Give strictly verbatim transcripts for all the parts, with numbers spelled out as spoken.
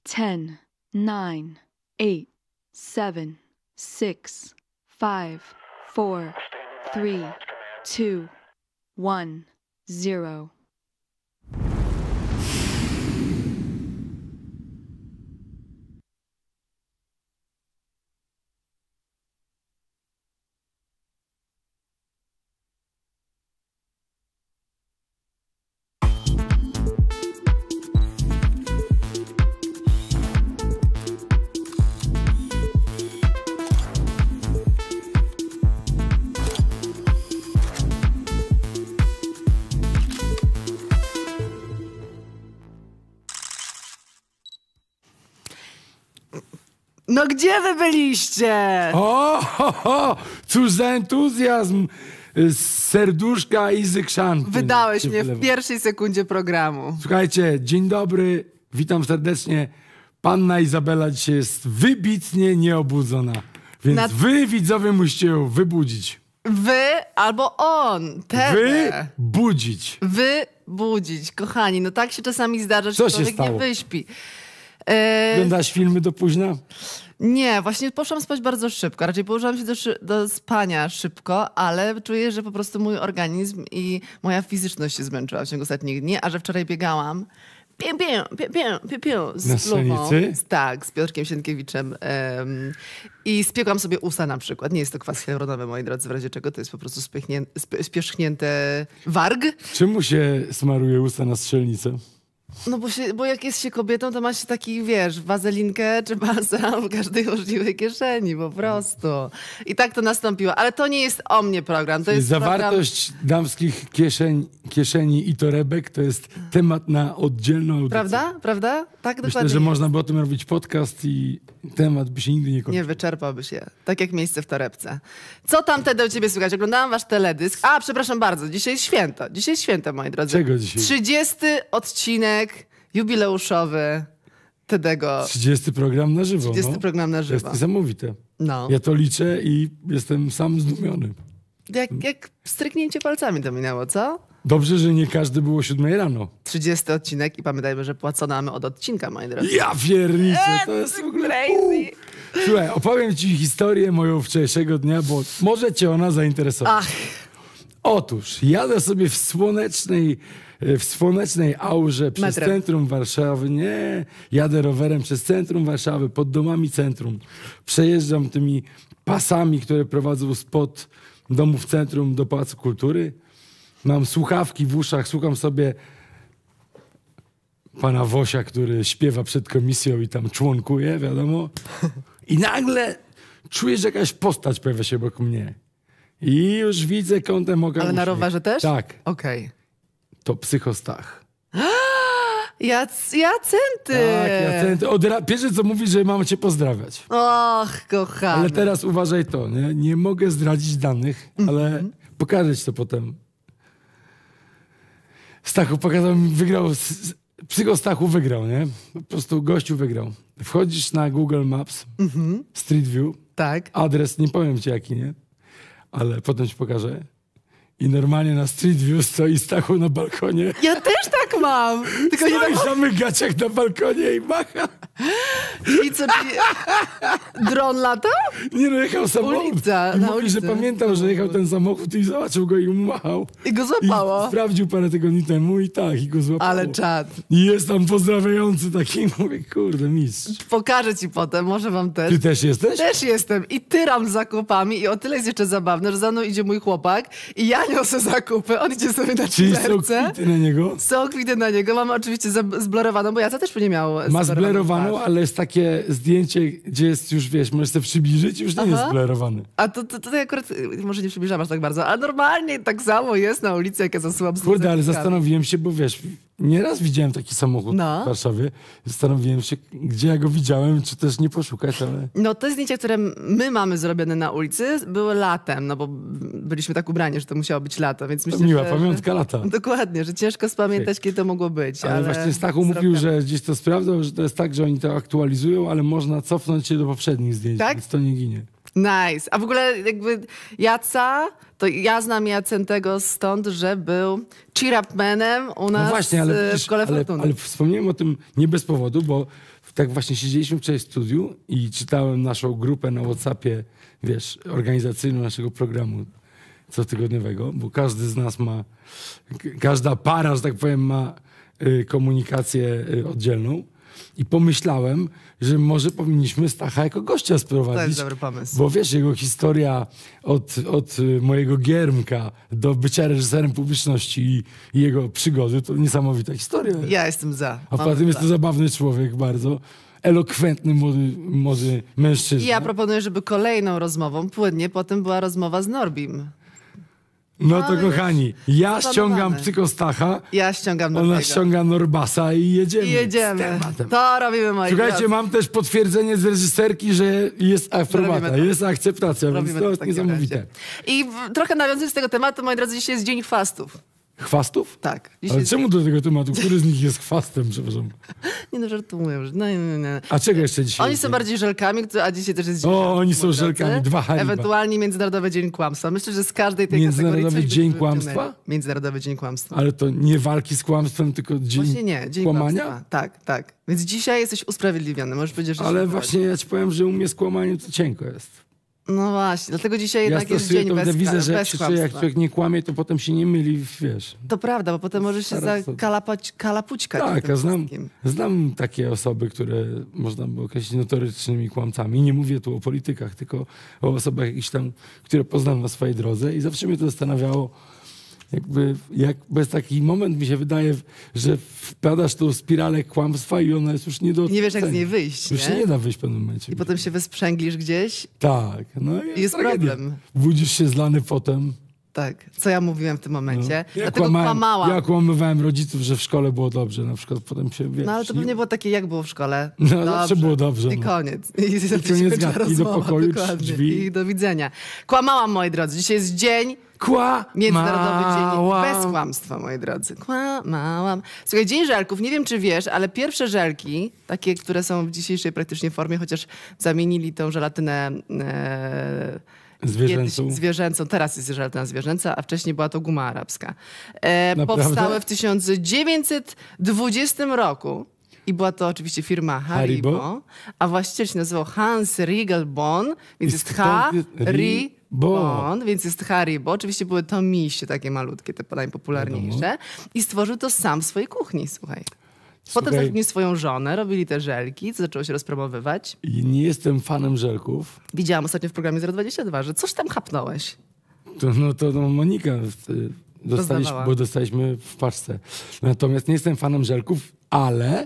ten, nine, eight, seven, six, five, four, three, two, one, zero. No gdzie wy byliście? O, ho, ho, cóż za entuzjazm z serduszka i z krzanki. Wydałeś mnie w pierwszej sekundzie programu. Słuchajcie, dzień dobry, witam serdecznie. Panna Izabela dzisiaj jest wybitnie nieobudzona, więc Na... wy, widzowie, musicie ją wybudzić. Wy albo on, tebe. Wybudzić. Wybudzić, kochani. No tak się czasami zdarza, że Co się człowiek stało? nie wyśpi. E... Oglądasz filmy do późna? Nie, właśnie poszłam spać bardzo szybko. Raczej położyłam się do, do spania szybko, ale czuję, że po prostu mój organizm i moja fizyczność się zmęczyła w ciągu ostatnich dni, a że wczoraj biegałam pię, pię, pię, pię, pię, pię, z na Lubą, strzelnicy? tak, z Piotrkiem Sienkiewiczem um, i spiekłam sobie usta na przykład. Nie jest to kwas hialuronowy, moi drodzy, w razie czego to jest po prostu spierzchnięte warg. Czemu się smaruje usta na strzelnicę? No bo, się, bo jak jest się kobietą, to ma się taki, wiesz, wazelinkę czy balsam w każdej możliwej kieszeni, po prostu. I tak to nastąpiło. Ale to nie jest o mnie program. To jest Zawartość program... damskich kieszeń, kieszeni i torebek to jest temat na oddzielną audycję. Prawda? Prawda? Tak Myślę, dokładnie że jest. można by o tym robić podcast i temat by się nigdy nie kończył. Nie wyczerpałby się. Tak jak miejsce w torebce. Co tam wtedy u ciebie słychać? Oglądałam wasz teledysk. A, przepraszam bardzo. Dzisiaj jest święto. Dzisiaj jest święto, moi drodzy. Czego dzisiaj? trzydziesty odcinek jubileuszowy Tedego. trzydziesty program na żywo. trzydziesty no. program na To żywo. jest niesamowite. No. Ja to liczę i jestem sam zdumiony. Jak, jak stryknięcie palcami to minęło, co? Dobrze, że nie każdy było o siódmej rano. trzydziesty odcinek i pamiętajmy, że płacone mamy od odcinka, moi drodzy. Ja pierniczę, Eee, to jest w ogóle... crazy. Słuchaj, opowiem ci historię moją wczorajszego dnia, bo może cię ona zainteresować. Ach. Otóż jadę sobie w słonecznej, w słonecznej aurze przez Metrem. centrum Warszawy. Nie, jadę rowerem przez centrum Warszawy, pod domami centrum. Przejeżdżam tymi pasami, które prowadzą spod domów centrum do Pałacu Kultury. Mam słuchawki w uszach, słucham sobie pana Wosia, który śpiewa przed komisją i tam członkuje, wiadomo. I nagle czuję, że jakaś postać pojawia się obok mnie. I już widzę kątem oka. Ale na uśmiech. rowerze też? Tak. Okej. Okay. To Psychostach. Jac, Jacenty! Tak, Jacenty. Od ra- Pierwsze co mówi, że mam cię pozdrawiać. Och, kochany. Ale teraz uważaj to, nie? Nie mogę zdradzić danych, mm-hmm. ale pokażę ci to potem. Stachu pokazał mi, wygrał, Psychostachu wygrał, nie? Po prostu gościu wygrał. Wchodzisz na Google Maps, mm-hmm. Street View, tak. Adres, nie powiem ci jaki, nie? Ale potem ci pokażę. I normalnie na Street View stoi Stachu na balkonie. Ja też tak mam! Tylko stoi nie w samych gaciach na balkonie i macha. I co, czyli dron lata? Nie no, jechał samochód. Ulica, I na mówi, ulicy. że pamiętał, że jechał ten samochód i zobaczył go i mu machał. I go złapało. I sprawdził parę tygodni temu i tak, i go złapało. Ale czad. I jest tam pozdrawiający taki, mówię, kurde, mistrz. Pokażę ci potem, może wam też. Ty też jesteś? Też jestem i tyram z zakupami i o tyle jest jeszcze zabawne, że za mną idzie mój chłopak i ja niosę zakupy, on idzie sobie na Czyli są chillerce. kwity na niego? Są kwity na niego, mamy oczywiście zblerowaną, bo Jaca też nie miał Ma zblerowaną, ale jest takie zdjęcie, gdzie jest już, wiesz, możesz sobie przybliżyć, już nie Aha. jest zblerowany. A to, to, to akurat, może nie przybliżam aż tak bardzo, ale normalnie tak samo jest na ulicy, jak ja zasuwam z Kurde, ale zakupami. zastanowiłem się, bo wiesz, nieraz widziałem taki samochód No. w Warszawie. Zastanowiłem się, gdzie ja go widziałem, czy też nie poszukać, ale... No te zdjęcia, które my mamy zrobione na ulicy, były latem, no bo byliśmy tak ubrani, że to musiało być lato, więc To myślę, miła że, pamiątka lata. że... Dokładnie, że ciężko spamiętać, kiedy to mogło być. Ale, Ale, właśnie Stachu mówił, zrobione. że gdzieś to sprawdzał, że to jest tak, że oni to aktualizują, ale można cofnąć się do poprzednich zdjęć, Tak? więc to nie ginie. Nice. A w ogóle jakby Jaca To ja znam Jacentego stąd, że był cheer-up-manem u nas No właśnie, ale, w widzisz, Szkole ale, Fortuny. ale wspomniałem o tym nie bez powodu, bo tak właśnie siedzieliśmy wczoraj w studiu i czytałem naszą grupę na WhatsAppie, wiesz, organizacyjną naszego programu cotygodniowego, bo każdy z nas ma, każda para, że tak powiem, ma y, komunikację y, oddzielną. I pomyślałem, że może powinniśmy Stacha jako gościa sprowadzić. To jest dobry pomysł. Bo wiesz, jego historia od, od mojego giermka do bycia reżyserem publiczności i, i jego przygody to niesamowita historia. Ja jestem za. A poza tym jest to zabawny człowiek bardzo. Elokwentny młody, młody mężczyzna. I ja proponuję, żeby kolejną rozmową płynnie potem była rozmowa z Norbim. No to Ale kochani, ja zaplanowane. ściągam psykostacha, Ja ściągam ona Norbiego. ściąga Norbasa i jedziemy. I jedziemy. z tematem. To robimy, moi Słuchajcie, drodzy. mam też potwierdzenie z reżyserki, że jest aprobata, Robimy to. jest akceptacja, więc Robimy to to w jest takim niesamowite. razie. I w, trochę nawiązując z tego tematu, moi drodzy, dzisiaj jest Dzień Chwastów. Chwastów? Tak. Dzisiaj Ale jest... czemu do tego tematu? Który z nich jest chwastem, przepraszam? Nie no, żartuję. że- No, nie, nie, nie. A czego jeszcze dzisiaj Oni jest? są bardziej żelkami, które- a dzisiaj też jest Dzień O, Żelków, oni są moi drodzy. żelkami, dwa Haribo. Ewentualnie Międzynarodowy Dzień Kłamstwa. Myślę, że z każdej tej Międzynarodowy kategorii coś Dzień byśmy Kłamstwa? wyciągnęli. Międzynarodowy Dzień Kłamstwa. Ale to nie walki z kłamstwem, tylko dzień, Właśnie nie, Dzień kłamania? Kłamstwa. Tak, tak. Więc dzisiaj jesteś usprawiedliwiony. Możesz powiedzieć, że Ale się właśnie ja ci powiem, że u mnie z kłamaniem to cienko jest. No właśnie, dlatego dzisiaj Ja jednak jest stosuję dzień to, bez, widzę, że bez krzyczy, jak kłamstwa. człowiek nie kłamie, to potem się nie myli, wiesz. To prawda, bo potem możesz się Zaraz to- zakalapać, kalapućkać. Tak, tym a znam, wszystkim. znam takie osoby, które można by określić notorycznymi kłamcami. Nie mówię tu o politykach, tylko o osobach jakichś tam, które poznam na swojej drodze i zawsze mnie to zastanawiało, jakby, jakby taki moment mi się wydaje, że wpadasz w tą spiralę kłamstwa i ona jest już nie do Nie wiesz, jak z odwrócenia. niej wyjść, Już nie? się nie da wyjść w pewnym momencie. I potem się wysprzęglisz gdzieś. Tak, no i jest, jest tragedia. problem. Budzisz się zlany potem. Tak, co ja mówiłem w tym momencie. Ja, Dlatego kłamałem, kłamałam. ja kłamywałem rodziców, że w szkole było dobrze, na przykład potem się, wiesz, No ale to nie- pewnie było takie, jak było w szkole. No, zawsze było dobrze, I no. koniec. I, I, koniec gadki, i do pokoju, dokładnie. drzwi. I do widzenia. Kłamałam, moi drodzy. Dzisiaj jest dzień, Kła Międzynarodowy Dzień małam. bez kłamstwa, moi drodzy. Kłamałam. Słuchaj, Dzień Żelków. Nie wiem, czy wiesz, ale pierwsze żelki, takie, które są w dzisiejszej praktycznie formie, chociaż zamienili tą żelatynę e, Zwierzęcą. kiedyś zwierzęcą. Teraz jest żelatyna zwierzęca, a wcześniej była to guma arabska. E, Naprawdę? powstały w tysiąc dziewięćset dwudziestym roku. I była to oczywiście firma Haribo, Haribo. a właściciel się nazywał Hans Riegelborn, więc I jest stąd H, jest Ri, Bo. Bond, więc jest Haribo. Oczywiście były to misie takie malutkie, te najpopularniejsze. I stworzył to sam w swojej kuchni, słuchaj. Potem Słuchaj, zatrudnił swoją żonę, robili te żelki, co zaczęło się rozpromowywać. nie jestem fanem żelków. Widziałam ostatnio w programie zero dwadzieścia dwa, że coś tam chapnąłeś. To, no to no, Monika y, dostaliśmy, Rozdawała. bo dostaliśmy w paczce. Natomiast nie jestem fanem żelków, ale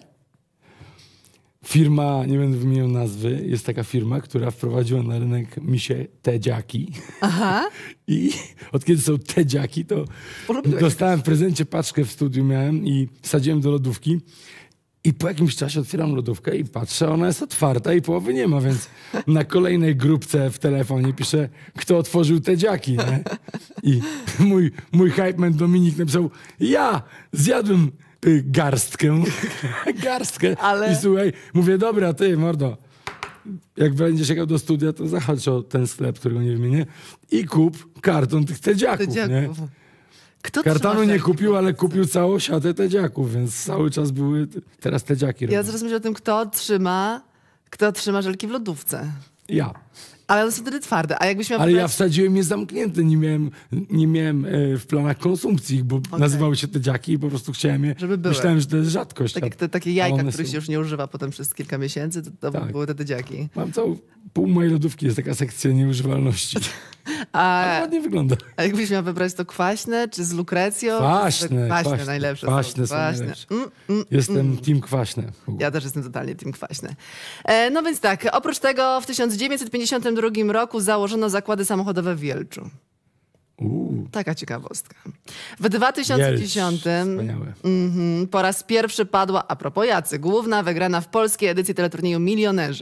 firma, nie będę wymieniał nazwy, jest taka firma, która wprowadziła na rynek misie tedziaki. Aha. I od kiedy są tedziaki, to Polubiłeś dostałem w prezencie paczkę w studiu miałem i wsadziłem do lodówki. I po jakimś czasie otwieram lodówkę i patrzę, ona jest otwarta i połowy nie ma, więc na kolejnej grupce w telefonie piszę, kto otworzył te dziaki, nie? I mój, mój hype man Dominik napisał, ja zjadłem y, garstkę, garstkę Ale- i słuchaj, mówię, dobra, ty mordo, jak będziesz jechał do studia, to zachodź o ten sklep, którego nie wymienię i kup karton tych tedziaków, Te nie? dziaków. Kto Kartonu trzyma nie żelki? kupił, ale kupił całą siatę tedziaków, więc cały czas były teraz tedziaki. Ja robię. zaraz myślę o tym, kto trzyma, kto trzyma żelki w lodówce. Ja. Ale one są wtedy twarde. A jakbyś miał Ale ja wybrać- wsadziłem je zamknięte, nie miałem, nie miałem e, w planach konsumpcji, ich, bo nazywały się tedziaki i po prostu chciałem je, Żeby były. myślałem, że to jest rzadkość. Tak a- jak te takie a jajka, one których są- się już nie używa potem przez kilka miesięcy, to, to Tak. były te tydziaki. Mam całą, pół mojej lodówki jest taka sekcja nieużywalności. A, Ale ładnie wygląda. a jakbyś miał wybrać to kwaśne, czy z lukrecją? Kwaśne, Kwaśne, kwaśne, najlepsze. kwaśne są kwaśne. najlepsze. Mm, mm. Jestem team kwaśne. Ja też jestem totalnie tym kwaśny. E, no więc tak, oprócz tego w tysiąc dziewięćset pięćdziesiątym drugim roku założono zakłady samochodowe w Wielczu. Uuu, Taka ciekawostka. W dwa tysiące dziesiątym wspaniałe. mhm, po raz pierwszy padła, a propos Jacy, główna wygrana w polskiej edycji teleturnieju Milionerzy.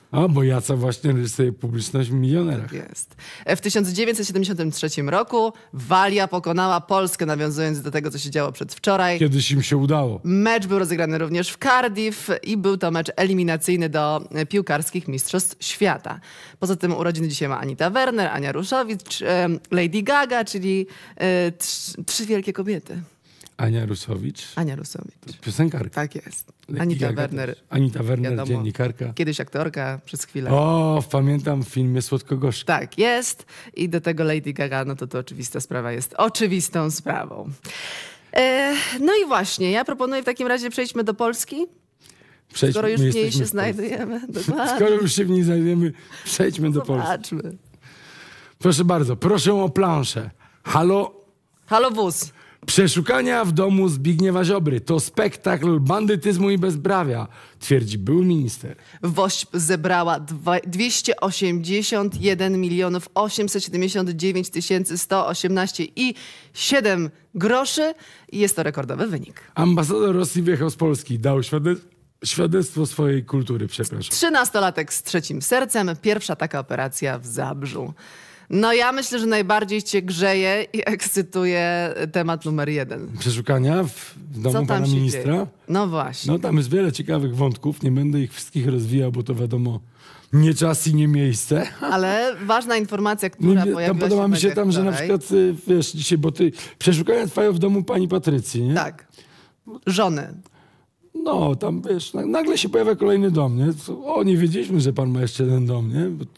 A, bo Jaca właśnie rysuje publiczność w milionerach. Jest. W tysiąc dziewięćset siedemdziesiątym trzecim roku Walia pokonała Polskę, nawiązując do tego, co się działo przedwczoraj. Kiedyś im się udało. Mecz był rozegrany również w Cardiff i był to mecz eliminacyjny do piłkarskich mistrzostw świata. Poza tym urodziny dzisiaj ma Anita Werner, Ania Ruszowicz, e, Lady Gaga, czyli e, trzy, trzy wielkie kobiety. Ania Rusowicz, Ania Rusowicz. piosenkarka. Tak jest. Lady Anita Gaga Werner. też. Anita Werner, wiadomo. dziennikarka. Kiedyś aktorka przez chwilę. O, pamiętam w filmie Słodko-gorzki. Tak, jest. I do tego Lady Gaga, no to to oczywista sprawa jest oczywistą sprawą. E, no i właśnie, ja proponuję w takim razie przejdźmy do Polski. Przejdźmy, Skoro już my w niej jesteśmy się w Polsce. znajdujemy. Dokładnie. Skoro już się w niej znajdujemy, przejdźmy do Polski. Zobaczmy. Proszę bardzo, proszę o planszę. Halo, Halo wóz. przeszukania w domu Zbigniewa Ziobry to spektakl bandytyzmu i bezprawia, twierdzi były minister. WOŚP zebrała dwa- dwieście osiemdziesiąt jeden milionów osiemset siedemdziesiąt dziewięć tysięcy sto osiemnaście i siedem groszy. I jest to rekordowy wynik. Ambasador Rosji wyjechał z Polski, dał świade- świadectwo swojej kultury, przepraszam. Trzynastolatek z trzecim sercem. Pierwsza taka operacja w Zabrzu. No ja myślę, że najbardziej cię grzeje i ekscytuje temat numer jeden. Przeszukania w w domu Co tam pana się ministra. dzieje? No właśnie. No tam jest wiele ciekawych wątków, nie będę ich wszystkich rozwijał, bo to wiadomo, nie czas i nie miejsce. Ale ważna informacja, No, która nie, pojawiła tam podoba się mi się w tam, że na wczoraj. przykład, y, wiesz, dzisiaj, bo ty, przeszukania trwają w domu pani Patrycji, nie? Tak. Żony. No, tam wiesz, na- nagle się pojawia kolejny dom, nie? Co- O, nie wiedzieliśmy, że pan ma jeszcze jeden dom, nie? Bo,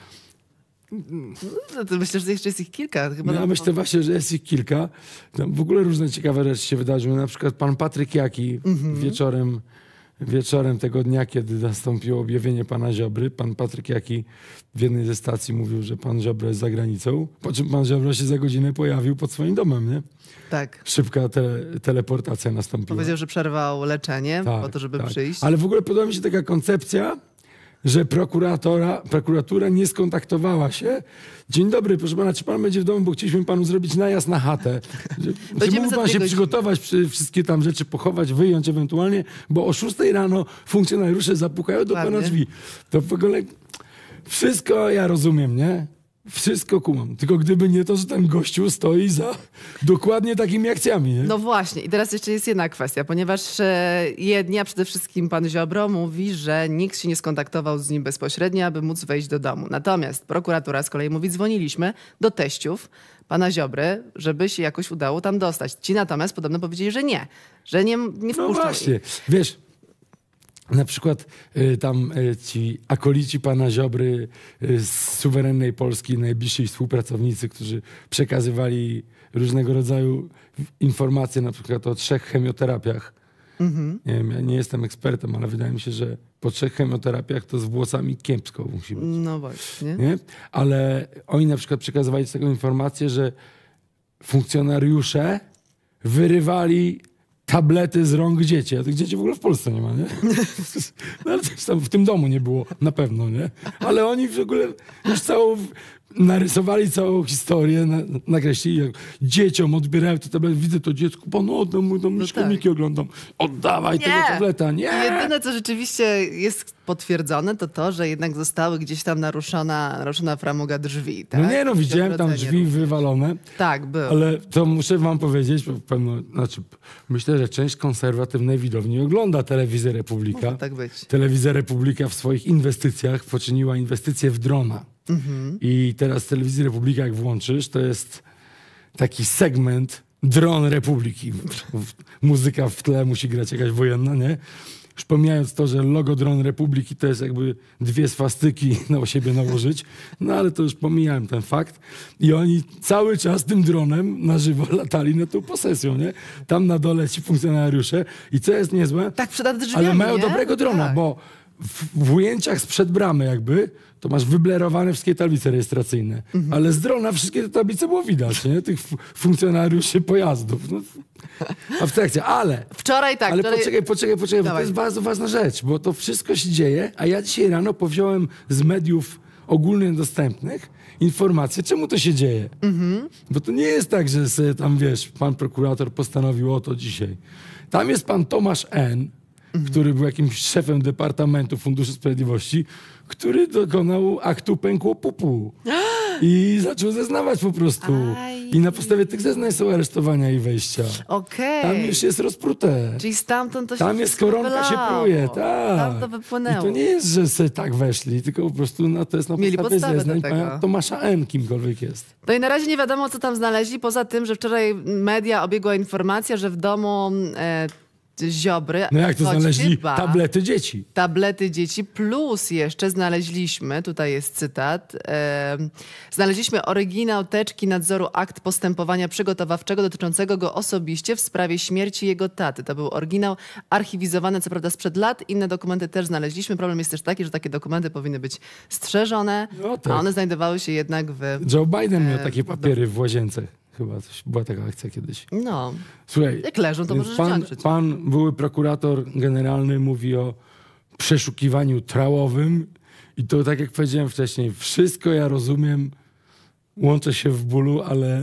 No to myślę, że jeszcze jest ich kilka. Chyba ja na- myślę właśnie, że jest ich kilka. Tam w ogóle różne ciekawe rzeczy się wydarzyły. Na przykład pan Patryk Jaki Mhm. wieczorem, wieczorem tego dnia, kiedy nastąpiło objawienie pana Ziobry, pan Patryk Jaki w jednej ze stacji mówił, że pan Ziobro jest za granicą, po czym pan Ziobro się za godzinę pojawił pod swoim domem, nie? Tak. Szybka tele, teleportacja nastąpiła. Powiedział, że przerwał leczenie Tak, po to, żeby tak. przyjść. Ale w ogóle podoba mi się taka koncepcja, że prokuratora, prokuratura nie skontaktowała się. Dzień dobry, proszę pana, czy pan będzie w domu, bo chcieliśmy panu zrobić najazd na chatę. Że, czy Będziemy mógł za pan dwie się godziny. przygotować, przy, wszystkie tam rzeczy pochować, wyjąć ewentualnie, bo o szóstej rano funkcjonariusze zapukają do pana Ładnie. drzwi. To w ogóle wszystko ja rozumiem, nie? Wszystko kumam. Tylko gdyby nie to, że ten gościu stoi za dokładnie takimi akcjami, nie? No właśnie, i teraz jeszcze jest jedna kwestia, ponieważ e, jedni, a przede wszystkim pan Ziobro mówi, że nikt się nie skontaktował z nim bezpośrednio, aby móc wejść do domu. Natomiast prokuratura z kolei mówi, dzwoniliśmy do teściów pana Ziobry, żeby się jakoś udało tam dostać. Ci natomiast podobno powiedzieli, że nie, że nie, nie wpuszczą No ich. właśnie, wiesz, na przykład y, tam y, ci akolici pana Ziobry y, z suwerennej Polski, najbliżsi współpracownicy, którzy przekazywali różnego rodzaju informacje, na przykład o trzech chemioterapiach. Mhm. Nie wiem, ja nie jestem ekspertem, ale wydaje mi się, że po trzech chemioterapiach to z włosami kiepsko musi być. No właśnie. Nie? Ale oni na przykład przekazywali taką informację, że funkcjonariusze wyrywali tablety z rąk dzieci. A tych dzieci w ogóle w Polsce nie ma, nie? No ale też tam w tym domu nie było, na pewno, nie? Ale oni w ogóle już całą, narysowali całą historię, na, nakreślili, jak dzieciom odbierają te tablety. Widzę to dziecko, pan oddam mu, tam no tak. tak. oglądam. Oddawaj tego tableta, nie! Jedyne, co rzeczywiście jest potwierdzone, to to, że jednak zostały gdzieś tam naruszona, naruszona framuga drzwi. Tak? No nie no, widziałem tam Odwrócenie drzwi ruchu. wywalone. Tak, był. Ale to muszę wam powiedzieć, bo pewno, znaczy, myślę, że część konserwatywnej widowni ogląda Telewizję Republika. Może tak być. Telewizja Republika w swoich inwestycjach poczyniła inwestycję w drona. Mhm. I teraz Telewizję Republika, jak włączysz, to jest taki segment Dron Republiki. Muzyka w tle musi grać jakaś wojenna, nie? Już pomijając to, że logo Dron Republiki to jest jakby dwie swastyki na siebie nałożyć, no ale to już pomijałem ten fakt. I oni cały czas tym dronem na żywo latali nad tą posesją, nie? Tam na dole ci funkcjonariusze. I co jest niezłe? Tak przed drzwiami, Ale mają nie? dobrego drona, Tak. bo w, w ujęciach sprzed bramy jakby, to masz wyblerowane wszystkie tablice rejestracyjne. Mhm. Ale z drona wszystkie te tablice było widać, nie? Tych f- funkcjonariuszy pojazdów. No, a w trakcie, ale... Wczoraj tak. Ale wczoraj... poczekaj, poczekaj, poczekaj, bo to Dawaj. jest bardzo ważna rzecz, bo to wszystko się dzieje, a ja dzisiaj rano powziąłem z mediów ogólnodostępnych informacje, czemu to się dzieje. Mhm. Bo to nie jest tak, że sobie tam, wiesz, pan prokurator postanowił o to dzisiaj. Tam jest pan Tomasz N., mhm. który był jakimś szefem Departamentu Funduszu Sprawiedliwości, który dokonał aktu pękło pupu. I zaczął zeznawać po prostu. Aj. I na podstawie tych zeznań są aresztowania i wejścia. Okej. Tam już jest rozprute. Czyli stamtąd to się Tam jest wszystko koronka, się wylało. pruje, tak. Tam to wypłynęło. I to nie jest, że sobie tak weszli, tylko po prostu no, to jest na Mieli podstawie podstawę do zeznań tego. pana Tomasza M., kimkolwiek jest. No i na razie nie wiadomo, co tam znaleźli, poza tym, że wczoraj media obiegła informacja, że w domu e, Ziobry... No jak to choć znaleźli? chyba Tablety dzieci. Tablety dzieci, plus jeszcze znaleźliśmy, tutaj jest cytat, e, znaleźliśmy oryginał teczki nadzoru akt postępowania przygotowawczego dotyczącego go osobiście w sprawie śmierci jego taty. To był oryginał archiwizowany, co prawda sprzed lat. Inne dokumenty też znaleźliśmy. Problem jest też taki, że takie dokumenty powinny być strzeżone, No tak. a one znajdowały się jednak w... Joe Biden miał E, takie papiery w łazience. Chyba coś, była taka akcja kiedyś. No, Słuchaj, jak leżą, to więc możesz pan, wziąć przecież. pan były prokurator generalny mówi o przeszukiwaniu trałowym i to tak jak powiedziałem wcześniej, wszystko ja rozumiem, łączę się w bólu, ale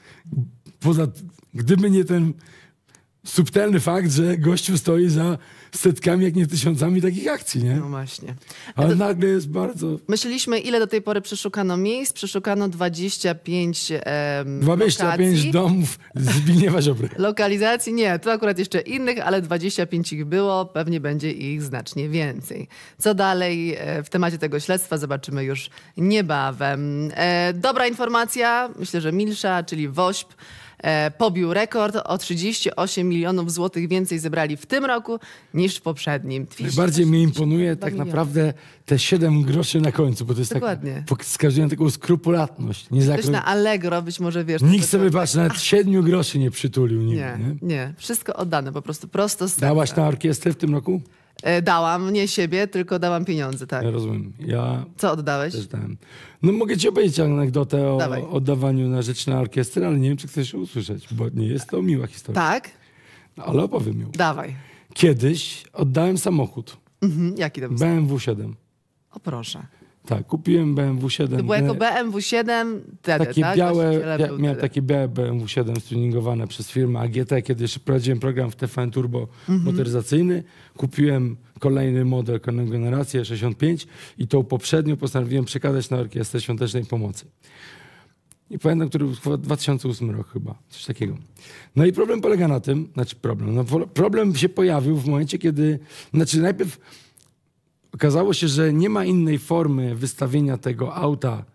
poza, gdyby nie ten subtelny fakt, że gościu stoi za setkami, jak nie tysiącami takich akcji, nie? No właśnie. Ale to- nagle jest bardzo... Myśleliśmy, ile do tej pory przeszukano miejsc. Przeszukano dwadzieścia pięć em, dwadzieścia pięć lokacji. domów Zbigniewa Ziobry. Lokalizacji nie, tu akurat jeszcze innych, ale dwadzieścia pięć ich było, pewnie będzie ich znacznie więcej. Co dalej e, w temacie tego śledztwa zobaczymy już niebawem. E, dobra informacja, myślę, że milsza, czyli WOŚP e, pobił rekord. O trzydzieści osiem milionów złotych więcej zebrali w tym roku niż w poprzednim. Najbardziej mnie imponuje tak miliony. naprawdę te siedem groszy na końcu, bo to jest Dokładnie. tak, wskazują taką skrupulatność. Nie Ktoś zakro... na Allegro być może, wiesz... Nikt to- sobie, patrz, nawet siedmiu groszy nie przytulił nigdy, Nie, nie? nie. Wszystko oddane, po prostu prosto z serca. Dałaś na orkiestrę w tym roku? E, Dałam, nie siebie, tylko dałam pieniądze, tak. Ja rozumiem. Ja Co oddałeś? też dałem. No mogę ci opowiedzieć anegdotę o Dawaj. oddawaniu na rzecz na orkiestrę, ale nie wiem, czy chcesz ją usłyszeć, bo nie jest to miła historia. Tak? Ale opowiem ją. Dawaj. Kiedyś oddałem samochód. Mhm. Jaki to był? B M W siedem. O proszę. Tak, kupiłem B M W siedem. To było jako Nie, B M W siedem T D, takie tak? białe, Właścicielem ja, był miałem T D. takie białe B M W siedem stuningowane przez firmę A G T, kiedy jeszcze prowadziłem program w T V N Turbo Mhm. motoryzacyjny. Kupiłem kolejny model, kolejną generację sześćdziesiąt pięć i tą poprzednią postanowiłem przekazać na Orkiestrę Świątecznej Pomocy. I pamiętam, który był chyba dwa tysiące ósmy rok chyba, coś takiego. No i problem polega na tym, znaczy problem, no po- problem się pojawił w momencie, kiedy, znaczy najpierw okazało się, że nie ma innej formy wystawienia tego auta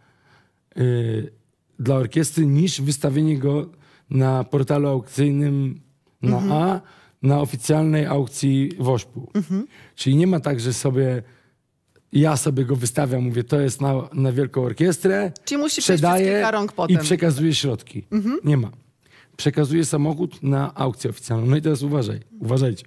y, dla orkiestry niż wystawienie go na portalu aukcyjnym na A, na oficjalnej aukcji WOŚP-u. Czyli nie ma tak, że sobie ja sobie go wystawiam, mówię, to jest na, na wielką orkiestrę, Czyli musi przejść przez sprzedaję kilka rąk i potem. przekazuję środki. Nie ma. Przekazuję samochód na aukcję oficjalną. No i teraz uważaj, uważajcie.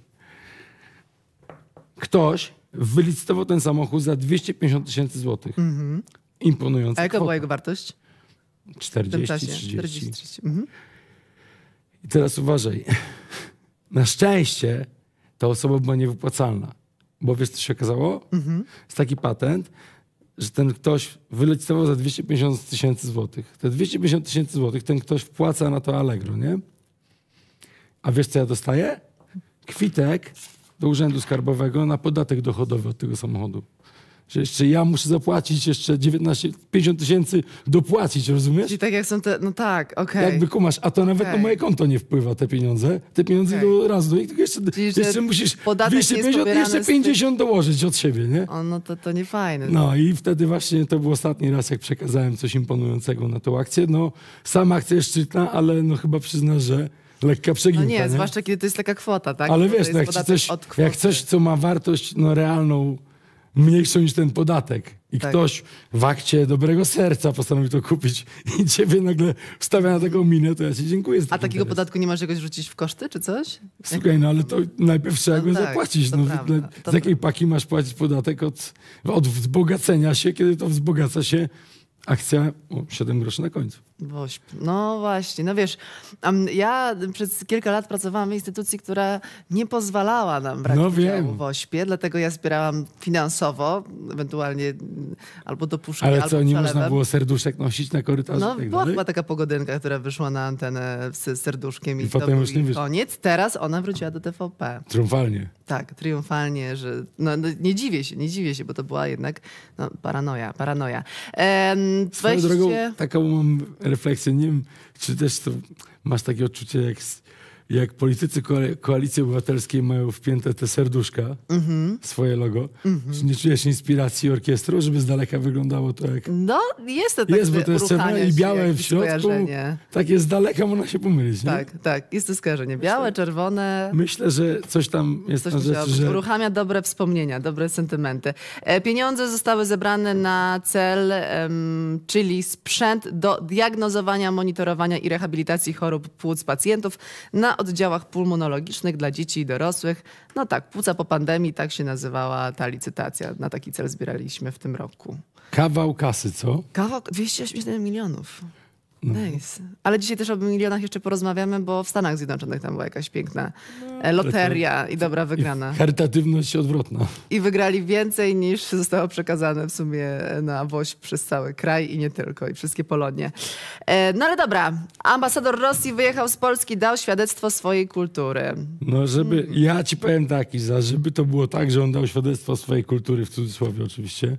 Ktoś wylicytował ten samochód za dwieście pięćdziesiąt tysięcy złotych. Imponująca A jaka kwota. była jego wartość w tym czterdzieści, czasie? trzydzieści. trzydzieści. Mhm. I teraz uważaj. Na szczęście ta osoba była niewypłacalna. Bo wiesz, co się okazało? Jest taki patent, że ten ktoś wylicytował za dwieście pięćdziesiąt tysięcy złotych. Te dwieście pięćdziesiąt tysięcy złotych ten ktoś wpłaca na to Allegro, nie? A wiesz, co ja dostaję? Kwitek do Urzędu Skarbowego na podatek dochodowy od tego samochodu. Że jeszcze ja muszę zapłacić jeszcze dziewiętnaście, pięćdziesiąt tysięcy dopłacić, rozumiesz? Czyli tak jak są te... No tak, okej. Jakby kumasz, a to nawet Okej. na moje konto nie wpływa te pieniądze. Te pieniądze Okej. idą raz do nich, tylko jeszcze, Czyli, że jeszcze musisz podatek dwieście jest pięćdziesiąt, pobierany jeszcze z tych- pięćdziesiąt dołożyć od siebie, nie? O, no to, to nie fajne. No i wtedy właśnie to był ostatni raz, jak przekazałem coś imponującego na tą akcję. No sama akcja jest szczytna, ale no chyba przyznasz, że lekka No przeginka, nie, nie? zwłaszcza kiedy to jest taka kwota, tak? Ale Bo to wiesz, jest no jak, ci podatek coś, od kwoty. jak coś, co ma wartość no, realną, mniejszą niż ten podatek i Tak. ktoś w akcie dobrego serca postanowi to kupić i ciebie nagle wstawia na taką minę, to ja ci dziękuję za A taki takiego interes. podatku nie masz jakoś rzucić w koszty, czy coś? Słuchaj, no ale to najpierw trzeba No go tak, zapłacić. to No, prawda, dla- to z jakiej paki masz płacić podatek od, od wzbogacenia się, kiedy to wzbogaca się akcja o siedem groszy na końcu. Wośp. No właśnie, no wiesz, um, ja przez kilka lat pracowałam w instytucji, która nie pozwalała nam brać No udziału wiem. w Wośpie, dlatego ja wspierałam finansowo, ewentualnie mm, albo do puszki, Ale albo co, nie przelewem. można było serduszek nosić na korytarzu? No i tak była dalej? chyba taka pogodynka, która wyszła na antenę z serduszkiem i, I to potem był już nie jej wyszła. koniec. Teraz ona wróciła do T V P. Triumfalnie. Tak, triumfalnie, że no, no, nie dziwię się, nie dziwię się, bo to była jednak no, paranoja, paranoja. Ehm, Swoją weźcie... drogą, taką mam refleksję, nie wiem, czy też to masz takie odczucie, jak, s- jak politycy ko- Koalicji Obywatelskiej mają wpięte te serduszka, Mhm. swoje logo. Czy nie czujesz inspiracji orkiestru, żeby z daleka wyglądało to jak... No, jest to takie Jest, bo to jest czerwone uruchamia i się białe w jakieś środku. skojarzenie. Tak jest z daleka, można się pomylić, nie? Tak, tak, jest to skojarzenie. Białe, czerwone. Myślę, że coś tam jest Coś na musiało rzeczy, być. że... Uruchamia dobre wspomnienia, dobre sentymenty. E, Pieniądze zostały zebrane na cel, em, czyli sprzęt do diagnozowania, monitorowania i rehabilitacji chorób płuc pacjentów na oddziałach pulmonologicznych dla dzieci i dorosłych. No tak, płuca po pandemii, tak się nazywała ta licytacja. Na taki cel zbieraliśmy w tym roku. Kawał kasy, co? Kawał dwieście osiemdziesiąt jeden milionów. No. Nice. Ale dzisiaj też o milionach jeszcze porozmawiamy, bo w Stanach Zjednoczonych tam była jakaś piękna e, loteria i dobra wygrana. I charytatywność odwrotna. I wygrali więcej niż zostało przekazane w sumie na Wośp przez cały kraj i nie tylko, i wszystkie Polonie. E, no ale dobra, ambasador Rosji wyjechał z Polski, dał świadectwo swojej kultury. No, żeby, ja ci powiem tak, Iza, żeby to było tak, że on dał świadectwo swojej kultury, w cudzysłowie oczywiście,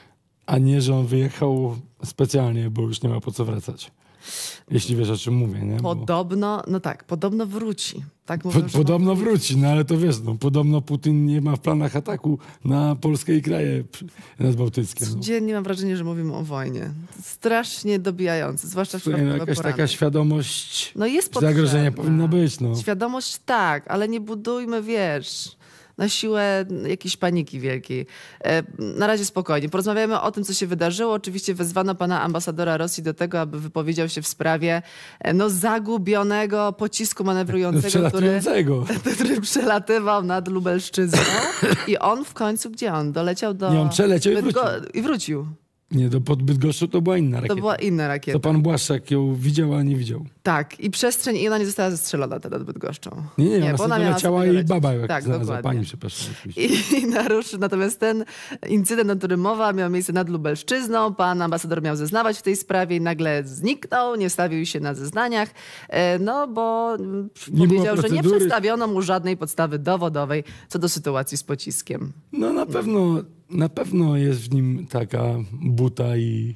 a nie, że on wyjechał specjalnie, bo już nie ma po co wracać. Jeśli wiesz, o czym mówię, nie? Bo Podobno, no tak, podobno wróci. Tak po, mówią, że podobno wróci, no ale to wiesz, no, podobno Putin nie ma w planach ataku na Polskę i kraje przy- nadbałtyckie. No. Codziennie mam wrażenie, że mówimy o wojnie. Strasznie dobijające, zwłaszcza w Słuchaj, no, czwartkowe jakaś taka poranne. świadomość No jest potrzebna. zagrożenia powinna być, no. Świadomość tak, ale nie budujmy, wiesz, na siłę jakiejś paniki wielkiej. E, na razie spokojnie. Porozmawiamy o tym, co się wydarzyło. Oczywiście wezwano pana ambasadora Rosji do tego, aby wypowiedział się w sprawie e, no, zagubionego pocisku manewrującego, który, Przelatującego. który przelatywał nad Lubelszczyzną. I on w końcu, gdzie on? Doleciał do... Nie, on przeleciał i Bydgo- I wrócił. Nie, do pod Bydgoszczą to była inna To rakieta. była inna rakieta. To pan Błaszczak ją widział, a nie widział. Tak, i przestrzeń, i ona nie została zestrzelona wtedy nad Bydgoszczą. Nie, nie, ona bo sobie miała doleciała sobie i dolecieć. baba, jak Tak, znalazła. dokładnie. Pani, przepraszam. oczywiście. I, i naruszy, natomiast ten incydent, o którym mowa, miał miejsce nad Lubelszczyzną. Pan ambasador miał zeznawać w tej sprawie i nagle zniknął, nie stawił się na zeznaniach, e, no bo mm, Nie było powiedział, że nie procedury. przedstawiono mu żadnej podstawy dowodowej co do sytuacji z pociskiem. No na pewno, na pewno jest w nim taka buta i,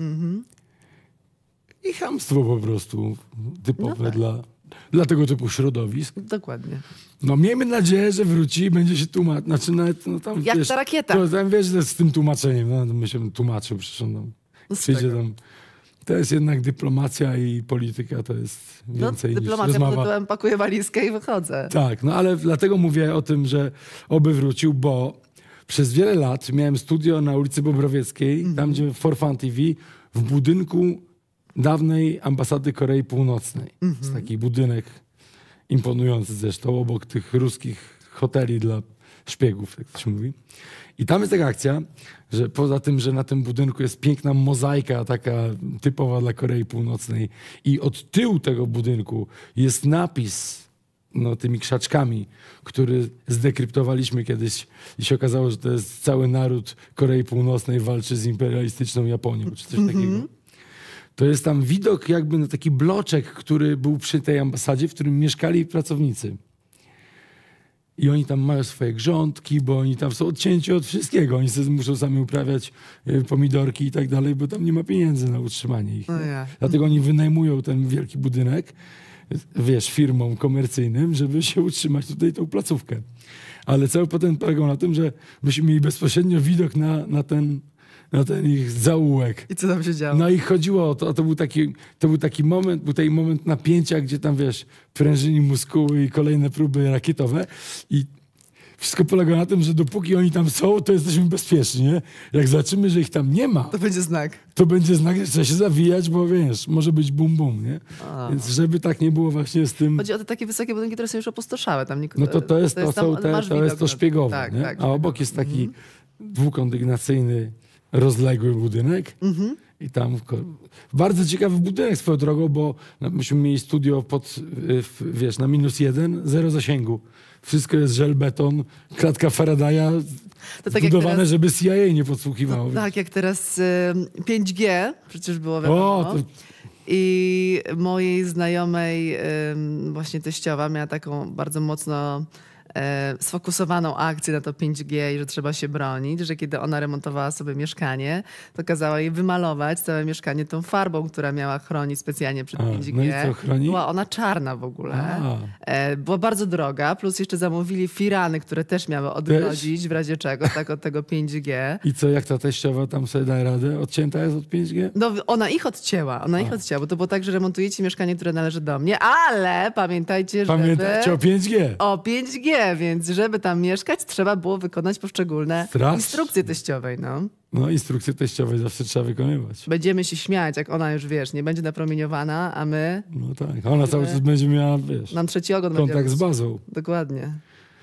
i chamstwo po prostu typowe No tak. dla, dla tego typu środowisk. Dokładnie. No miejmy nadzieję, że wróci i będzie się tłumaczył. Znaczy nawet, no tam, Jak wiesz, ta rakieta. To, tam wiesz, że z tym tłumaczeniem, no to my się tłumaczył, przecież on tam No z przyjdzie tego. tam. To jest jednak dyplomacja i polityka, to jest No, więcej niż dyplomacja, rozmowa. pod tytułem pakuję walizkę i wychodzę. Tak, no ale dlatego mówię o tym, że oby wrócił, bo przez wiele lat miałem studio na ulicy Bobrowieckiej, tam gdzie For Fun T V, w budynku dawnej ambasady Korei Północnej. Jest taki budynek imponujący zresztą, obok tych ruskich hoteli dla szpiegów, jak to się mówi. I tam jest taka akcja, że poza tym, że na tym budynku jest piękna mozaika, taka typowa dla Korei Północnej i od tyłu tego budynku jest napis no, tymi krzaczkami, który zdekryptowaliśmy kiedyś i się okazało, że to jest cały naród Korei Północnej walczy z imperialistyczną Japonią, czy coś takiego. To jest tam widok jakby na taki bloczek, który był przy tej ambasadzie, w którym mieszkali pracownicy. I oni tam mają swoje grządki, bo oni tam są odcięci od wszystkiego. Oni sobie muszą sami uprawiać y, pomidorki i tak dalej, bo tam nie ma pieniędzy na utrzymanie ich. No nie? ja. Dlatego oni wynajmują ten wielki budynek, wiesz, firmom komercyjnym, żeby się utrzymać tutaj tą placówkę. Ale cały patent polegał na tym, że byśmy mieli bezpośrednio widok na, na, ten, na ten ich zaułek. I co tam się działo? No i chodziło o to, to był taki, to był taki moment, był taki moment napięcia, gdzie tam, wiesz, prężyni muskuły i kolejne próby rakietowe i wszystko polega na tym, że dopóki oni tam są, to jesteśmy bezpieczni, nie? Jak zobaczymy, że ich tam nie ma, To będzie znak. to będzie znak, że trzeba się zawijać, bo wiesz, może być bum bum, nie? A. Więc żeby tak nie było właśnie z tym... Chodzi o te takie wysokie budynki, które są już opustoszałe. Tam nikt, No to to jest to, tam- są te, masz to, widok jest to na- szpiegowe, tak, nie? tak, A obok jest taki dwukondygnacyjny, rozległy budynek I tam ko- bardzo ciekawy budynek swoją drogą, bo no, myśmy mieli studio pod, y, w, wiesz, na minus jeden, zero zasięgu. Wszystko jest żelbeton, klatka Faradaya, To tak jak zbudowane, teraz- żeby C I A nie podsłuchiwało. Tak, jak teraz y, pięć G przecież było wiadomo. O, to, I mojej znajomej ym, właśnie teściowa miała taką bardzo mocno e, sfokusowaną akcję na to pięć G i że trzeba się bronić, że kiedy ona remontowała sobie mieszkanie, to kazała jej wymalować całe mieszkanie tą farbą, która miała chronić specjalnie przed A, pięć G. no i co, chroni? Była ona czarna w ogóle. A. E, była bardzo droga, plus jeszcze zamówili firany, które też miały odgrodzić w razie czego, tak od tego pięć G. I co, jak ta teściowa tam sobie daje radę? Odcięta jest od pięć G? No, ona ich odcięła, ona ich odcięła, bo to było tak, że remontujecie mieszkanie, które należy do mnie, ale pamiętajcie, żeby... Pamiętajcie o pięć G. O pięć G, więc żeby tam mieszkać, trzeba było wykonać poszczególne Strasznie. instrukcje teściowej, no. No, instrukcje teściowe zawsze trzeba wykonywać. Będziemy się śmiać, jak ona już, wiesz, nie będzie napromieniowana, a my No tak. Ona cały czas będzie miała, wiesz, nam trzeci ogon kontakt będziemy- z bazą. Dokładnie.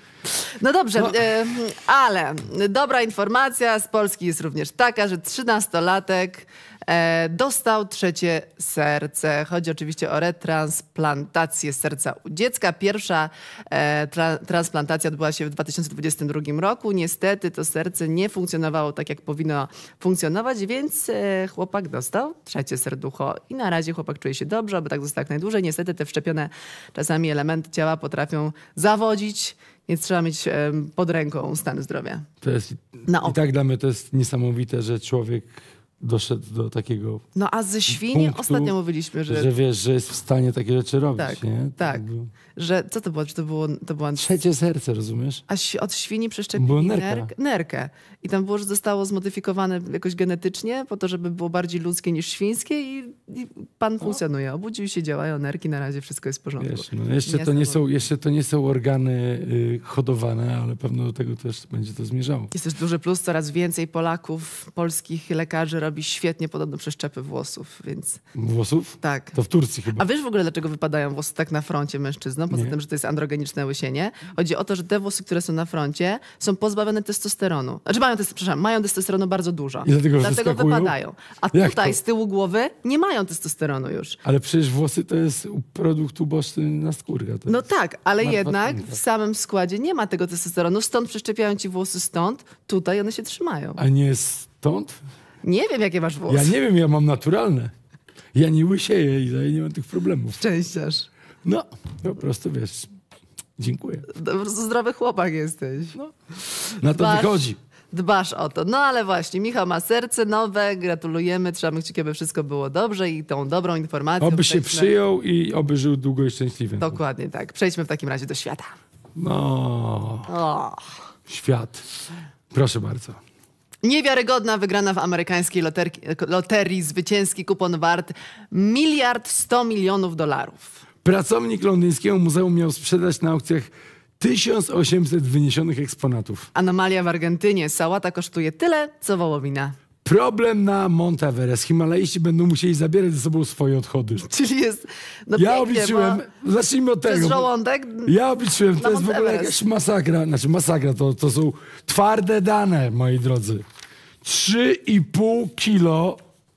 No dobrze, e, ale dobra informacja z Polski jest również taka, że trzynastolatek e, dostał trzecie serce. Chodzi oczywiście o retransplantację serca u dziecka. Pierwsza e, tra, transplantacja odbyła się w dwa tysiące dwudziestym drugim roku. Niestety to serce nie funkcjonowało tak, jak powinno funkcjonować, więc e, chłopak dostał trzecie serducho i na razie chłopak czuje się dobrze, aby tak został jak najdłużej. Niestety te wszczepione czasami elementy ciała potrafią zawodzić, więc trzeba mieć em, pod ręką stan zdrowia. To jest, Na I oko. tak dla mnie to jest niesamowite, że człowiek doszedł do takiego, No a ze świni punktu, ostatnio mówiliśmy, że, że wiesz, że jest w stanie takie rzeczy robić, tak, nie? tak, było- że co to było? Czy to było, to była Trzecie serce, rozumiesz? a ś- od świni przeszczepili Było nerka. nerk, nerkę. I tam było, że zostało zmodyfikowane jakoś genetycznie po to, żeby było bardziej ludzkie niż świńskie i, i pan funkcjonuje. Obudził się, działają nerki, na razie wszystko jest w porządku. Wiesz, no jeszcze, to nie są, jeszcze to nie są organy y, hodowane, ale pewno do tego też będzie to zmierzało. Jest też duży plus, coraz więcej Polaków, polskich lekarzy robi świetnie podobno przeszczepy włosów, więc Włosów? tak. To w Turcji chyba. A wiesz w ogóle, dlaczego wypadają włosy tak na froncie mężczyznom? Poza Nie. tym, że to jest androgeniczne łysienie. Chodzi o to, że te włosy, które są na froncie, są pozbawione testosteronu. Znaczy mają, test, przepraszam, mają testosteronu bardzo dużo. I dlatego dlatego wyskakują? wypadają. A Jak tutaj to? z tyłu głowy nie mają testosteronu już. Ale przecież włosy to jest produkt uboczny naskórka. To No jest tak, ale martwa jednak tkanka. w samym składzie nie ma tego testosteronu. Stąd przeszczepiają ci włosy stąd, tutaj one się trzymają. A nie stąd? Nie wiem, jakie masz włosy. Ja nie wiem, ja mam naturalne. Ja nie łysieję i ja nie mam tych problemów. Szczęściarz. No, po prostu wiesz, dziękuję. Po prostu zdrowy chłopak jesteś. Na to Dbasz. wychodzi. Dbasz o to. No ale właśnie, Michał ma serce nowe, gratulujemy, trzymamy kciuki, aby wszystko było dobrze i tą dobrą informacją... Oby się przejdźmy- przyjął i oby żył długo i szczęśliwie. Dokładnie tak. Przejdźmy w takim razie do świata. No, O. świat. Proszę bardzo. Niewiarygodna wygrana w amerykańskiej loterki, loterii, zwycięski kupon wart miliard sto milionów dolarów. Pracownik londyńskiego muzeum miał sprzedać na aukcjach tysiąc osiemset wyniesionych eksponatów. Anomalia w Argentynie. Sałata kosztuje tyle, co wołowina. Problem na Mount Everest. Himalaiści będą musieli zabierać ze sobą swoje odchody. Czyli jest... No Ja pięknie, obliczyłem, bo zacznijmy od przez tego. bo- żołądek... Ja obliczyłem, Na to jest w Mount ogóle Everest. jakaś masakra. Znaczy masakra, to, to są twarde dane, moi drodzy. trzy i pół kilo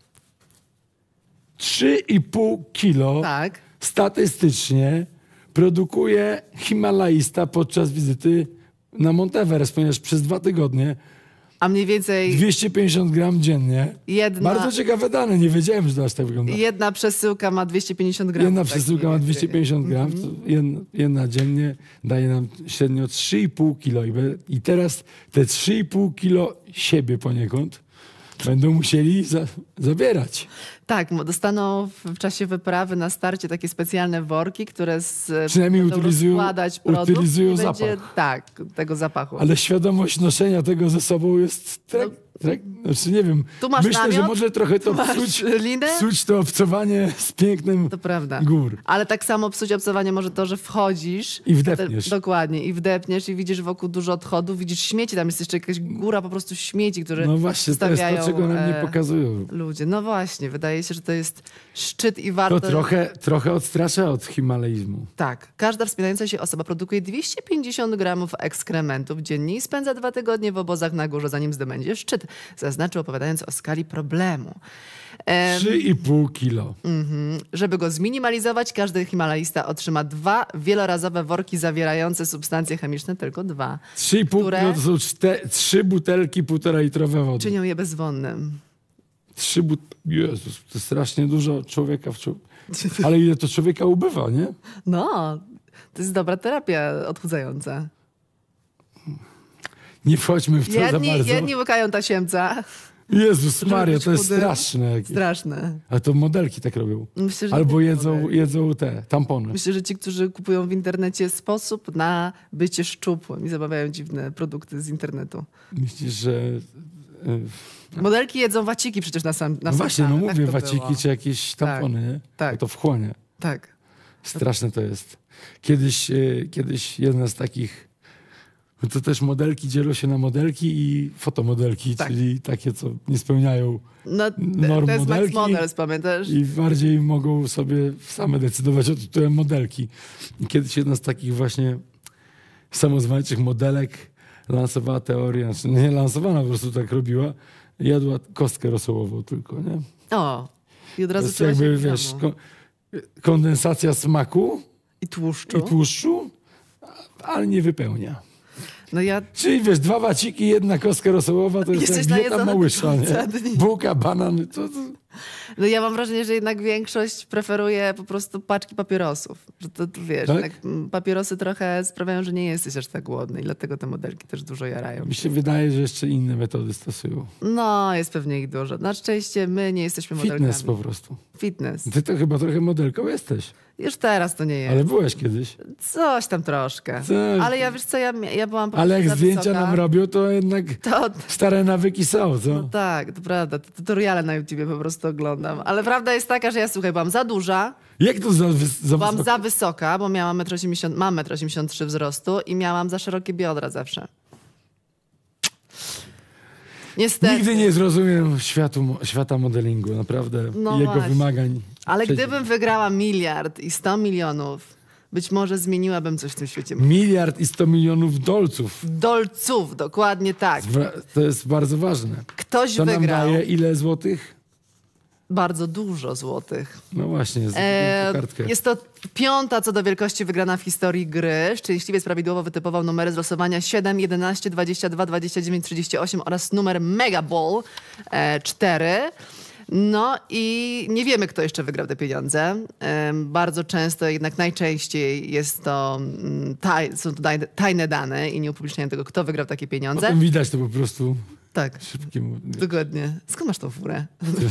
trzy i pół kilo Tak. statystycznie produkuje Himalaista podczas wizyty na Mount Everest, ponieważ przez dwa tygodnie A mniej więcej dwieście pięćdziesiąt gram dziennie. jedna... Bardzo ciekawe dane, nie wiedziałem, że to aż tak wygląda. Jedna przesyłka ma dwieście pięćdziesiąt gramów. Jedna tak przesyłka mniej ma więcej. dwieście pięćdziesiąt gram, to jedna, jedna dziennie daje nam średnio trzy i pół kilo. I, be- I teraz te trzy i pół kilo siebie poniekąd będą musieli za, zabierać. Tak, mo- dostaną w, w czasie wyprawy na starcie takie specjalne worki, które z, Przynajmniej będą utylizują- rozkładać produkt utylizują i będzie, zapach. tak, tego zapachu. Ale świadomość noszenia tego ze sobą jest... Trek, trek, znaczy nie wiem, Tu masz myślę, namiot, że może trochę to tu masz psuć, linę. psuć to obcowanie z pięknym To prawda. gór. Ale tak samo psuć obcowanie może to, że wchodzisz. I wdepniesz. Te, dokładnie. I wdepniesz i widzisz wokół dużo odchodów, widzisz śmieci, tam jest jeszcze jakaś góra po prostu śmieci, które No właśnie, to jest stawiają to, czego nam nie e, pokazują. ludzie. No właśnie, wydaje się, że to jest szczyt i warto... To trochę, trochę odstrasza od himalaizmu. Tak. Każda wspinająca się osoba produkuje dwieście pięćdziesiąt gramów ekskrementów dziennie i spędza dwa tygodnie w obozach na górze, zanim zdobędzie szczyt. szczyt, zaznaczył, opowiadając o skali problemu. Em, trzy i pół kilo. mhm. Żeby go zminimalizować, każdy himalaista otrzyma dwa wielorazowe worki zawierające substancje chemiczne, tylko dwa, trzy i pół które- kilo to są czte, trzy butelki półtora litrowe wody. czynią je bezwonnym. Trzy but... Jezus, to strasznie dużo człowieka w człowiek. Ale ile to człowieka ubywa, nie? No, to jest dobra terapia odchudzająca. Nie wchodźmy w to za Jedni, bardzo. jedni łykają tasiemca. Jezus Maria, być to jest chudym. straszne. jakieś. Straszne. Ale to modelki tak robią. Myślę, że Albo nie jedzą, mogę. jedzą te tampony. Myślę, że ci, którzy kupują w internecie sposób na bycie szczupłym i zamawiają dziwne produkty z internetu. Myślisz, że... e, Modelki jedzą waciki przecież na sam na No sam właśnie, no sam. mówię, Tak to waciki było. czy jakieś tampony, nie? tak. Bo to wchłonie. Tak. Straszne to jest. Kiedyś, e, kiedyś jedna z takich... no to też modelki dzielą się na modelki i fotomodelki, Tak. czyli takie, co nie spełniają No, norm to jest Max modelki. Models, pamiętasz? i bardziej mogą sobie same decydować o tytule modelki. I kiedyś jedna z takich właśnie samozwańczych modelek lansowała teorię, znaczy nie lansowała, po prostu tak robiła, jadła kostkę rosołową tylko, nie? O, i od To razu jest czuła jakby, się w wiesz, domu. ko- kondensacja smaku I tłuszczu. i tłuszczu, ale nie wypełnia. No ja Czyli wiesz, dwa waciki, jedna kostka rosołowa, to jest Jesteś jak dieta najedzony małysza, do nie? końca dni. Bułka, banan, to, to... No ja mam wrażenie, że jednak większość preferuje po prostu paczki papierosów. Że to, to wiesz, Tak? jednak mm, papierosy trochę sprawiają, że nie jesteś aż tak głodny i dlatego te modelki też dużo jarają. Mi się wydaje, że jeszcze inne metody stosują. No, jest pewnie ich dużo. Na szczęście my nie jesteśmy modelkami. Fitness po prostu. Fitness. Ty to chyba trochę modelką jesteś, Już teraz to nie jest. ale byłeś kiedyś. Coś tam troszkę. Coś. Ale ja wiesz co, ja, ja byłam po Ale prostu jak za zdjęcia wysoka. nam robią, to jednak To, stare nawyki są, co? no tak, to prawda. Te tutoriale na YouTubie po prostu oglądam. Ale prawda jest taka, że ja słuchaj, byłam za duża, Jak to za, wys- za byłam wysoko? za wysoka, bo miałam metr osiemdziesiąt, mam metr osiemdziesiąt trzy wzrostu i miałam za szerokie biodra zawsze. Niestety. Nigdy nie zrozumiem światu, świata modelingu, naprawdę. No i jego właśnie. wymagań. Ale Przecież gdybym wygrała miliard i sto milionów, być może zmieniłabym coś w tym świecie. Miliard i sto milionów dolców. Dolców, dokładnie tak. Wra- To jest bardzo ważne. Ktoś To nam wygrał daje ile złotych? bardzo dużo złotych. No właśnie, z E, kartkę. jest to piąta co do wielkości wygrana w historii gry. Szczęśliwiec prawidłowo wytypował numery z losowania siedem, jedenaście, dwadzieścia dwa, dwadzieścia dziewięć, trzydzieści osiem oraz numer Mega Ball e, cztery. No i nie wiemy, kto jeszcze wygrał te pieniądze. Em, bardzo często, jednak najczęściej jest to, mm, taj, są to daj- tajne dane i nie upubliczniają tego, kto wygrał takie pieniądze. Potem widać to po prostu Tak. szybkim... Dokładnie. Skąd masz tą furę?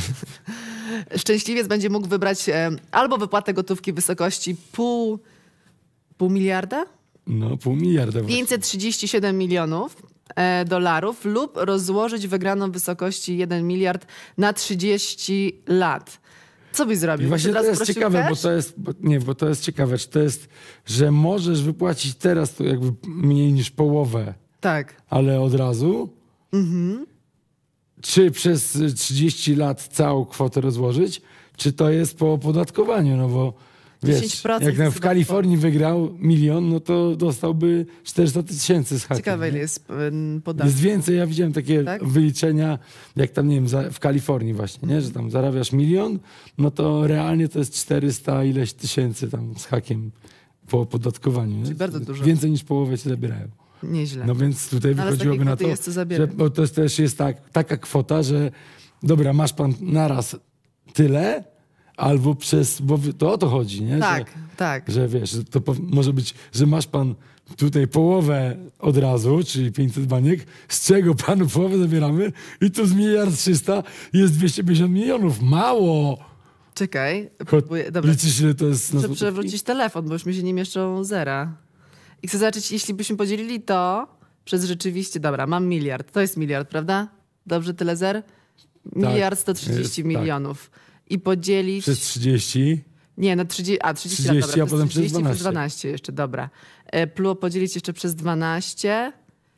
Szczęśliwiec będzie mógł wybrać e, albo wypłatę gotówki w wysokości pół, pół miliarda? No, pół miliarda. właśnie. pięćset trzydzieści siedem milionów e, dolarów lub rozłożyć wygraną w wysokości jeden miliard na trzydzieści lat. Co byś I zrobił? właśnie Od to razu jest prosił ciekawe, bo cash? to jest, bo, nie, bo to jest ciekawe, czy to jest, że możesz wypłacić teraz to jakby mniej niż połowę, Tak. ale od razu, Mhm. czy przez trzydzieści lat całą kwotę rozłożyć, czy to jest po opodatkowaniu, no bo wiesz, dziesięć procent jak na, jest w chyba Kalifornii wygrał milion, no to dostałby czterysta tysięcy z hakiem. Ciekawe, ile nie? jest e, podatku. Jest więcej, ja widziałem takie Tak? wyliczenia, jak tam, nie wiem, za, w Kalifornii właśnie, nie? Że tam zarabiasz milion, no to realnie to jest czterysta ileś tysięcy tam z hakiem po opodatkowaniu. Nie? Czyli bardzo dużo. Więcej niż połowę ci zabierają. Nieźle. No więc tutaj No, ale z wychodziłoby takiej na kwoty to, jest co zabierać. że bo to jest, też jest tak, taka kwota, że dobra, masz pan naraz tyle, albo przez, bo wy- to o to chodzi, nie? Tak, że, tak. że wiesz, że to po, może być, że masz pan tutaj połowę od razu, czyli pięćset baniek, z czego panu połowę zabieramy i tu z miliard trzysta jest dwieście pięćdziesiąt milionów. Mało! Czekaj. Cho- Próbuję. Dobra. Liczysz, ile to jest na Muszę złotówki? przewrócić telefon, bo już mi się nie mieszczą zera. I chcę zobaczyć, jeśli byśmy podzielili to przez rzeczywiście... Dobra, mam miliard. To jest miliard, prawda? Dobrze, tyle zer? Miliard sto trzydzieści jest, tak. milionów. I podzielić... Przez trzydzieści. Nie, no trzydzieści... A, trzydzieści, trzydzieści, lat, dobra. a potem przez trzydzieści dwanaście. dwanaście jeszcze, dobra. E, Plus podzielić jeszcze przez dwanaście.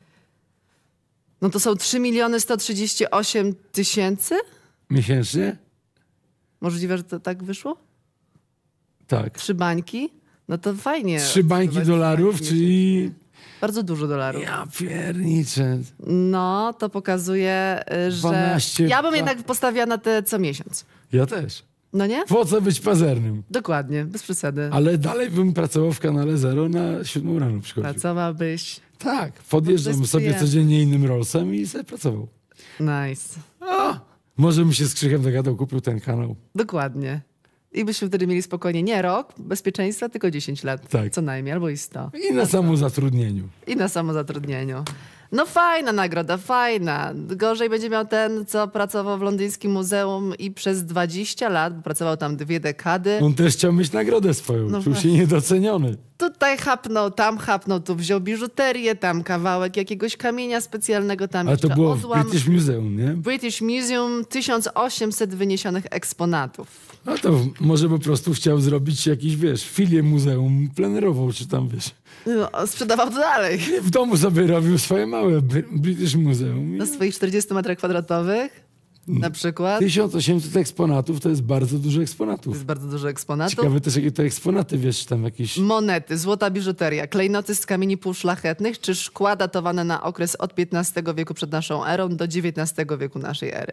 No to są trzy miliony sto trzydzieści osiem tysięcy? Miesięcznie? Możliwe, że to tak wyszło? Tak. Trzy bańki? No to fajnie. Trzy bańki Odbywać dolarów, bańki czyli Bardzo dużo dolarów. Ja pierniczę. No, to pokazuje, y, że dwanaście ja bym pa- jednak postawiła na te co miesiąc. Ja też. No nie? Po co być pazernym? Dokładnie, bez przesady. Ale dalej bym pracował w kanale Zero na siódmą rano przychodził. Pracowałbyś. Tak, To podjeżdżam jest sobie przyjemne. codziennie innym Rollsem i sobie pracował. Nice. A, może bym się z Krzychem dogadał, kupił ten kanał. Dokładnie. I byśmy wtedy mieli spokojnie nie rok bezpieczeństwa, tylko dziesięć lat. Tak. Co najmniej, albo i sto. I na samozatrudnieniu. I na samozatrudnieniu. No fajna nagroda, fajna. Gorzej będzie miał ten, co pracował w Londyńskim Muzeum i przez dwadzieścia lat, bo pracował tam dwie dekady. On też chciał mieć nagrodę swoją, No czuł się właśnie. niedoceniony. Tutaj chapnął, tam chapnął, tu wziął biżuterię, tam kawałek jakiegoś kamienia specjalnego, tam Ale to jeszcze było w odłam. British Museum, nie? British Museum, tysiąc osiemset wyniesionych eksponatów. No to może po prostu chciał zrobić jakiś, wiesz, filię muzeum plenerową, czy tam, wiesz. No, sprzedawał to dalej. W domu sobie robił swoje małe Br- British Museum. Na swoich czterdziestu metrach kwadratowych na przykład. tysiąc osiemset eksponatów to jest bardzo dużo To eksponatów. jest bardzo dużo eksponatów. Ciekawe też, jakie to eksponaty, wiesz, tam jakieś... Monety, złota biżuteria, klejnoty z kamieni półszlachetnych czy szkła datowane na okres od piętnastego wieku przed naszą erą do dziewiętnastego wieku naszej ery.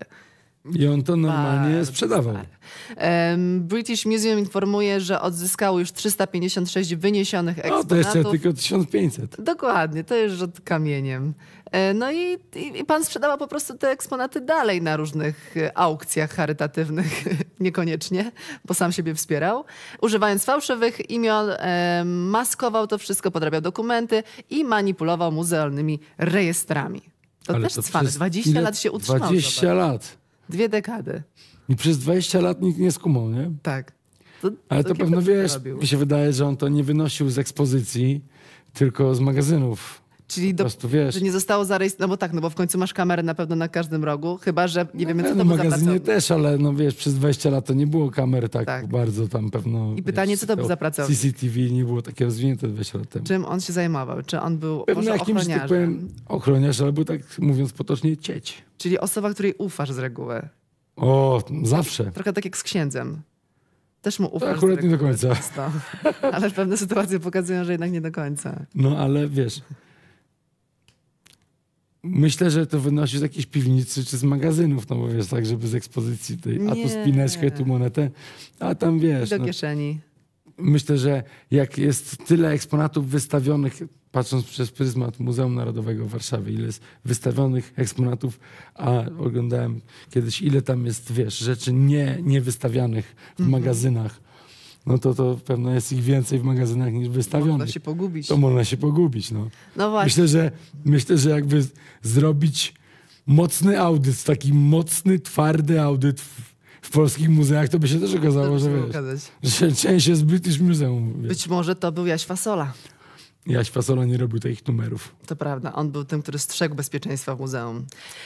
I on to normalnie Bardzo sprzedawał. stare. Em, British Museum informuje, że odzyskało już trzysta pięćdziesiąt sześć wyniesionych No eksponatów. to jeszcze tylko tysiąc pięćset. Dokładnie, to jest rzut kamieniem. E, No i, i, i pan sprzedawał po prostu te eksponaty dalej na różnych e, aukcjach charytatywnych, niekoniecznie, bo sam siebie wspierał. Używając fałszywych imion, e, maskował to wszystko, podrabiał dokumenty i manipulował muzealnymi rejestrami. To Ale też to cwane. przez dwadzieścia ile? lat się utrzymał. dwadzieścia zobacz. lat. Dwie dekady. I przez dwadzieścia lat nikt nie skumał, nie? Tak. To, Ale to kim pewno, to wiesz, robił? mi się wydaje, że on to nie wynosił z ekspozycji, tylko z magazynów. Czyli Po do, prostu, wiesz. że nie zostało zarejestrowane, no bo tak, no bo w końcu masz kamerę na pewno na każdym rogu, chyba że nie wiemy, co no, to w był za magazynie pracownik. też, ale no wiesz, przez dwadzieścia lat to nie było kamer tak, Tak. bardzo tam pewno... I pytanie, wiesz, co to był za pracownik? C C T V nie było takie rozwinięte dwadzieścia lat temu. Czym on się zajmował? Czy on był Pewno może jakimś, tak ochroniarzem? powiem, ochroniarz, albo tak mówiąc potocznie, cieć. Czyli osoba, której ufasz z reguły. O, zawsze. Trochę tak jak z księdzem. Też mu ufasz akurat z nie do reguły końca. często. Ale pewne sytuacje pokazują, że jednak nie do końca. No ale wiesz... Myślę, że to wynosi z jakiejś piwnicy czy z magazynów, no bo wiesz, tak, żeby z ekspozycji tej, a tu Nie. spineczkę, tu monetę, a tam I wiesz, do no, kieszeni. myślę, że jak jest tyle eksponatów wystawionych, patrząc przez pryzmat Muzeum Narodowego w Warszawie, ile jest wystawionych eksponatów, a oglądałem kiedyś, ile tam jest, wiesz, rzeczy nie, niewystawianych w Mhm. magazynach, no to to pewno jest ich więcej w magazynach niż wystawionych. Można się pogubić. To można się pogubić, no. No właśnie. Myślę, że, myślę, że jakby z- zrobić mocny audyt, taki mocny, twardy audyt w, w polskich muzeach, to by się też okazało, że, Trzeba wiesz, okazać. że część jest British Museum. Wiesz. Być może to był Jaś Fasola. Jaś Fasola nie robił takich numerów. To prawda, on był tym, który strzegł bezpieczeństwa w muzeum.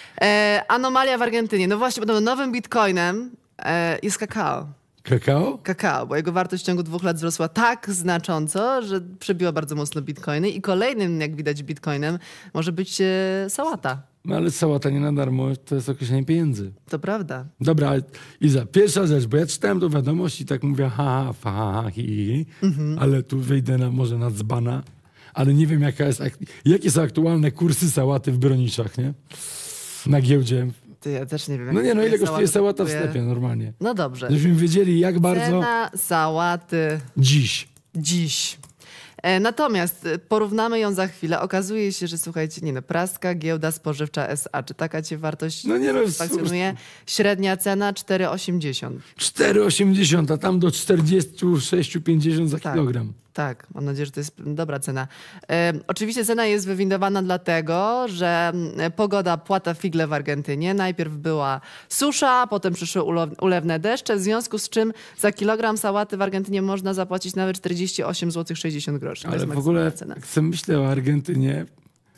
E, anomalia w Argentynie. No właśnie, bo nowym bitcoinem e, jest kakao. Kakao? Kakao, bo jego wartość w ciągu dwóch lat wzrosła tak znacząco, że przebiła bardzo mocno bitcoiny i kolejnym, jak widać, bitcoinem może być e, sałata. No ale sałata nie na darmo, to jest określenie pieniędzy. To prawda. Dobra, Iza, pierwsza rzecz, bo ja czytałem tą wiadomość i tak mówię ha, ha, fa, ha, ha, hi, hi, Mhm. ale tu wyjdę na, może na dzbana, ale nie wiem, jaka jest, ak- jakie są aktualne kursy sałaty w Broniczach, nie? Na giełdzie. Ty, ja też nie wiem. No jak nie, no ile kosztuje sałata w kosztuje. sklepie normalnie? No dobrze. Żebyśmy wiedzieli, jak bardzo Cena sałaty dziś. dziś. E, Natomiast e, porównamy ją za chwilę. Okazuje się, że słuchajcie, nie no, Praska Giełda Spożywcza S A. Czy taka cię wartość No nie, no, satysfakcjonuje? Średnia cena cztery osiemdziesiąt. cztery osiemdziesiąt, a tam do czterdzieści sześć pięćdziesiąt za Tak. kilogram. Tak, mam nadzieję, że to jest dobra cena. E, oczywiście cena jest wywindowana dlatego, że mm, pogoda płata figle w Argentynie. Najpierw była susza, potem przyszły ulo- ulewne deszcze, w związku z czym za kilogram sałaty w Argentynie można zapłacić nawet czterdzieści osiem złotych sześćdziesiąt groszy. To Ale jest w ogóle, maksymalna cena. jak sobie myślę o Argentynie...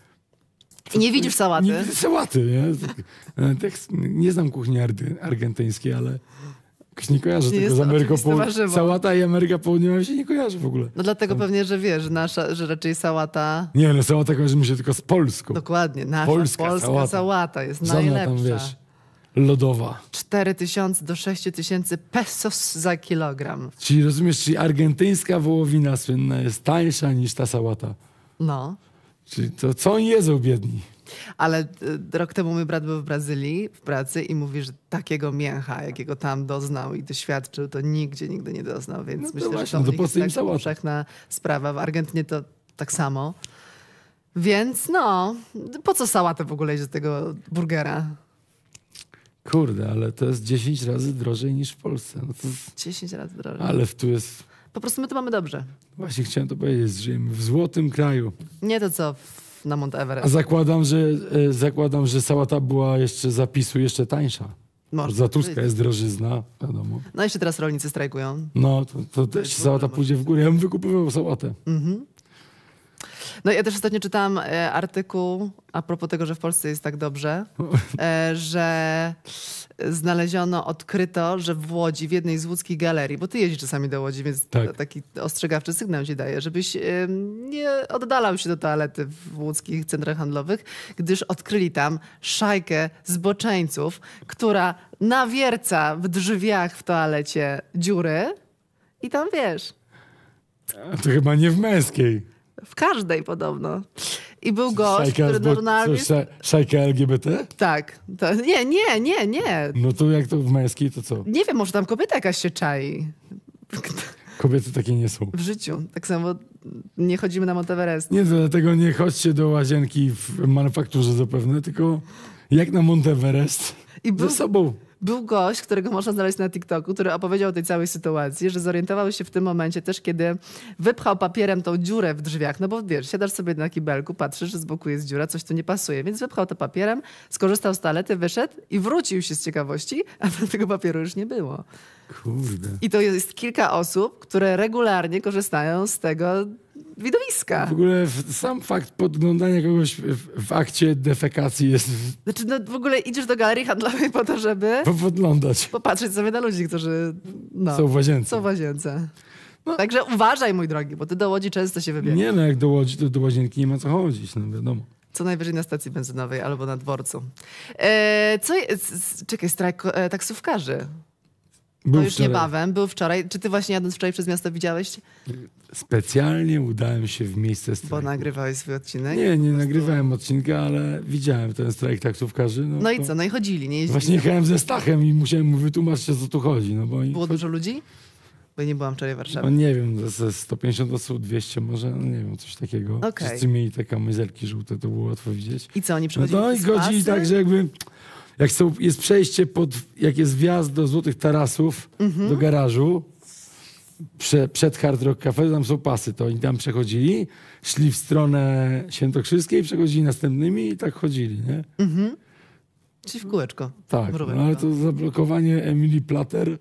I nie widzisz sałaty? Nie widzę sałaty, nie? Tak, tak, nie znam kuchni ardy- argentyńskiej, ale jakoś nie kojarzę Nie tego jest z to Ameryką oczywiste Południową. warzywo. Sałata i Ameryka Południowa się nie kojarzy w ogóle. No dlatego pewnie, że wiesz, że nasza, że raczej sałata... Nie, no sałata kojarzy mi się tylko z Polską. Dokładnie, nasza Polska polska sałata. sałata jest Żadna najlepsza. tam, wiesz, lodowa. cztery tysiące do sześciu tysięcy pesos za kilogram. Czyli rozumiesz, czyli argentyńska wołowina słynna jest tańsza niż ta sałata. No. Czyli to co oni jedzą, biedni? Ale y, rok temu mój brat był w Brazylii w pracy i mówi, że takiego mięcha, jakiego tam doznał i doświadczył, to nigdzie, nigdy nie doznał. Więc No to myślę, właśnie, że to, no to u nich po jest co im tak sałata? powszechna sprawa. W Argentynie to tak samo. Więc no, po co sałatę w ogóle iść do tego burgera? Kurde, ale to jest dziesięć razy drożej niż w Polsce. No to jest... dziesięć razy drożej. Ale w- tu jest... Po prostu my to mamy dobrze. Właśnie chciałem to powiedzieć, żyjemy w złotym kraju. Nie to co w, na Mount A Everest. zakładam, że, e, zakładam, że sałata była jeszcze zapisu jeszcze tańsza. Może Za Tuska być. jest drożyzna, wiadomo. No jeszcze teraz rolnicy strajkują. No, to, to też w ogóle sałata może pójdzie w górę. Ja bym wykupywał sałatę. No ja też ostatnio czytałam e, artykuł a propos tego, że w Polsce jest tak dobrze, e, że znaleziono, odkryto, że w Łodzi, w jednej z łódzkich galerii, bo ty jeździsz czasami do Łodzi, więc Tak. taki ostrzegawczy sygnał ci daje, żebyś e, nie oddalał się do toalety w łódzkich centrach handlowych, gdyż odkryli tam szajkę zboczeńców, która nawierca w drzwiach w toalecie dziury i tam wiesz... A to chyba nie w męskiej. W każdej podobno. I był gość, Szajka, który bo, normalnie... co, szaj- szajka L G B T? Tak. To, nie, nie, nie, nie. No to jak to w męskiej, to co? Nie wiem, może tam kobieta jakaś się czai. Kobiety takie nie są. W życiu. Tak samo nie chodzimy na Mount Everest. Nie, dlatego nie chodźcie do łazienki w manufakturze zapewne, tylko jak na Mount Everest I był, ze sobą. był gość, którego można znaleźć na TikToku, który opowiedział o tej całej sytuacji, że zorientował się w tym momencie też, kiedy wypchał papierem tą dziurę w drzwiach. No bo wiesz, siadasz sobie na kibelku, patrzysz, że z boku jest dziura, coś tu nie pasuje. Więc wypchał to papierem, skorzystał z toalety, wyszedł i wrócił się z ciekawości, a tego papieru już nie było. Kurde. I to jest kilka osób, które regularnie korzystają z tego widowiska. W ogóle w- sam fakt podglądania kogoś w, w akcie defekacji jest Znaczy, no w ogóle idziesz do galerii handlowej po to, żeby podglądać. popatrzeć sobie na ludzi, którzy no, Są w łazience. są w łazience. Także uważaj, mój drogi, bo ty do Łodzi często się wybiegasz. Nie no, jak do Łodzi, to do łazienki nie ma co chodzić, no wiadomo. Co najwyżej na stacji benzynowej albo na dworcu. E, co jest? Czekaj, strajk e, taksówkarzy. To Był już wczoraj. niebawem, był wczoraj. Czy ty właśnie jadąc wczoraj przez miasto widziałeś? Specjalnie udałem się w miejsce Bo strajku. nagrywałeś swój odcinek. Nie, nie nagrywałem odcinka, ale widziałem ten strajk taksówkarzy. No, No i to- co? No i chodzili, nie jeździli. Właśnie jechałem ze Stachem i musiałem mu wytłumaczyć, o co tu chodzi. No bo oni- Było dużo ludzi? Bo ja nie byłam wczoraj w no, Warszawie. nie wiem, ze sto pięćdziesiąt osób, dwieście może, no nie wiem, coś takiego. Okej. Wszyscy mieli te kamizelki żółte, to było łatwo widzieć. I co, oni No przychodzili to i z godzili pasy? tak, że jakby jak są, jest przejście pod, jak jest wjazd do Złotych Tarasów, Mhm. do garażu, prze, przed Hard Rock Cafe, tam są pasy, to oni tam przechodzili, szli w stronę Świętokrzyskiej, przechodzili następnymi i tak chodzili, nie? Czyli w kółeczko. Tak, W no, rowerko. ale to zablokowanie Emilii Plater,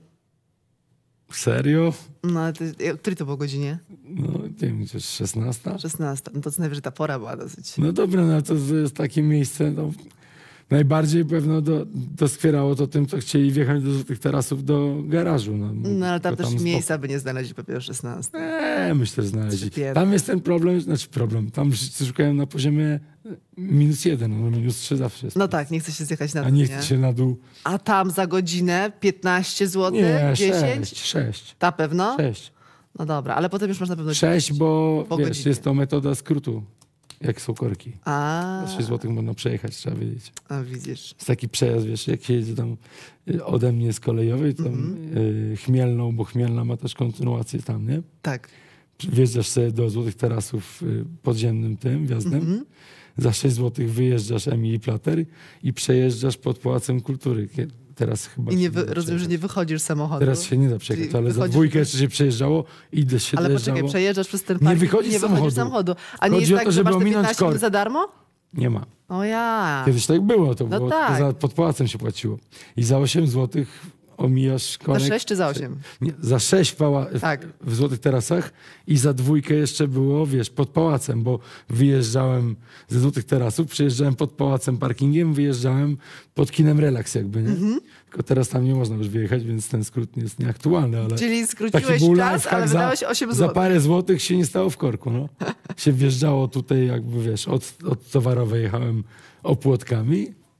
serio? No, ale ty, o której to było godzinie? No nie wiem, gdzieś szesnasta? szesnasta. No to co najwyżej ta pora była dosyć. No dobra, no to jest takie miejsce, no, najbardziej pewno do, doskwierało to tym, co chcieli wjechać do tych tarasów do garażu. No, No ale tam Bo też spoko- miejsca by nie znaleźli po szesnastej. Eee, myślę, że znaleźli. Trzy piętra. Tam jest ten problem, znaczy problem, tam wszyscy szukają na poziomie minus jeden, no minus trzy zawsze jest. No tak, nie chce się zjechać na A dół, nie nie? chce się na dół. A tam za godzinę piętnaście złotych? Nie, dziesięć? sześć, sześć, Ta pewno? sześć. No dobra, ale potem już można pewno... Sześć, bo Po wiesz, godzinie. jest to metoda skrótu, jak są korki. A, Za sześć złotych można przejechać, trzeba wiedzieć. a widzisz. Jest taki przejazd, wiesz, jak się jedzie tam y, ode mnie z kolejowej, tam Mhm. y, Chmielną, bo Chmielna ma też kontynuację tam, nie? Tak. Wjeżdżasz sobie do Złotych Tarasów y, podziemnym tym wjazdem, Mhm. za sześć złotych wyjeżdżasz Emilii Plater i przejeżdżasz pod Pałacem Kultury. Kie- Teraz chyba I nie się wy, da rozumiem, że przejechać. nie wychodzisz z samochodu. Teraz się nie da przejechać, Czyli ale za wychodzisz- dwójkę jeszcze się przejeżdżało i do- się Ale dojeżdżało. poczekaj, przejeżdżasz przez ten Nie parking wychodzisz i nie z wychodzisz z samochodu. samochodu. A nie Chodzi jest o tak, to, że żeby masz te ominąć piętnaście minut kork. za darmo? Nie ma. O ja. Kiedyś tak było, to No było tak. za, pod Pałacem się płaciło. I za osiem złotych omijasz Za korek. sześć czy za osiem? Nie, za sześć pała- Tak. w, w Złotych Tarasach i za dwójkę jeszcze było, wiesz, pod Pałacem, bo wyjeżdżałem ze Złotych Tarasów, przyjeżdżałem pod Pałacem parkingiem, wyjeżdżałem pod kinem Relaks jakby, nie? Mhm. Tylko teraz tam nie można już wyjechać, więc ten skrót jest nieaktualny, ale Czyli taki skróciłeś był czas, lifehack, ale za, wydałeś osiem za złotych. parę złotych się nie stało w korku, no. Się wjeżdżało tutaj jakby, wiesz, od, od Towarowej jechałem opłotkami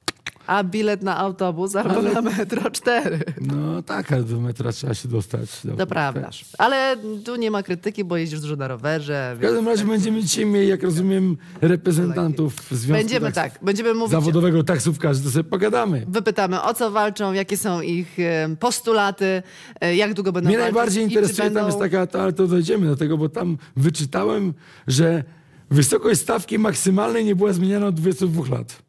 A bilet na autobus albo Ale- na metro cztery. No tak, ale do metra trzeba się dostać. Dobra, To prawda. też. Ale tu nie ma krytyki, bo jeździsz dużo na rowerze. W Więc każdym razie będziemy dzisiaj mieli, jak rozumiem, reprezentantów Związku będziemy Taksów- tak, będziemy mówić, Zawodowego taksówkarzy, to sobie pogadamy. wypytamy o co walczą, jakie są ich e, postulaty, e, jak długo będą Mnie walczyć najbardziej i czy interesuje, będą... tam jest taka, to, ale to dojdziemy do tego, bo tam wyczytałem, że wysokość stawki maksymalnej nie była zmieniana od dwudziestu dwóch lat.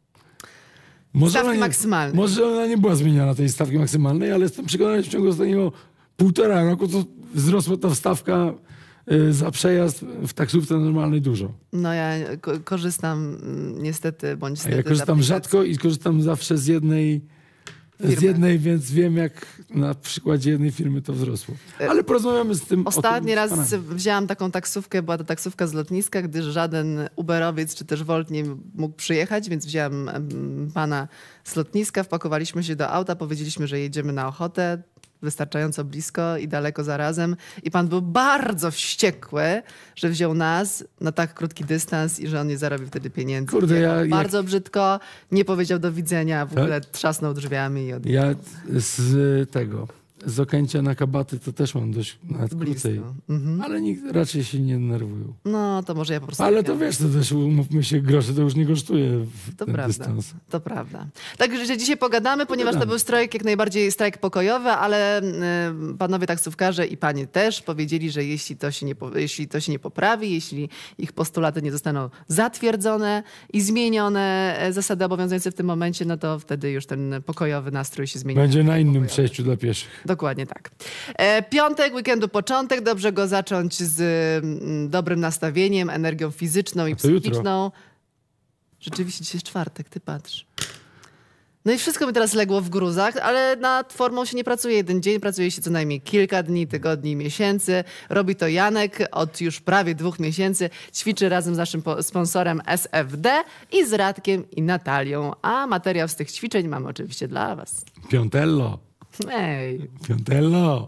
Może Stawki ona nie, maksymalnej. Może ona nie była zmieniana, tej stawki maksymalnej, ale jestem przekonany, że w ciągu ostatniego półtora roku to wzrosła ta stawka y, za przejazd w taksówce normalnej dużo. No ja ko korzystam mm, niestety, bądź A stety ja z korzystam aplikacji. rzadko i korzystam zawsze z jednej, z Firmy. jednej, więc wiem, jak na przykładzie jednej firmy to wzrosło. Ale porozmawiamy z tym. o Ostatni tym raz z panami. wzięłam taką taksówkę, była to taksówka z lotniska, gdyż żaden Uberowiec czy też Wolt nie mógł przyjechać, więc wzięłam em, pana z lotniska, wpakowaliśmy się do auta, powiedzieliśmy, że jedziemy na Ochotę, wystarczająco blisko i daleko zarazem. I pan był bardzo wściekły, że wziął nas na tak krótki dystans i że on nie zarobił wtedy pieniędzy. Kurde, Jechał ja- jak- bardzo brzydko, nie powiedział do widzenia, w Tak? ogóle trzasnął drzwiami i odjechał. Ja z tego, z Okęcia na Kabaty to też mam dość nawet Blisko. krócej. Mhm. Ale nikt raczej się nie denerwują. No, to może ja po prostu... Ale tak to miałam. wiesz, to też umówmy się, groszy to już nie kosztuje w To ten prawda, dystans. to prawda. Także dzisiaj pogadamy, ponieważ to Pogadamy. był strajk, jak najbardziej strajk pokojowy, ale y, panowie taksówkarze i panie też powiedzieli, że jeśli to, się nie, po- jeśli to się nie poprawi, jeśli ich postulaty nie zostaną zatwierdzone i zmienione e, zasady obowiązujące w tym momencie, no to wtedy już ten pokojowy nastrój się zmieni. Będzie na innym przejściu dla pieszych. Dokładnie tak. E, piątek, weekendu początek, dobrze go zacząć z mm, dobrym nastawieniem, energią fizyczną i to jutro. psychiczną. Rzeczywiście dzisiaj jest czwartek, ty patrz. No i wszystko mi teraz legło w gruzach, ale nad formą się nie pracuje jeden dzień, pracuje się co najmniej kilka dni, tygodni, miesięcy. Robi to Janek od już prawie dwóch miesięcy. Ćwiczy razem z naszym po- sponsorem S F D i z Radkiem i Natalią. A materiał z tych ćwiczeń mamy oczywiście dla was. Piątello, Ej, piątello.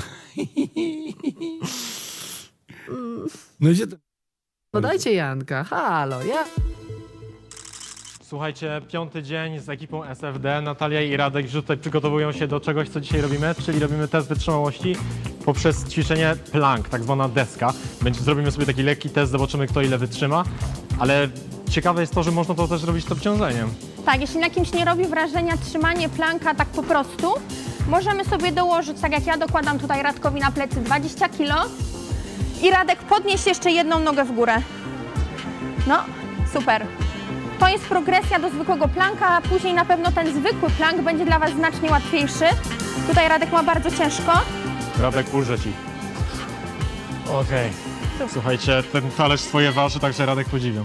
No idzie to... no dajcie Janka, halo, ja... Słuchajcie, piąty dzień z ekipą S F D. Natalia i Radek już tutaj przygotowują się do czegoś, co dzisiaj robimy, czyli robimy test wytrzymałości poprzez ćwiczenie plank, tak zwana deska. Będzie, zrobimy sobie taki lekki test, zobaczymy, kto ile wytrzyma, ale ciekawe jest to, że można to też robić z obciążeniem. Tak, jeśli na kimś nie robi wrażenia trzymanie planka tak po prostu, możemy sobie dołożyć, tak jak ja dokładam tutaj Radkowi na plecy dwadzieścia kilo i Radek podnieść jeszcze jedną nogę w górę. No, super. To jest progresja do zwykłego planka, a później na pewno ten zwykły plank będzie dla Was znacznie łatwiejszy. Tutaj Radek ma bardzo ciężko. Radek, ulżę ci. Okej. Słuchajcie, ten talerz swoje waży, także Radek podziwiam.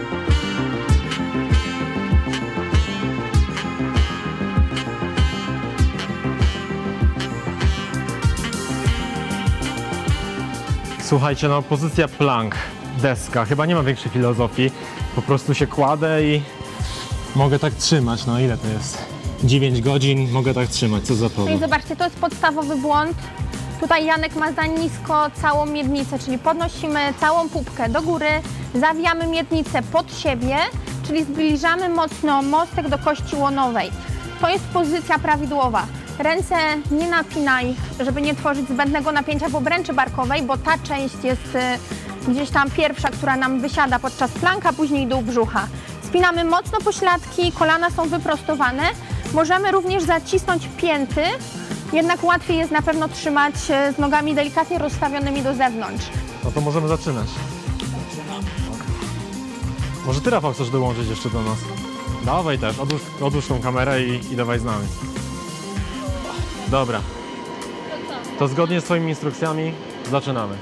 Słuchajcie, no pozycja plank, deska, chyba nie ma większej filozofii. Po prostu się kładę i mogę tak trzymać. No ile to jest? dziewięć godzin mogę tak trzymać, co za No i problem. zobaczcie, to jest podstawowy błąd. Tutaj Janek ma za nisko całą miednicę, czyli podnosimy całą pupkę do góry, zawijamy miednicę pod siebie, czyli zbliżamy mocno mostek do kości łonowej. To jest pozycja prawidłowa. Ręce nie napinaj, żeby nie tworzyć zbędnego napięcia w obręczy barkowej, bo ta część jest y, gdzieś tam pierwsza, która nam wysiada podczas planka, później dół brzucha. Spinamy mocno pośladki, kolana są wyprostowane. Możemy również zacisnąć pięty, jednak łatwiej jest na pewno trzymać y, z nogami delikatnie rozstawionymi do zewnątrz. No to możemy zaczynać. Może ty, Rafał, chcesz dołączyć jeszcze do nas? Dawaj też, odłóż, odłóż tą kamerę i, i dawaj z nami. Dobra. To zgodnie z twoimi instrukcjami zaczynamy.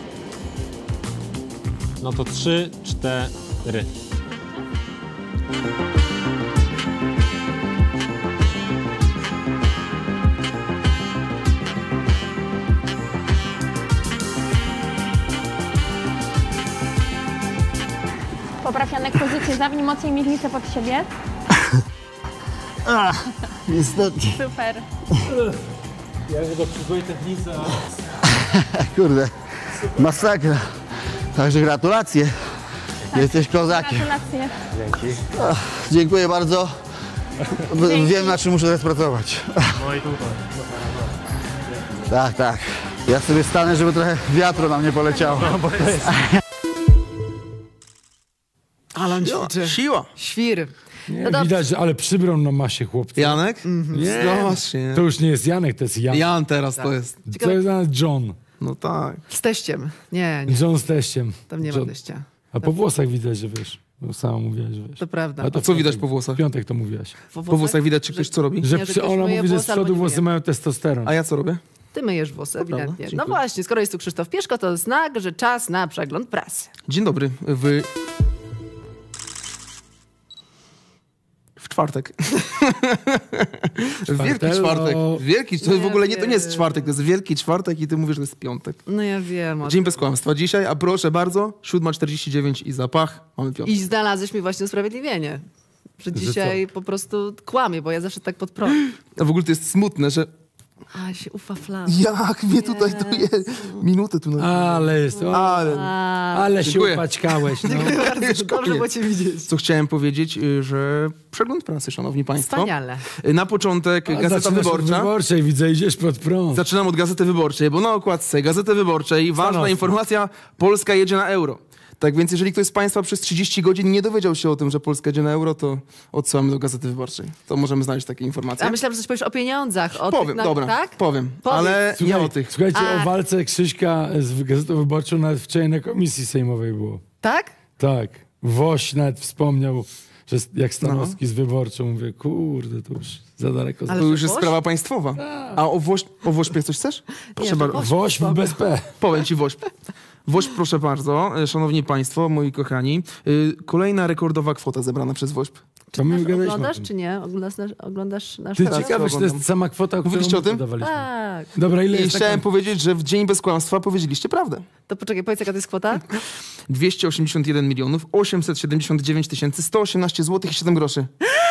No to trzy, cztery. Popraw Janek pozycję, zawinij mocniej miednicę pod siebie. Niestety, Super. Ja chyba przygoję tętnicę, kurde, masakra. Także gratulacje. Jesteś kozakiem. Gratulacje. Dziękuję bardzo. Wiem, na czym muszę teraz pracować. No i tutaj. Tak, tak. Ja sobie stanę, żeby trochę wiatru na mnie poleciało. No, bo to jest... Ale on ćwiczy. Siła. Świr. Nie, No dobrze. widać, że ale przybrał na masie chłopcy. Janek? Nie, Strasznie. to już nie jest Janek, to jest Jan. Jan teraz to jest. To jest nawet John. No tak. Z teściem. Nie, nie, John z teściem. tam nie ma John. teścia. A po włosach widać, że wiesz. Bo sama mówiłaś, że wiesz. To prawda. Ale to A w co piątek- widać po włosach? W piątek to mówiłaś. Po Po włosach widać, czy ktoś co robi? Że Nie, że przy, ktoś ona myje mówi, że z włosy albo przodu nie włosy myje. mają testosteron. A ja co robię? Ty myjesz włosy, prawda, ewidentnie. No dziękuję. właśnie, skoro jest tu Krzysztof Pieszko, to znak, że czas na przegląd prasy. Dzień dobry. W... W czwartek. W Wielki Czwartelo. czwartek. Wielki, to No w ogóle ja nie, to nie jest wiem. czwartek, to jest Wielki czwartek i ty mówisz, że to jest piątek. No ja wiem. O Dzień bez kłamstwa dzisiaj, a proszę bardzo, siódma czterdzieści dziewięć i zapach, mamy piątek. I znalazłeś mi właśnie usprawiedliwienie. Że dzisiaj po prostu kłamie, bo ja zawsze tak pod prąd. A w ogóle to jest smutne, że A, się ufa flam. jak mnie tutaj tu jest. Minutę tu na... Ale jest, o, Ale... ale się Dziękuję. upaćkałeś. No. Bardzo dobrze było cię widzieć. Co chciałem powiedzieć, y, że przegląd prasy, szanowni państwo. Wspaniale. Y, Na początek A Gazeta zaczynasz od Wyborcza. Wyborczej, widzę, idziesz pod prąd. Zaczynam od Gazety Wyborczej, bo na okładce Gazety Wyborczej ważna Stanowczo. informacja, Polska jedzie na euro. Tak więc jeżeli ktoś z państwa przez trzydzieści godzin nie dowiedział się o tym, że Polska jedzie na euro, to odsyłamy do Gazety Wyborczej. To możemy znaleźć takie informacje. A myślałam, że coś powiesz o pieniądzach. O Powiem, tych, na- dobra, Tak? powiem, Powiedz. ale nie Słuchaj, o tych. Słuchajcie, A. o walce Krzyśka z Gazetą Wyborczą nawet wczoraj na komisji sejmowej było. Tak? Tak. Woś nawet wspomniał, że jak No. Stanowski z Wyborczą, mówię, kurde, to już za daleko. Ale To już że jest Woś? sprawa państwowa. A o, woś, o Wośpie coś chcesz? Proszę że bardzo. Woś. Woś bez P. Powiem ci Wośp. Wośp, proszę bardzo, e, szanowni państwo, moi kochani. y, Kolejna rekordowa kwota zebrana przez Wośp. To my Nasz gadaliśmy o oglądasz tym. czy nie? Oglądasz nasz, oglądasz nasz Ty program? ciekawe, czy to jest sama kwota, o którą Mówiliście my o tym? podawaliśmy. Tak. Dobra, ile I jest chciałem taka... powiedzieć, że w Dzień Bez Kłamstwa powiedzieliście prawdę. To poczekaj, powiedz jaka to jest kwota? dwieście osiemdziesiąt jeden milionów osiemset siedemdziesiąt dziewięć tysięcy sto osiemnaście złotych i siedem groszy.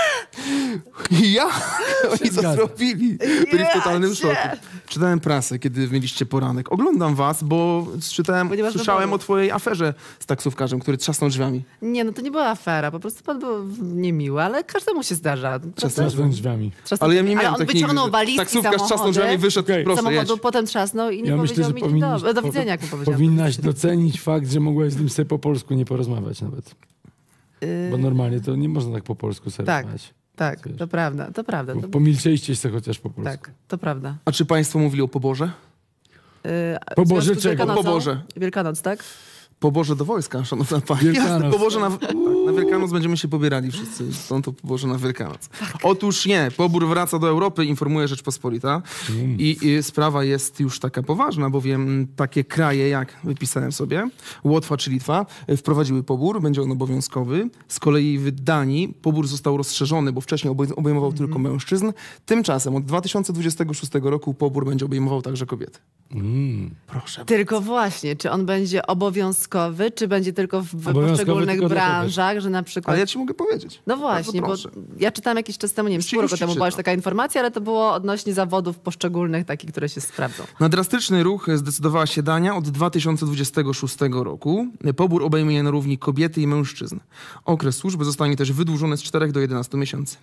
I ja? Oni co zgadza. zrobili? Byli w totalnym Jacie. szoku. Czytałem prasę, kiedy mieliście poranek. Oglądam was, bo czytałem, Bo nie masz słyszałem wyboru. o twojej aferze z taksówkarzem, który trzasnął drzwiami. Nie, no to nie była afera, po prostu pan był niemiły, ale każdemu się zdarza. Trzasnąć drzwiami. Trzasnął Ale ja nie drzwiami. miałem Ale on techniki, wyciągnął że walizki taksówkarz trzasnął samochody, drzwiami, wyszedł, Okej. proszę, jedź. samochodu, potem trzasnął i nie Ja myślę, powiedział że mi powinniś, do, do widzenia, jak mu powiedział. powinnaś docenić fakt, że mogłaś z nim sobie po polsku nie porozmawiać nawet. Bo normalnie to nie można tak po polsku sobie Tak. rozmawiać. Tak, to prawda, to prawda. Bo To, pomilczeliście się chociaż po polsku. tak, to prawda. A czy państwo mówili o poborze? Yy, w Poboże związku z czego? Wielkanocą- Poboże. Wielkanoc, tak? Poboże do wojska, szanowna pani. Wielkanoc. Jasne, poboże na, tak, na Wielkanoc będziemy się pobierali wszyscy. Stąd to poboże na Wielkanoc. Otóż nie, pobór wraca do Europy, informuje Rzeczpospolita. I, I sprawa jest już taka poważna, bowiem takie kraje, jak wypisałem sobie, Łotwa czy Litwa, wprowadziły pobór, będzie on obowiązkowy. Z kolei w Danii pobór został rozszerzony, bo wcześniej obej- obejmował tylko mężczyzn. Tymczasem od dwa tysiące dwudziestego szóstego roku pobór będzie obejmował także kobiety. Mm. Proszę. Tylko właśnie, czy on będzie obowiązkowy, czy będzie tylko w, w Obowiązkowy poszczególnych tylko dla branżach, że na przykład... Ale ja ci mogę powiedzieć. No właśnie, bo Bardzo proszę. ja czytałam jakiś czas temu, nie wiem, Już ci- pół już roku ci temu była już czytam. taka informacja, ale to było odnośnie zawodów poszczególnych, takich, które się sprawdzą. Na drastyczny ruch zdecydowała się Dania od dwa tysiące dwudziestego szóstego roku. Pobór obejmuje na równi kobiety i mężczyzn. Okres służby zostanie też wydłużony z czterech do jedenastu miesięcy.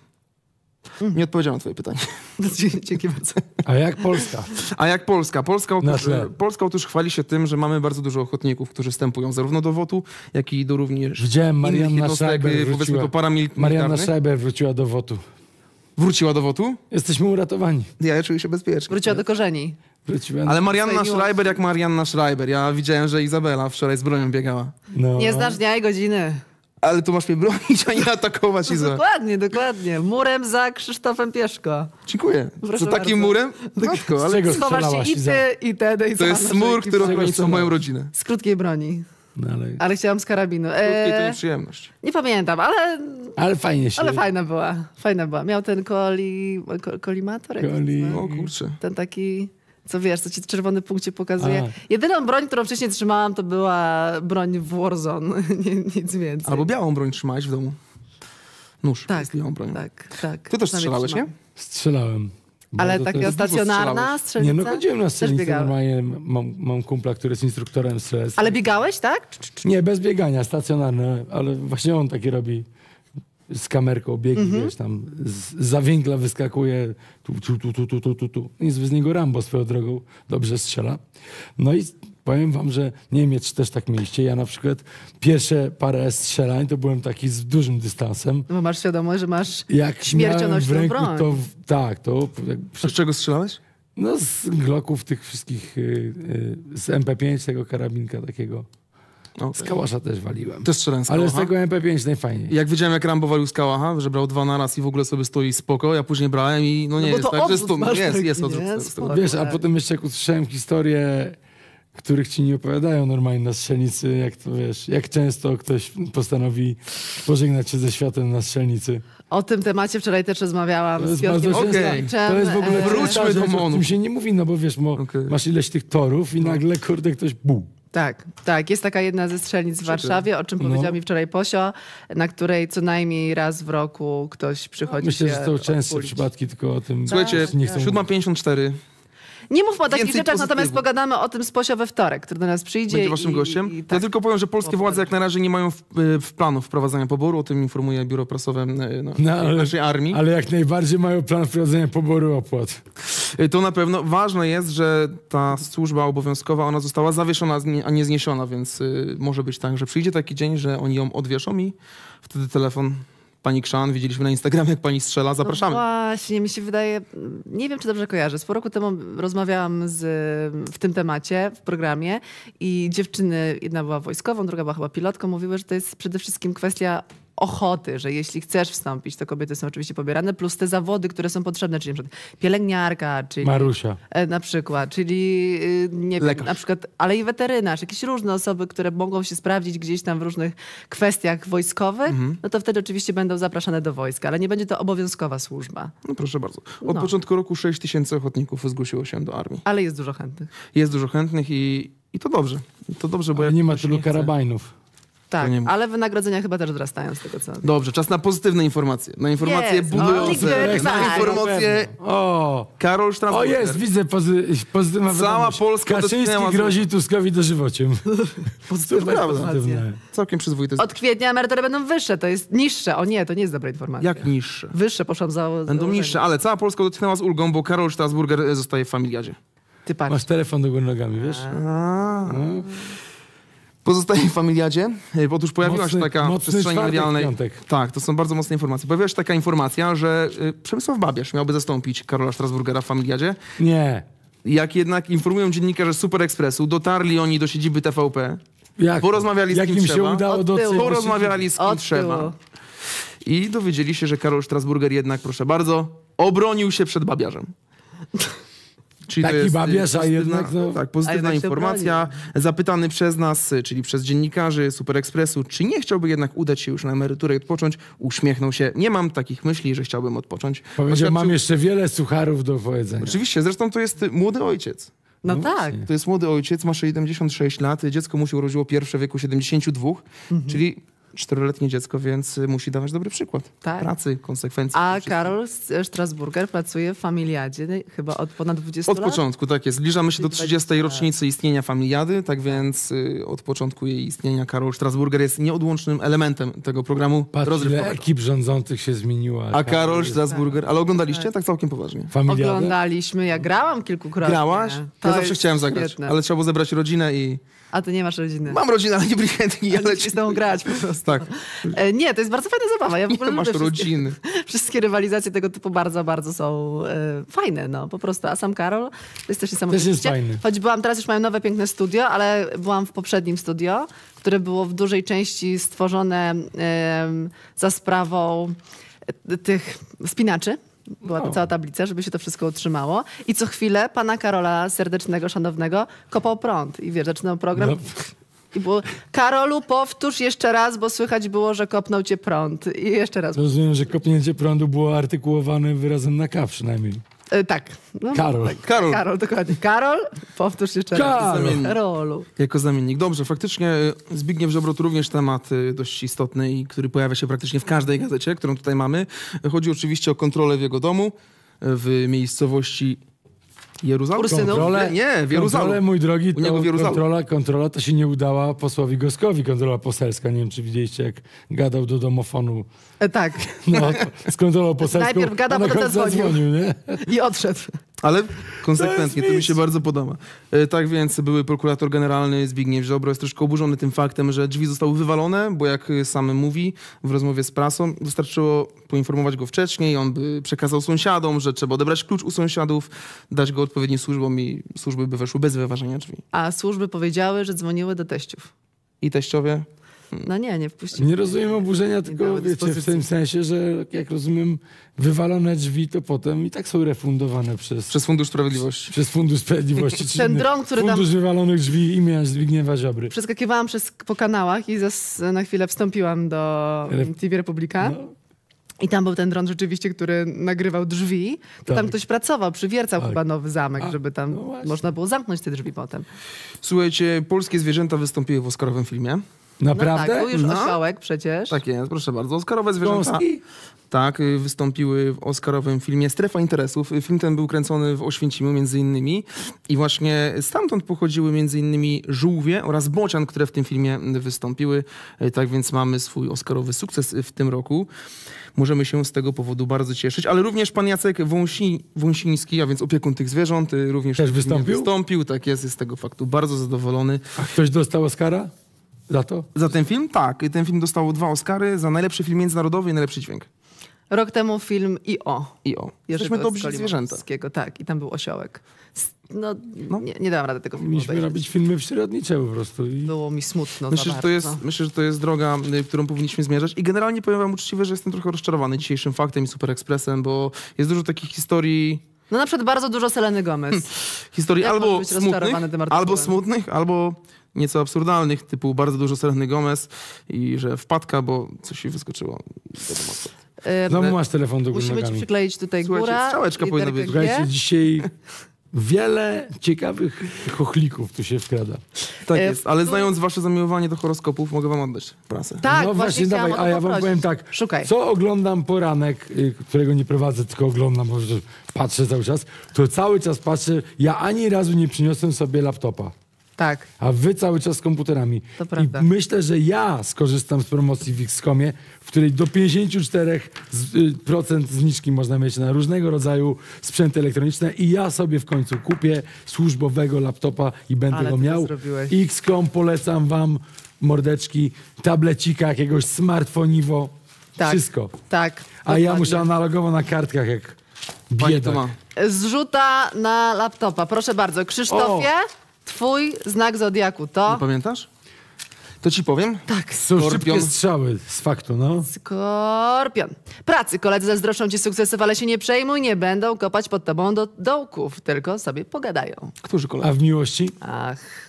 Nie odpowiedziałem na twoje pytanie. Dzięki bardzo. A jak Polska? A jak Polska? Polska Na otóż, tle. Polska otóż chwali się tym, że mamy bardzo dużo ochotników, którzy wstępują zarówno do W O T-u, jak i do również Widziałem, innych Marianna jednostek, Schreiber powiedzmy wróciła. to paramilitarnych. Marianna Schreiber wróciła do wotu. Wróciła do W O T-u? Jesteśmy uratowani. Ja czuję się bezpiecznie. Wróciła do korzeni. Wróciłem. Ale Marianna Swojej Schreiber jak Marianna Schreiber. Ja widziałem, że Izabela wczoraj z bronią biegała. No. Nie znasz dnia i godziny. Ale tu masz mnie bronić, a nie atakować, No, Iza. dokładnie, dokładnie. Murem za Krzysztofem Pieszko. Dziękuję. Proszę Co takim bardzo. murem? Matko, Z ale czego Schowasz się strzelałaś, i Iza? ty, i ten, i to cała jest nasza smur, ekipa. który czego ochroni całą moją strzelałaś? rodzinę. Z krótkiej broni. No, ale... Ale chciałam z karabinu. Krótkiej to Eee, nieprzyjemność. nie pamiętam, ale, ale fajnie się... ale fajna była. Fajna była. Miał ten koli, ko, kolimator? jak to Koli- nazywa? O kurczę. Ten taki, co wiesz, co ci czerwony punkt ci pokazuje. A. Jedyną broń, którą wcześniej trzymałam, to była broń w Warzone. Nie, nic więcej. Albo białą broń trzymałeś w domu. Nóż Tak, jest białą bronią. tak, tak. Ty też Czasami strzelałeś, nie? trzymam. Strzelałem. Ale Bardzo taka też- dużo stacjonarna strzelałeś. strzelnica? Nie, no chodziłem na Też strzelnicę biegałem. normalnie. Mam, mam kumpla, który jest instruktorem strzeleckim. Ale biegałeś, tak? Nie, bez biegania, stacjonarne, ale właśnie on takie robi. z kamerką biegnie, mm-hmm. wiesz, tam z, za węgla wyskakuje tu, tu, tu, tu, tu, tu, tu, tu. Jest z niego Rambo swoją drogą, dobrze strzela. No i powiem wam, że nie wiem, czy też tak mieliście. Ja na przykład pierwsze parę strzelań to byłem taki z dużym dystansem. Bo masz świadomość, że masz Jak śmiercionośną w ręku, broń. to tak, to... Jak, A z czego strzelałeś? no z Glocków tych wszystkich, y, y, z M P pięć, tego karabinka takiego. Okay. Z kałasza też waliłem. Też strzelałem z Ale z kałacha. tego M P pięć najfajniej. Jak widziałem, jak Rambo walił z kałacha, że brał dwa na raz i w ogóle sobie stoi spoko, ja później brałem i no nie bo jest to tak, że odwrót sto... masz jest, taki, jest nie? odwrót. Spoko. Wiesz, a tak. potem jeszcze jak usłyszałem historię, których ci nie opowiadają normalnie na strzelnicy, jak to wiesz, jak często ktoś postanowi pożegnać się ze światem na strzelnicy. O tym temacie wczoraj też rozmawiałam To z jest Piotrkiem bardzo Okej. Słończem. To jest w ogóle E, Wróćmy do O Monu. tym się nie mówi, no bo wiesz, mo, Okej. masz ileś tych torów i nagle, kurde, ktoś bu. Tak, tak. Jest taka jedna ze strzelnic w Warszawie, o czym No. powiedział mi wczoraj Posio, na której co najmniej raz w roku ktoś przychodzi Myślę, się że to częste odpulić. przypadki, tylko o tym Słuchajcie, nie chcą siódma pięćdziesiąt cztery. Nie mówmy o takich Więcej rzeczach, natomiast pozytywu. pogadamy o tym z Posio we wtorek, który do nas przyjdzie. Będzie waszym i, gościem. I, i Ja tak. tylko powiem, że polskie władze jak na razie nie mają w, w planu wprowadzania poboru. O tym informuje biuro prasowe e, no, No, ale- naszej armii. Ale jak najbardziej mają plan wprowadzenia poboru opłat. E, To na pewno. Ważne jest, że ta służba obowiązkowa, ona została zawieszona, a nie zniesiona, więc y, może być tak, że przyjdzie taki dzień, że oni ją odwieszą i wtedy telefon pani Krzan, widzieliśmy na Instagramie, jak pani strzela, zapraszamy. No właśnie, mi się wydaje, nie wiem, czy dobrze kojarzę. Z pół roku temu rozmawiałam z, w tym temacie w programie i dziewczyny, jedna była wojskową, druga była chyba pilotką, mówiły, że to jest przede wszystkim kwestia ochoty, że jeśli chcesz wstąpić, to kobiety są oczywiście pobierane, plus te zawody, które są potrzebne, czyli na przykład pielęgniarka, czyli Marusia. e, na przykład, czyli y, nie wiem, Lekarz. na przykład, ale i weterynarz, jakieś różne osoby, które mogą się sprawdzić gdzieś tam w różnych kwestiach wojskowych, Mhm. no to wtedy oczywiście będą zapraszane do wojska, ale nie będzie to obowiązkowa służba. No proszę bardzo. Od No. początku roku sześć tysięcy ochotników zgłosiło się do armii. Ale jest dużo chętnych. Jest dużo chętnych i, i to dobrze. I to dobrze, bo Ale jak nie ma ktoś tylu chce- karabinów. Tak, nie mów. ale wynagrodzenia chyba też wzrastają z tego, co... Dobrze, czas na pozytywne informacje. Na informacje Yes, budujące. only good Na vibes. informacje O! Karol O Strasburger. jest, widzę pozy pozytywna Cała wiadomość. Polska Kaczyński dotknęła- grozi Tuskowi dożywociem. Pozytywna prawda. informacja. Pozytywne. Całkiem przyzwoite. Od kwietnia emerytury będą wyższe, to jest niższe. O nie, to nie jest dobra informacja. Jak niższe? Wyższe, poszłam za... Będą założenie. niższe, ale cała Polska dotknęła z ulgą, bo Karol Strasburger zostaje w Familiadzie. Ty patrz. Masz telefon do góry nogami, wiesz? Pozostaje w Familiadzie. E, Otóż pojawiła Mocny- się taka w mocny przestrzeni czwartek, medialnej... piątek. Tak, to są bardzo mocne informacje. Pojawiła się taka informacja, że y, Przemysław Babiarz miałby zastąpić Karola Strasburgera w Familiadzie. Nie. Jak jednak informują dziennikarze Super Expressu, dotarli oni do siedziby T V P, Jak, Porozmawiali z jak kim im się trzeba. udało Od do tyłu. porozmawiali z kim Od trzeba tyłu. i dowiedzieli się, że Karol Strasburger jednak, proszę bardzo, obronił się przed Babiarzem. Czyli Taki to jest, y, Babiarz, a pozytywna- jednak, no- tak, A pozytywna jednak się informacja. Zapytany przez nas, y, czyli przez dziennikarzy Super Expressu, czy nie chciałby jednak udać się już na emeryturę i odpocząć, uśmiechnął się. Nie mam takich myśli, że chciałbym odpocząć. Powiedział, Oświadczył- mam jeszcze wiele sucharów do powiedzenia. Oczywiście, zresztą to jest y, młody ojciec. No, No tak. właśnie. To jest młody ojciec, ma siedemdziesiąt sześć lat, dziecko mu się urodziło pierwsze w wieku siedemdziesięciu dwóch, czyli czteroletnie dziecko, więc y, musi dawać dobry przykład Tak. pracy, konsekwencji. A wszystkiego. Karol Strasburger pracuje w Familiadzie chyba od ponad dwudziestu Od lat. początku, tak jest. Zbliżamy się do trzydziestej dwadzieścia rocznicy istnienia Familiady, tak więc y, od początku jej istnienia Karol Strasburger jest nieodłącznym elementem tego programu Patrz, ile rozrywkowego. ekip rządzących się zmieniła. A Karol Strasburger, ale oglądaliście? Tak całkiem poważnie. Familiadę? Oglądaliśmy, ja grałam kilkukrotnie. Grałaś? To Ja zawsze jest chciałem zagrać, świetne. ale trzeba było zebrać rodzinę i... A ty nie masz rodziny. Mam rodzinę, ale nie byli chętni, ale... Ale ci z tobą grać po prostu. Tak, E, nie, to jest bardzo fajna zabawa. Ja w ogóle nie masz lubię wszystkie, rodziny. wszystkie rywalizacje tego typu bardzo, bardzo są e, fajne, no po prostu. A sam Karol to jest też niesamowite. Też jest fajny. Choć byłam, teraz już mają nowe, piękne studio, ale byłam w poprzednim studio, które było w dużej części stworzone em, za sprawą e, tych spinaczy. Była to O. cała tablica, żeby się to wszystko utrzymało. I co chwilę pana Karola serdecznego, szanownego kopał prąd. I wiesz, zaczynał program. No. I było, Karolu, powtórz jeszcze raz, bo słychać było, że kopnął cię prąd. I jeszcze raz. Rozumiem, że kopnięcie prądu było artykułowane wyrazem na K przynajmniej. E, tak. No, Karol. Tak. Karol. Karol, dokładnie. Karol, powtórz jeszcze Karol. raz. Karolu. Jako zamiennik. Dobrze, faktycznie y, Zbigniew Ziobro to również temat y, dość istotny i który pojawia się praktycznie w każdej gazecie, którą tutaj mamy. Chodzi oczywiście o kontrolę w jego domu w miejscowości Jeruzalem? Ursynów? Kontrolę, Nie, w Jeruzalem. kontrolę, mój drogi, U niego to w Jeruzalem. kontrola, kontrola to się nie udała posłowi Goskowi, kontrola poselska. Nie wiem, czy widzieliście, jak gadał do domofonu. E, tak. No, z kontrolą poselską. Najpierw gada, a na potem końcu zadzwonił. zadzwonił, nie? I odszedł. Ale konsekwentnie, To to jest mi się nic. bardzo podoba. E, tak więc były prokurator generalny Zbigniew Ziobro jest troszkę oburzony tym faktem, że drzwi zostały wywalone, bo jak sam mówi w rozmowie z prasą, wystarczyło poinformować go wcześniej, on by przekazał sąsiadom, że trzeba odebrać klucz u sąsiadów, dać go odpowiednim służbom i służby by weszły bez wyważenia drzwi. A służby powiedziały, że dzwoniły do teściów. I teściowie? No nie, nie wpuścili. Nie rozumiem oburzenia, tylko dały wiecie, w dyspozycji. tym sensie, że jak rozumiem, wywalone drzwi to potem i tak są refundowane przez, Przez Fundusz Sprawiedliwości. przez Fundusz Sprawiedliwości. czy Ten inny dron, który tam- Fundusz wywalonych drzwi imienia Zbigniewa Ziobry. Przeskakiwałam przez, po kanałach i zas, na chwilę wstąpiłam do Rep- T V Republika. No. I tam był ten dron rzeczywiście, który nagrywał drzwi. To Tak. tam ktoś pracował, przywiercał Tak. chyba nowy zamek, A, żeby tam no właśnie. można było zamknąć te drzwi potem. Słuchajcie, polskie zwierzęta wystąpiły w oscarowym filmie. Naprawdę? No tak, był już No. osiołek przecież. Tak jest, proszę bardzo. Oscarowe zwierzęta. Gąski? Tak, y, wystąpiły w oscarowym filmie Strefa Interesów. Film ten był kręcony w Oświęcimiu między innymi i właśnie stamtąd pochodziły między innymi żółwie oraz bocian, które w tym filmie wystąpiły. Y, Tak więc mamy swój oscarowy sukces w tym roku. Możemy się z tego powodu bardzo cieszyć, ale również pan Jacek Wąsi, Wąsiński, a więc opiekun tych zwierząt, y, również Też w tym filmie wystąpił? Wystąpił, tak jest, jest z tego faktu bardzo zadowolony. A ktoś dostał Oscara za to? Za ten film? Tak, ten film dostał dwa Oscary za najlepszy film międzynarodowy i najlepszy dźwięk. Rok temu film I O. I o, jesteśmy Jerzego dobrzy zwierzęta. Skolimowskiego. Tak, i tam był osiołek. S- No, No. Nie, nie dałam rady tego filmu Mieliśmy obejrzeć. robić filmy przyrodnicze po prostu. I... Było mi smutno Myślę, za że to jest, bardzo. myślę, że to jest droga, y, którą powinniśmy zmierzać. I generalnie powiem wam uczciwie, że jestem trochę rozczarowany dzisiejszym faktem i Super Expressem, bo jest dużo takich historii, No na przykład bardzo dużo Seleny Gomez. historii Jak albo możesz być rozczarowany smutnych, tym artykułem? albo smutnych, albo nieco absurdalnych, typu bardzo dużo Seleny Gomez i że wpadka, bo coś jej wyskoczyło. Wiadomo co. E, Znowu masz telefon do góry Musimy ci nogami. przykleić tutaj Słuchajcie, góra, strzałeczka powinna literkę być. G. Słuchajcie, dzisiaj wiele ciekawych chochlików tu się wkrada. Tak E, jest, ale tu- znając wasze zamiłowanie do horoskopów, mogę wam oddać prasę. Tak, no właśnie, chciałam dawaj, o to a ja wam poprosić. powiem tak. Szukaj. Co oglądam poranek, y, którego nie prowadzę, tylko oglądam, bo że patrzę cały czas, to cały czas patrzę, ja ani razu nie przyniosłem sobie laptopa. Tak. A wy cały czas z komputerami. To prawda. I myślę, że ja skorzystam z promocji w X-Comie, w której do pięćdziesiąt cztery procent zniżki można mieć na różnego rodzaju sprzęty elektroniczne i ja sobie w końcu kupię służbowego laptopa i będę Ale go ty to miał. zrobiłeś. X-Com polecam wam, mordeczki, tablecika jakiegoś smartfoniwo, Tak. wszystko. Tak. A ja dokładnie. muszę analogowo na kartkach jak Pani biedak. to ma. Zrzuta na laptopa. Proszę bardzo. Krzysztofie, twój znak zodiaku Nie to... pamiętasz? To ci powiem. Tak. Są Skorpion. szybkie strzały z faktu, no. Skorpion. Pracy. Koledzy zazdroszczą ci sukcesów, ale się nie przejmuj, nie będą kopać pod tobą do dołków, tylko sobie pogadają. Którzy koledzy? A w miłości? Ach.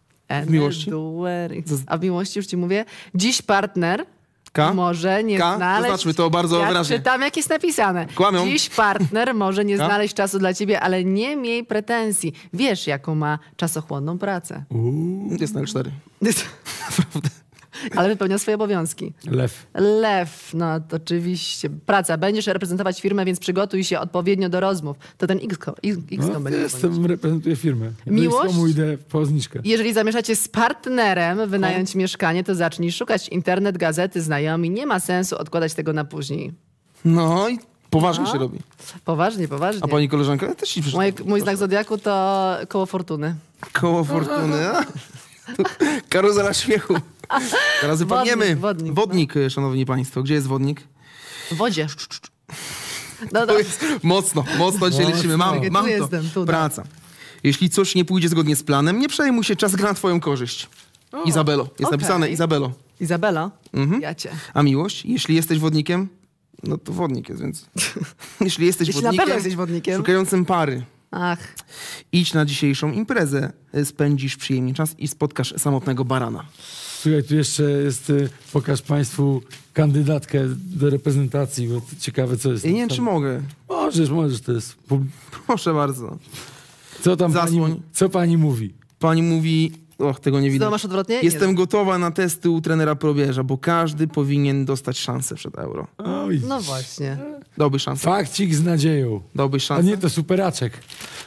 W miłości? A w miłości już ci mówię. Dziś partner K? może nie K? znaleźć... Zaznaczmy to bardzo ja wyraźnie. czytam, jak jest napisane. Kłamią. Dziś partner może nie K? znaleźć czasu dla ciebie, ale nie miej pretensji. Wiesz, jaką ma czasochłonną pracę. Jest na L cztery. Ale wypełnia swoje obowiązki. Lew. Lew, no to oczywiście. Praca. Będziesz reprezentować firmę, więc przygotuj się odpowiednio do rozmów. To ten X-com, X-com No, będzie. jestem, reprezentuję firmę. Miłość? Do X-Comu idę po zniżkę. Jeżeli zamierzacie z partnerem wynająć mieszkanie, to zacznij szukać internet, gazety, znajomi. Nie ma sensu odkładać tego na później. No i poważnie No. się robi. Poważnie, poważnie. A pani koleżanka? Ja też ci przeczytam. Mój, mój znak zodiaku to koło fortuny. Koło fortuny. a? Karuzela śmiechu. Teraz wypadniemy. Wodnik, wodnik, Wodnik, szanowni państwo. Gdzie jest wodnik? W wodzie. No, no. To jest mocno, mocno dzisiaj lecimy. Mam, Czekaj, tu mam to. jestem, tu, Praca. Jeśli coś nie pójdzie zgodnie z planem, nie przejmuj się, czas gra na twoją korzyść. Izabelo. Jest okej. napisane Izabelo. Izabela, Mhm. ja cię. A miłość? Jeśli jesteś wodnikiem, no to wodnik jest, więc... Jeśli jesteś Jeśli na wodnikiem, pewno jesteś wodnikiem. szukającym pary, Ach, idź na dzisiejszą imprezę, spędzisz przyjemnie czas i spotkasz samotnego barana. Słuchaj, tu jeszcze jest, y, pokaż państwu kandydatkę do reprezentacji, bo to ciekawe co jest. Ja nie wiem, tam. czy mogę. Możesz, możesz, to jest... pub- Proszę bardzo. Co tam Zasłoń. pani, co pani mówi? Pani mówi... Och, tego nie znowu widać. masz odwrotnie? Nie. Jestem gotowa na testy u trenera probierza, bo każdy powinien dostać szansę przed euro. Oj, No właśnie. Dałbyś szansę? fakcik z nadzieją. Dałbyś A szansę? nie, to superaczek.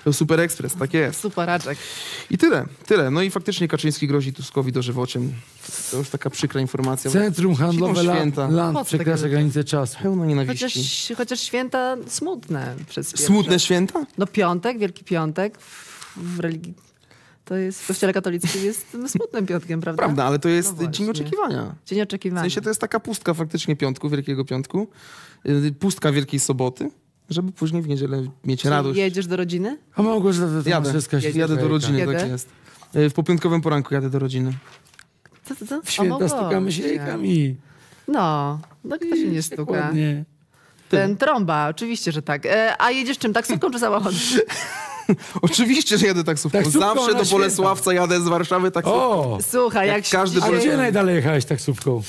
To Super Express, tak jest. Superaczek. I tyle, tyle. No i faktycznie Kaczyński grozi Tuskowi dożywociem. To już taka przykra informacja. Centrum handlowe Siną La- święta. Po Land co przekracza takie granicę czasu. Pełno nienawiści. Chociaż, chociaż święta smutne przez pierwsze. Smutne święta? No piątek, Wielki Piątek w, w religii... To jest w kościele katolickim jest smutnym piątkiem, prawda? Prawda, ale to jest No właśnie. dzień oczekiwania. Dzień W oczekiwania. sensie to jest taka pustka faktycznie piątku, Wielkiego Piątku. Yy, Pustka Wielkiej Soboty, żeby później w niedzielę mieć Czyli radość. jedziesz do rodziny? A Małgorzata Jadę, Tomaszewska się jadę do rodziny, Kiedy? tak jest. Yy, W popiątkowym poranku jadę do rodziny. Co, co, co? W święta O, stukamy Boże. się jajkami. No, no kto się nie stuka? Dokładnie. Ten trąba, oczywiście, że tak. E, a jedziesz czym? Taksówką czy samochodem? Oczywiście, że jadę taksówką. Taksówką Zawsze na do święta. Bolesławca jadę z Warszawy taksówką. O! Słuchaj, jak, Jak się każdy A dzisiaj- gdzie najdalej jechałeś taksówką?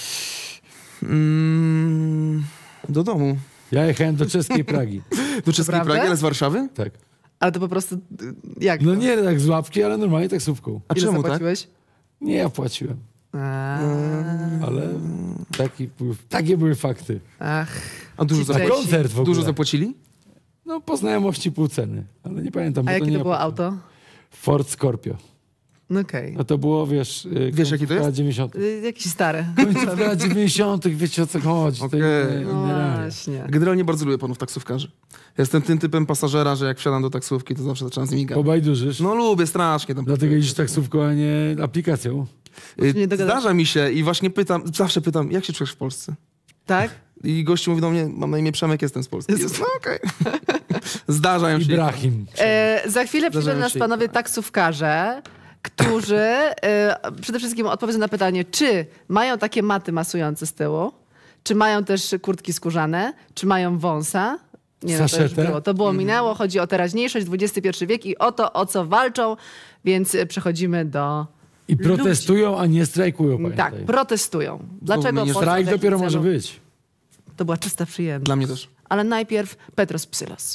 Mm, do domu. Ja jechałem do czeskiej Pragi. Do czeskiej Prawda? Pragi, ale z Warszawy? Tak. Ale to po prostu... Jak No to? nie tak z łapki, ale normalnie taksówką. A Ile czemu tak? zapłaciłeś? Nie, ja płaciłem. A, Ale taki, były- takie były fakty. ach, A dużo Ci A Cześć. zapłacili? koncert w ogóle. Dużo zapłacili? No po znajomości pół ceny, ale nie pamiętam. a bo jakie nie to było opłacałem. auto? Ford Scorpio. No okej. No to było, wiesz... y, Wiesz, jaki to końcówka jest? dziewięćdziesiątych. Y, Jakieś stare. Końcówka lat dziewięćdziesiątych, wiecie o co chodzi. To Okej. inne, No inne realia. właśnie. Generalnie bardzo lubię panów taksówkarzy. Jestem tym typem pasażera, że jak wsiadam do taksówki, to zawsze zaczynam z nimi gadać. Pobajdurzysz. No lubię strasznie tam. Dlatego jeździsz taksówką, a nie aplikacją. Y, nie dogadać. Zdarza mi się i właśnie pytam, zawsze pytam, jak się czujesz w Polsce? Tak? I gościu mówi do mnie, mam na imię Przemek, jestem z Polski. Jest, no okej. Zdarzają się. Ibrahim. E, za chwilę przyjdą Zdarzają nas się- panowie taksówkarze, którzy e, przede wszystkim odpowiedzą na pytanie, czy mają takie maty masujące z tyłu, czy mają też kurtki skórzane, czy mają wąsa. Nie, no, to już Saszetę? było. To było minęło. Chodzi o teraźniejszość, dwudziesty pierwszy wiek i o to, o co walczą, więc e, przechodzimy do... I protestują, a nie strajkują, Tak, pamiętaj. protestują. Dlaczego? nie Po co, Strajk w jakim dopiero celu? może być. To była czysta przyjemność. Dla mnie też. Ale najpierw Petros Psylos.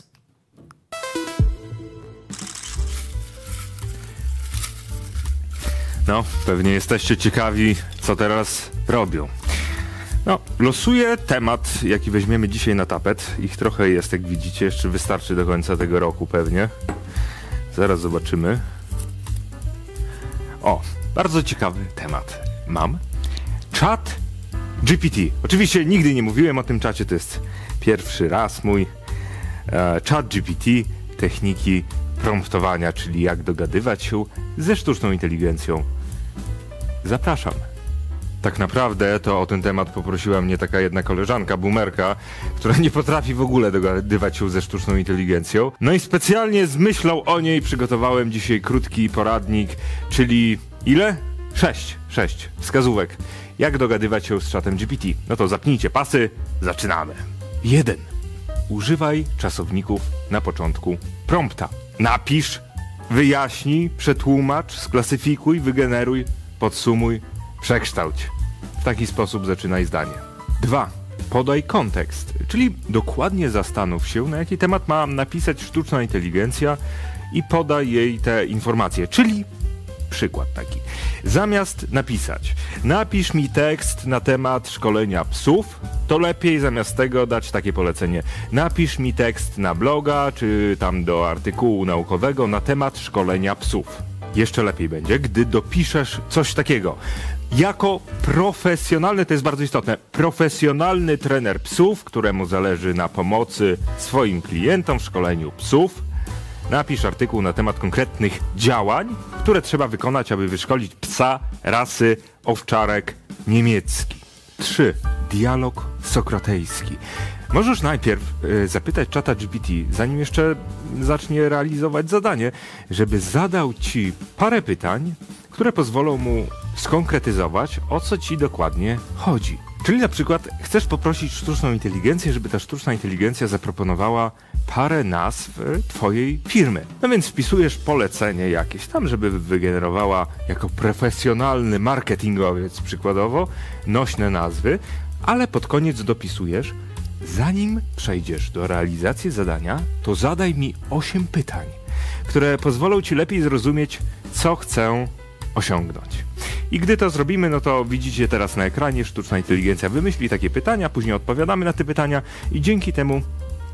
No, pewnie jesteście ciekawi, co teraz robią. No, losuję temat, jaki weźmiemy dzisiaj na tapet. Ich trochę jest, jak widzicie, jeszcze wystarczy do końca tego roku pewnie. Zaraz zobaczymy. O, bardzo ciekawy temat mam. Chat G P T. Oczywiście nigdy nie mówiłem o tym czacie, to jest pierwszy raz mój. E, Chat G P T, techniki promptowania, czyli jak dogadywać się ze sztuczną inteligencją. Zapraszam. Tak naprawdę to o ten temat poprosiła mnie taka jedna koleżanka, boomerka, która nie potrafi w ogóle dogadywać się ze sztuczną inteligencją. No i specjalnie z myślą o niej przygotowałem dzisiaj krótki poradnik, czyli ile? Sześć, sześć wskazówek. Jak dogadywać się z czatem G P T. No to zapnijcie pasy, zaczynamy. Jeden. Używaj czasowników na początku prompta. Napisz, wyjaśnij, przetłumacz, sklasyfikuj, wygeneruj, podsumuj, przekształć. W taki sposób zaczynaj zdanie. Dwa. Podaj kontekst, czyli dokładnie zastanów się, na jaki temat ma napisać sztuczna inteligencja i podaj jej te informacje, czyli przykład taki. Zamiast napisać, napisz mi tekst na temat szkolenia psów, to lepiej zamiast tego dać takie polecenie. Napisz mi tekst na bloga, czy tam do artykułu naukowego na temat szkolenia psów. Jeszcze lepiej będzie, gdy dopiszesz coś takiego. Jako profesjonalny, to jest bardzo istotne, profesjonalny trener psów, któremu zależy na pomocy swoim klientom w szkoleniu psów, napisz artykuł na temat konkretnych działań, które trzeba wykonać, aby wyszkolić psa rasy owczarek niemiecki. trzy. Dialog sokratejski. Możesz najpierw y, zapytać czata G P T, zanim jeszcze zacznie realizować zadanie, żeby zadał ci parę pytań, które pozwolą mu skonkretyzować, o co ci dokładnie chodzi. Czyli na przykład chcesz poprosić sztuczną inteligencję, żeby ta sztuczna inteligencja zaproponowała parę nazw twojej firmy. No więc wpisujesz polecenie jakieś tam, żeby wygenerowała jako profesjonalny marketingowiec przykładowo nośne nazwy, ale pod koniec dopisujesz: zanim przejdziesz do realizacji zadania, to zadaj mi osiem pytań, które pozwolą ci lepiej zrozumieć, co chcę osiągnąć. I gdy to zrobimy, no to widzicie teraz na ekranie, sztuczna inteligencja wymyśli takie pytania, później odpowiadamy na te pytania i dzięki temu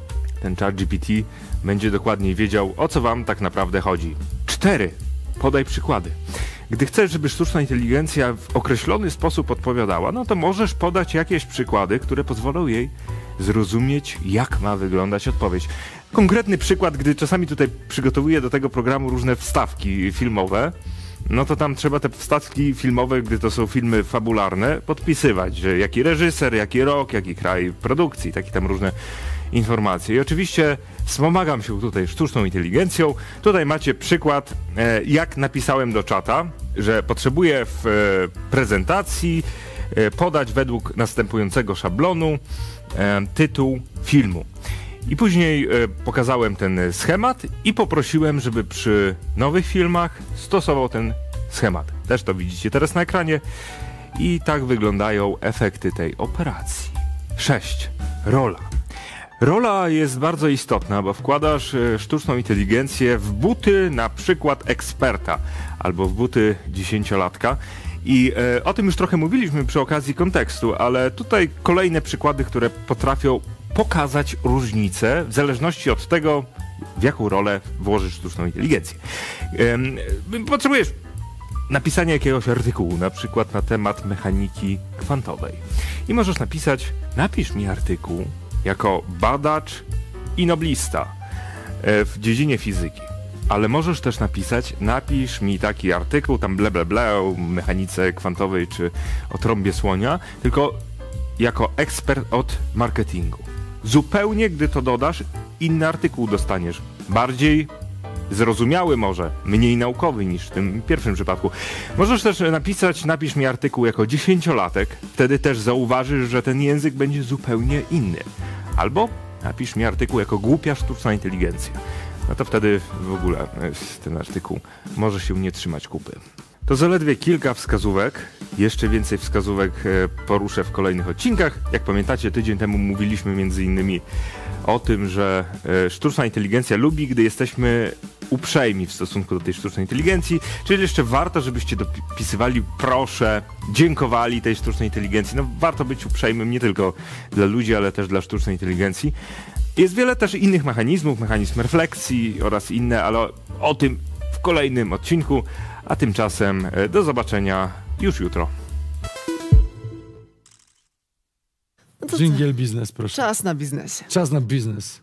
ten ChatGPT będzie dokładniej wiedział, o co wam tak naprawdę chodzi. cztery. Podaj przykłady. Gdy chcesz, żeby sztuczna inteligencja w określony sposób odpowiadała, no to możesz podać jakieś przykłady, które pozwolą jej zrozumieć, jak ma wyglądać odpowiedź. Konkretny przykład, gdy czasami tutaj przygotowuję do tego programu różne wstawki filmowe, no to tam trzeba te wstawki filmowe, gdy to są filmy fabularne, podpisywać, że jaki reżyser, jaki rok, jaki kraj produkcji, takie tam różne informacje. I oczywiście wspomagam się tutaj sztuczną inteligencją. Tutaj macie przykład, e, jak napisałem do czata, że potrzebuję w e, prezentacji e, podać według następującego szablonu e, tytuł filmu. I później e, pokazałem ten schemat i poprosiłem, żeby przy nowych filmach stosował ten schemat. Też to widzicie teraz na ekranie. I tak wyglądają efekty tej operacji. sześć. Rola. Rola jest bardzo istotna, bo wkładasz e, sztuczną inteligencję w buty na przykład eksperta albo w buty dziesięciolatka. I e, o tym już trochę mówiliśmy przy okazji kontekstu, ale tutaj kolejne przykłady, które potrafią pokazać różnice w zależności od tego, w jaką rolę włożysz sztuczną inteligencję. E, potrzebujesz napisania jakiegoś artykułu, na przykład na temat mechaniki kwantowej. I możesz napisać, napisz mi artykuł jako badacz i noblista w dziedzinie fizyki. Ale możesz też napisać, napisz mi taki artykuł, tam ble ble ble o mechanice kwantowej czy o trąbie słonia, tylko jako ekspert od marketingu. Zupełnie, gdy to dodasz, inny artykuł dostaniesz. Bardziej zrozumiały może, mniej naukowy niż w tym pierwszym przypadku. Możesz też napisać, napisz mi artykuł jako dziesięciolatek, wtedy też zauważysz, że ten język będzie zupełnie inny. Albo napisz mi artykuł jako głupia sztuczna inteligencja. No to wtedy w ogóle ten artykuł może się nie trzymać kupy. To zaledwie kilka wskazówek. Jeszcze więcej wskazówek poruszę w kolejnych odcinkach. Jak pamiętacie, tydzień temu mówiliśmy między innymi o tym, że sztuczna inteligencja lubi, gdy jesteśmy uprzejmi w stosunku do tej sztucznej inteligencji, czyli jeszcze warto, żebyście dopisywali proszę, dziękowali tej sztucznej inteligencji. No warto być uprzejmym nie tylko dla ludzi, ale też dla sztucznej inteligencji. Jest wiele też innych mechanizmów, mechanizm refleksji oraz inne, ale o tym w kolejnym odcinku, a tymczasem do zobaczenia już jutro. No to Dżingiel biznes, proszę. czas na biznesie. Czas na biznes.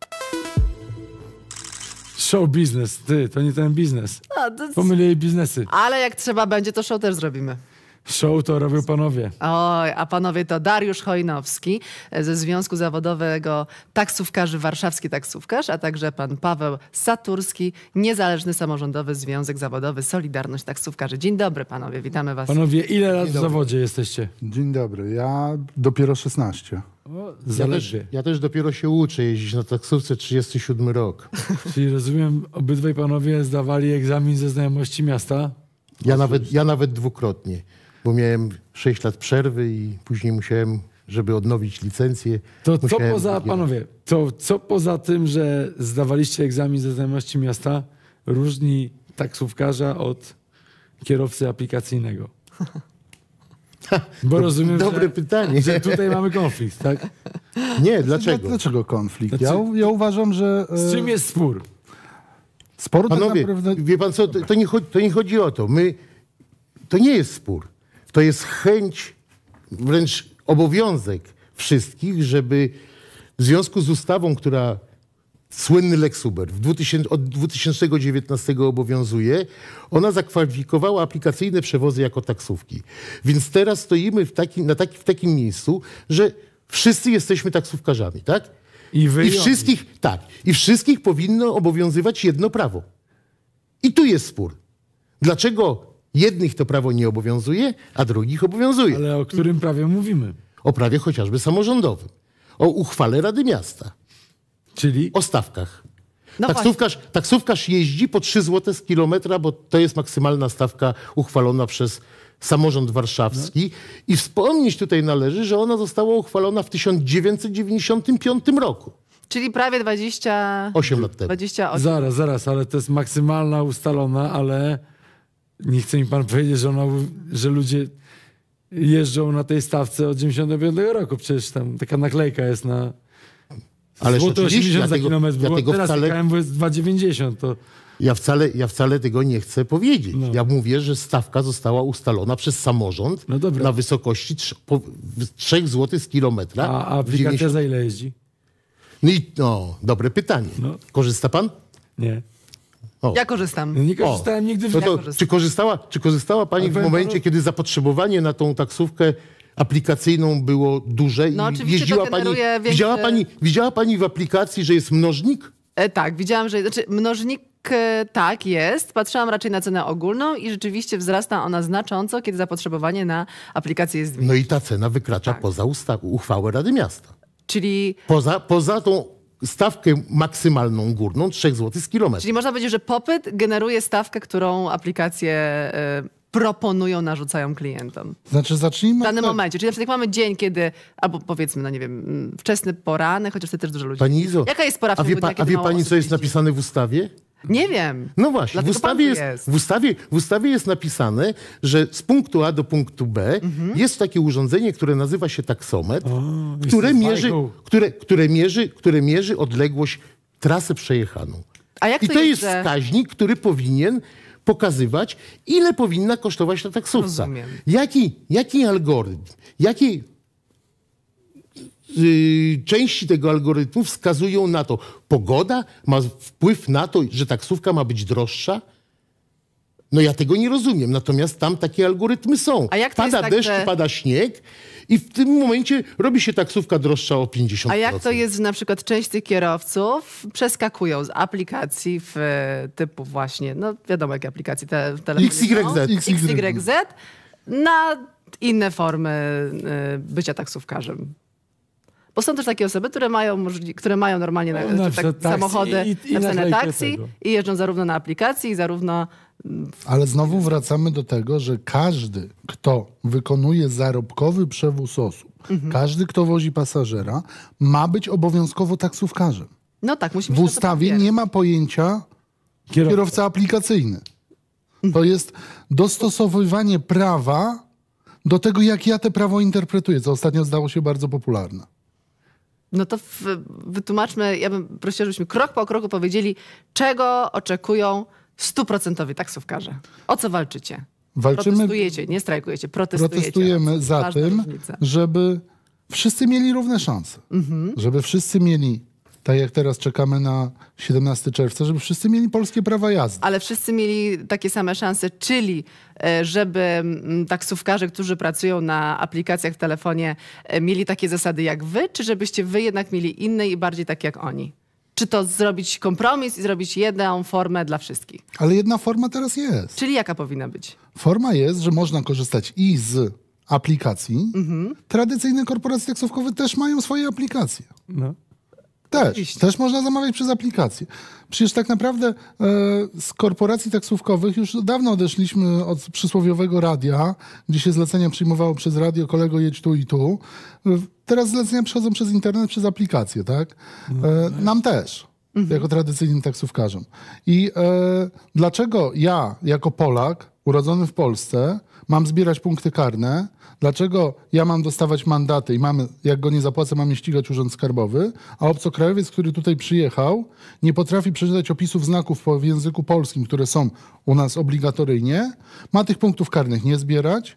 Show biznes, ty, to nie ten biznes. A, to... Pomylili biznesy. Ale jak trzeba będzie, to show też zrobimy. Show to robią panowie. Oj, a panowie to Dariusz Chojnowski ze Związku Zawodowego Taksówkarzy, Warszawski Taksówkarz, a także pan Paweł Saturski, Niezależny Samorządowy Związek Zawodowy Solidarność Taksówkarzy. Dzień dobry panowie, witamy was. Panowie, ile lat w zawodzie jesteście? Dzień dobry, ja dopiero szesnaście. O, Ja zaledwie. też, ja też dopiero się uczę jeździć na taksówce, trzydziesty siódmy rok. Czyli rozumiem, obydwaj panowie zdawali egzamin ze znajomości miasta? Ja nawet, ja nawet dwukrotnie, bo miałem sześć lat przerwy i później musiałem, żeby odnowić licencję. To co musiałem- poza, panowie, to co poza tym, że zdawaliście egzamin ze znajomości miasta, różni taksówkarza od kierowcy aplikacyjnego? Bo rozumiem, Dobre że, pytanie. że tutaj mamy konflikt, tak? Nie, dlaczego? Dlaczego konflikt? Znaczy- Ja, ja uważam, że e, Z czym jest spór? sport tak Panowie, naprawdę... wie pan co, to, to, nie chodzi, to nie chodzi o to. My, to nie jest spór. To jest chęć, wręcz obowiązek wszystkich, żeby w związku z ustawą, która słynny Lex Uber w dwutysięcznym, od dwa tysiące dziewiętnastego obowiązuje, ona zakwalifikowała aplikacyjne przewozy jako taksówki. Więc teraz stoimy w takim, na taki, w takim miejscu, że wszyscy jesteśmy taksówkarzami, tak? I wy I i oni. wszystkich, tak, i wszystkich powinno obowiązywać jedno prawo. I tu jest spór. Dlaczego jednych to prawo nie obowiązuje, a drugich obowiązuje? Ale o którym prawie mówimy? O prawie chociażby samorządowym, o uchwale Rady Miasta, Czyli o stawkach. No Taksówkarz, taksówkarz jeździ po trzy złote z kilometra, bo to jest maksymalna stawka uchwalona przez samorząd warszawski. I wspomnieć tutaj należy, że ona została uchwalona w tysiąc dziewięćset dziewięćdziesiątym piątym roku, Czyli prawie dwadzieścia osiem lat temu. dwadzieścia osiem. zaraz, zaraz, ale to jest maksymalna ustalona, ale nie chce mi pan powiedzieć, że, ona, że ludzie jeżdżą na tej stawce od dziewięćdziesiątego piątego roku. Przecież tam taka naklejka jest na Ale Złoto osiemdziesiąt za kilometr ja było, tego teraz wcale, K M W jest dwa dziewięćdziesiąt. To... ja, wcale, ja wcale tego nie chcę powiedzieć. No. Ja mówię, że stawka została ustalona przez samorząd No dobra. na wysokości trzech złotych z kilometra. A, a aplikacja dziewięćdziesiąt za ile jeździ? No i no, dobre pytanie. No. Korzysta pan? Nie. O. Ja korzystam. Nie korzystałem nigdy w No życiu. to, czy, korzystała, czy korzystała pani Ale w powiem momencie, panu- kiedy zapotrzebowanie na tą taksówkę aplikacyjną było duże No i oczywiście to jeździła pani, generuje większy- widziała pani, widziała pani w aplikacji, że jest mnożnik? E, tak, widziałam, że znaczy mnożnik e, tak jest. Patrzyłam raczej na cenę ogólną i rzeczywiście wzrasta ona znacząco, kiedy zapotrzebowanie na aplikację jest większe. No i ta cena wykracza Tak. poza ustawę, uchwałę Rady Miasta. Czyli, Poza, poza tą stawkę maksymalną górną trzech złotych z kilometra. czyli można powiedzieć, że popyt generuje stawkę, którą aplikacje e, proponują, narzucają klientom. Znaczy zacznijmy... W danym tak. momencie. Czyli na przykład jak mamy dzień, kiedy, albo powiedzmy, no nie wiem, mm, wczesny poranek, chociaż wtedy też dużo ludzi. Pani Izo, Jaka jest pora w a wie, ciągu pa, dnia, a kiedy wie mało pani, osób co jest jeździ? napisane w ustawie? Nie wiem. No właśnie, w Dlatego pan ustawie, tu jest, W, ustawie, w ustawie jest napisane, że z punktu A do punktu B Mhm. jest takie urządzenie, które nazywa się taksometr, O, które, jest mierzy, bajką. które, które, mierzy, które mierzy odległość, trasę przejechaną. A jak I to to jest, jest że- wskaźnik, który powinien pokazywać, ile powinna kosztować ta taksówka. Rozumiem. Jaki, jaki algorytm, jakie yy, części tego algorytmu wskazują na to. Pogoda ma wpływ na to, że taksówka ma być droższa? No ja tego nie rozumiem, natomiast tam takie algorytmy są. A jak to pada jest tak, deszcz, że- pada śnieg i w tym momencie robi się taksówka droższa o pięćdziesiąt procent. A jak to jest, że na przykład część tych kierowców przeskakują z aplikacji w e, typu właśnie, no wiadomo jakie aplikacje te, w telefonie X Y Z. są, X Y Z na inne formy e, bycia taksówkarzem? Bo są też takie osoby, które mają, możli- które mają normalnie na, No, na tak, przykład taksi samochody i- i napisane naklejkę taksi tego. i jeżdżą zarówno na aplikacji, zarówno Ale znowu wracamy do tego, że każdy, kto wykonuje zarobkowy przewóz osób, Mhm. każdy, kto wozi pasażera, ma być obowiązkowo taksówkarzem. no tak, musimy W się na to ustawie papiery. nie ma pojęcia Kierowca. kierowca aplikacyjny. To jest dostosowywanie prawa do tego, jak ja te prawo interpretuję, co ostatnio zdało się bardzo popularne. No to w, wytłumaczmy, ja bym prosiła, żebyśmy krok po kroku powiedzieli, czego oczekują stuprocentowi taksówkarze. O co walczycie? Walczymy, Protestujecie, nie strajkujecie, protestujecie. protestujemy za Ważna tym, różnica. żeby wszyscy mieli równe szanse. Mhm. Żeby wszyscy mieli, tak jak teraz czekamy na siedemnastego czerwca, żeby wszyscy mieli polskie prawa jazdy. Ale wszyscy mieli takie same szanse, czyli e, żeby mm, taksówkarze, którzy pracują na aplikacjach w telefonie, e, mieli takie zasady jak wy, czy żebyście wy jednak mieli inne i bardziej takie jak oni? Czy to zrobić kompromis i zrobić jedną formę dla wszystkich? Ale jedna forma teraz jest. Czyli jaka powinna być? Forma jest, że można korzystać i z aplikacji. Mhm. Tradycyjne korporacje taksówkowe też mają swoje aplikacje. No. Też. Oczywiście. Też można zamawiać przez aplikację. Przecież tak naprawdę e, z korporacji taksówkowych już dawno odeszliśmy od przysłowiowego radia, gdzie się zlecenia przyjmowało przez radio, kolego jedź tu i tu. E, Teraz zlecenia przychodzą przez internet, przez aplikację, tak? E, nam też, jako tradycyjnym taksówkarzom. I e, dlaczego ja, jako Polak, urodzony w Polsce, mam zbierać punkty karne? Dlaczego ja mam dostawać mandaty i mamy, jak go nie zapłacę, mamy ścigać Urząd Skarbowy, a obcokrajowiec, który tutaj przyjechał, nie potrafi przeczytać opisów znaków po- w języku polskim, które są u nas obligatoryjnie, ma tych punktów karnych nie zbierać,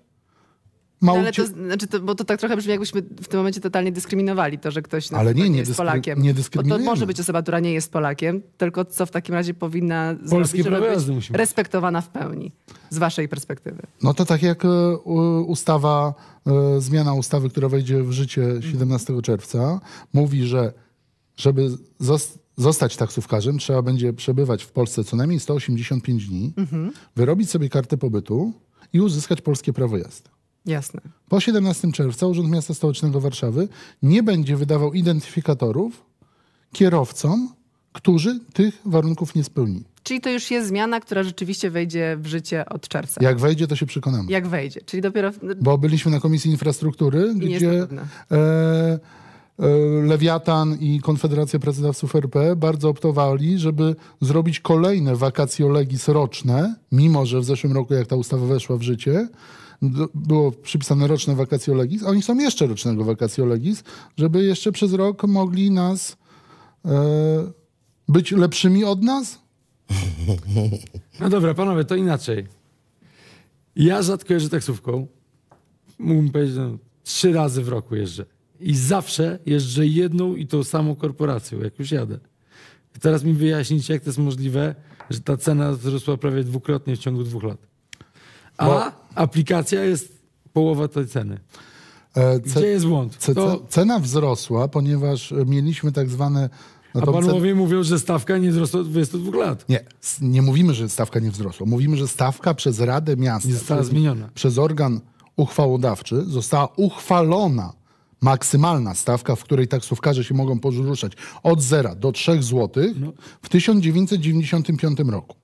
ma No, ale ucie- to, znaczy to, bo to tak trochę brzmi, jakbyśmy w tym momencie totalnie dyskryminowali to, że ktoś na Ale przykład nie, nie nie jest dyskry- Polakiem. nie Bo to dyskryminujemy. może być osoba, która nie jest Polakiem, tylko co w takim razie powinna Polskie zrobić, żeby prawo być jazdy musi mieć. respektowana w pełni, z waszej perspektywy. No to tak jak e, u- ustawa, e, zmiana ustawy, która wejdzie w życie siedemnastego czerwca, mówi, że żeby zos- zostać taksówkarzem, trzeba będzie przebywać w Polsce co najmniej sto osiemdziesiąt pięć dni, wyrobić sobie kartę pobytu i uzyskać polskie prawo jazdy. Jasne. Po siedemnastego czerwca Urząd Miasta Stołecznego Warszawy nie będzie wydawał identyfikatorów kierowcom, którzy tych warunków nie spełnili. Czyli to już jest zmiana, która rzeczywiście wejdzie w życie od czerwca. Jak wejdzie, to się przekonamy. Jak wejdzie. Czyli dopiero... w- Bo byliśmy na Komisji Infrastruktury, nie jest gdzie to pewne. e, e, Lewiatan i Konfederacja Pracodawców R P bardzo optowali, żeby zrobić kolejne vacatio legis roczne, mimo że w zeszłym roku, jak ta ustawa weszła w życie, d- było przypisane roczne vacatio legis, a oni chcą jeszcze rocznego vacatio legis, żeby jeszcze przez rok mogli nas być lepszymi od nas? No dobra, panowie, to inaczej. Ja rzadko jeżdżę taksówką. Mógłbym powiedzieć, no, trzy razy w roku jeżdżę. I zawsze jeżdżę jedną i tą samą korporacją, jak już jadę. I teraz mi wyjaśnicie, jak to jest możliwe, że ta cena wzrosła prawie dwukrotnie w ciągu dwóch lat. A Bo... aplikacja jest połowa tej ceny. E, Gdzie jest błąd? Ce, To... Cena wzrosła, ponieważ mieliśmy tak zwane... No A panowie cen... mówią, że stawka nie wzrosła od dwudziestu dwóch lat. Nie, nie mówimy, że stawka nie wzrosła. Mówimy, że stawka przez Radę Miasta, nie została przez, zmieniona. przez organ uchwałodawczy została uchwalona. Maksymalna stawka, w której taksówkarze się mogą poruszać od zera do trzech złotych no. w tysiąc dziewięćset dziewięćdziesiątym piątym roku.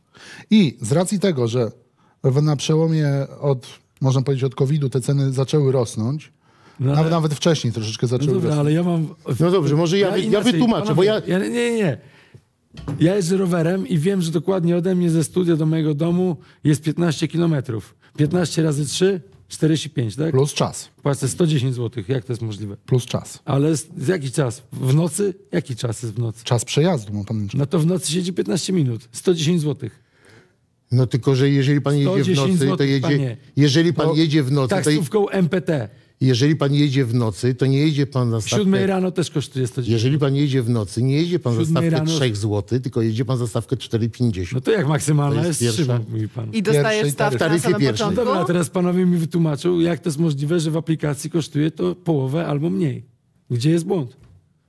I z racji tego, że na przełomie od, można powiedzieć, od kowida te ceny zaczęły rosnąć, no, nawet, ale... nawet wcześniej troszeczkę zaczęły no dobra, rosnąć. ale ja mam... No dobrze, może ja, ja, inaczej, ja wytłumaczę, panowie, bo ja... ja... Nie, nie, nie. Ja jeżdżę rowerem i wiem, że dokładnie ode mnie ze studia do mojego domu jest piętnaście kilometrów. piętnaście razy trzy, czterdzieści pięć, tak? Plus czas. Płacę sto dziesięć złotych. Jak to jest możliwe? Plus czas. Ale z, z jaki czas? W nocy? Jaki czas jest w nocy? Czas przejazdu, ma pan. No to w nocy siedzi piętnaście minut. sto dziesięć złotych. No tylko, że jeżeli pan jedzie w nocy, złotych, to jedzie... Panie. Jeżeli pan to jedzie w nocy... Taksówką to... M P T. Jeżeli pan jedzie w nocy, to nie jedzie pan na stawkę... siódmej rano też kosztuje sto dziesięć. Jeżeli pan jedzie w nocy, nie jedzie pan za stawkę rano... trzy złote, tylko jedzie pan za stawkę cztery pięćdziesiąt. No to jak maksymalna to jest, jest jest pierwsza... trzy, mówi pan. I dostajesz stawkę na samym początku? No dobra, teraz panowie mi wytłumaczą, jak to jest możliwe, że w aplikacji kosztuje to połowę albo mniej. Gdzie jest błąd?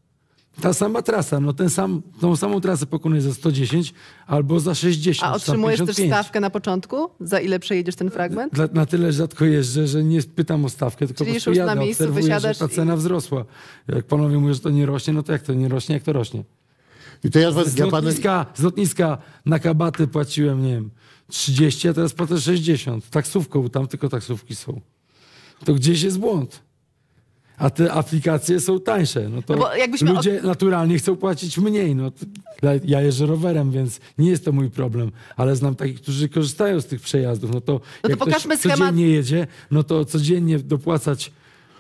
Ta sama trasa, no ten sam, tą samą trasę pokonuje za sto dziesięć albo za sześćdziesiąt. A otrzymujesz też pięćdziesiąt pięć. stawkę na początku? Za ile przejedziesz ten fragment? Dla, na tyle rzadko jeżdżę, że nie pytam o stawkę, tylko Czyli po prostu już jadę, na miejscu obserwuję, wysiadasz że ta cena i... wzrosła. Jak panowie mówią, że to nie rośnie, no to jak to nie rośnie, jak to rośnie? I to ja was, z, ja lotniska, pan... z lotniska na Kabaty płaciłem, nie wiem, trzydzieści, a teraz płacę sześćdziesiąt. Taksówką, bo tam tylko taksówki są. To gdzieś jest błąd. A te aplikacje są tańsze. No to no bo jakbyśmy ludzie od... naturalnie chcą płacić mniej. No to, ja jeżdżę rowerem, więc nie jest to mój problem. Ale znam takich, którzy korzystają z tych przejazdów. No to, no to jak pokażmy ktoś schemat... codziennie jedzie, no to codziennie dopłacać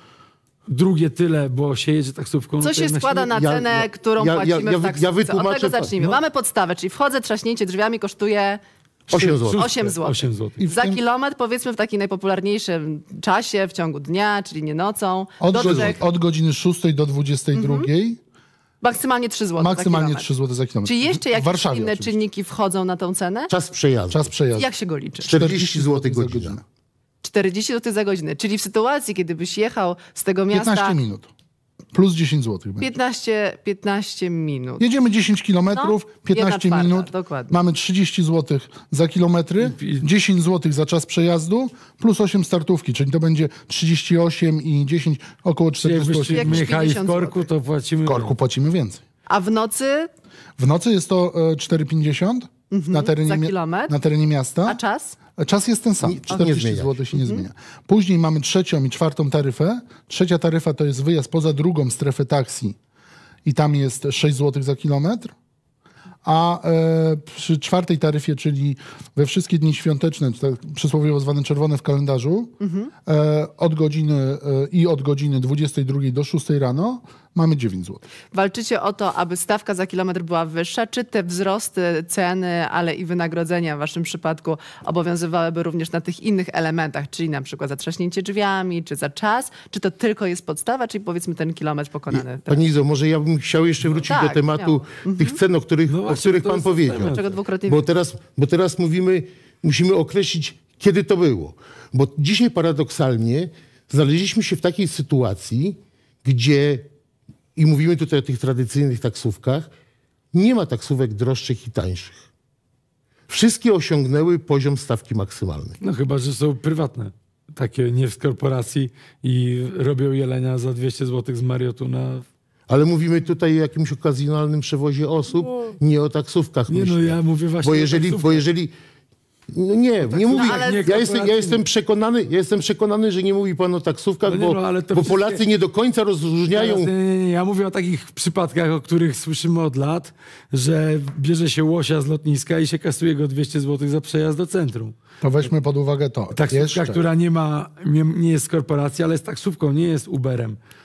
drugie tyle, bo się jedzie taksówką. Co no się składa na ja, cenę, ja, którą ja, płacimy ja, ja, w taksówce? ja Od tego zacznijmy. No. Mamy podstawę, czyli wchodzę, trzaśnięcie drzwiami kosztuje... osiem złotych. osiem złotych. osiem złotych. Za kilometr, powiedzmy, w takim najpopularniejszym czasie, w ciągu dnia, czyli nie nocą. Od, do godzin, trzech... od godziny szóstej do dwudziestej drugiej. Mhm. Maksymalnie trzy złote Maksymalnie za trzy złote za kilometr. Czy jeszcze jakieś Warszawie, inne oczywiście. czynniki wchodzą na tą cenę? Czas przejazdu. Czas przejazdu. Jak się go liczy? czterdzieści złotych godzina. czterdzieści złotych za godzinę. Czyli w sytuacji, kiedy byś jechał z tego miasta... piętnaście minut. Plus dziesięć złotych. piętnaście, piętnaście minut. Jedziemy dziesięć kilometrów, No, piętnaście jedna czwarta, minut. dokładnie. Mamy trzydzieści złotych za kilometry, dziesięć złotych za czas przejazdu, plus osiem startówki, czyli to będzie trzydzieści osiem i dziesięć, około czterdzieści osiem. Jakbyśmy jechali w pięćdziesiąt korku, to płacimy... W korku płacimy więcej. A w nocy? W nocy jest to e, cztery pięćdziesiąt Mhm, na, terenie, za mi- kilometr. na terenie miasta. A czas? Czas jest ten sam, Nie- nie czterdzieści zmienia się. złotych się nie zmienia. Później mamy trzecią i czwartą taryfę. Trzecia taryfa to jest wyjazd poza drugą strefę taksi i tam jest sześć złotych za kilometr. A e, przy czwartej taryfie, czyli we wszystkie dni świąteczne, tak przysłowiowo zwane czerwone w kalendarzu, e, od godziny e, i od godziny dwudziestej drugiej do szóstej rano mamy dziewięć złotych. Walczycie o to, aby stawka za kilometr była wyższa, czy te wzrosty ceny, ale i wynagrodzenia w waszym przypadku obowiązywałyby również na tych innych elementach, czyli na przykład za trzaśnięcie drzwiami, czy za czas, czy to tylko jest podstawa, czyli powiedzmy ten kilometr pokonany? Pani Izo, może ja bym chciał jeszcze wrócić Tak, do tematu tych cen, o których, No o właśnie, których to pan jest powiedział. temat. Czego dwukrotnie Bo teraz, bo teraz mówimy, musimy określić, kiedy to było. Bo dzisiaj paradoksalnie znaleźliśmy się w takiej sytuacji, gdzie, i mówimy tutaj o tych tradycyjnych taksówkach, nie ma taksówek droższych i tańszych. Wszystkie osiągnęły poziom stawki maksymalnej. No chyba, że są prywatne. Takie nie z korporacji i robią jelenia za dwieście złotych z Mariotu na... Ale mówimy tutaj o jakimś okazjonalnym przewozie osób, nie o taksówkach. Nie, myślę. no ja mówię właśnie Bo o jeżeli, taksówkach. bo jeżeli no nie, nie mówi. ale- Ja jestem, ja jestem przekonany, ja jestem przekonany, że nie mówi pan o taksówkach, No nie, bo, no, ale to bo wszystkie- Polacy nie do końca rozróżniają. Nie, nie, nie. Ja mówię o takich przypadkach, o których słyszymy od lat, że bierze się łosia z lotniska i się kasuje go dwieście złotych za przejazd do centrum. To weźmy pod uwagę to. Taksówka, Jeszcze. która nie ma, nie, nie jest z korporacji, ale jest taksówką, nie jest Uberem.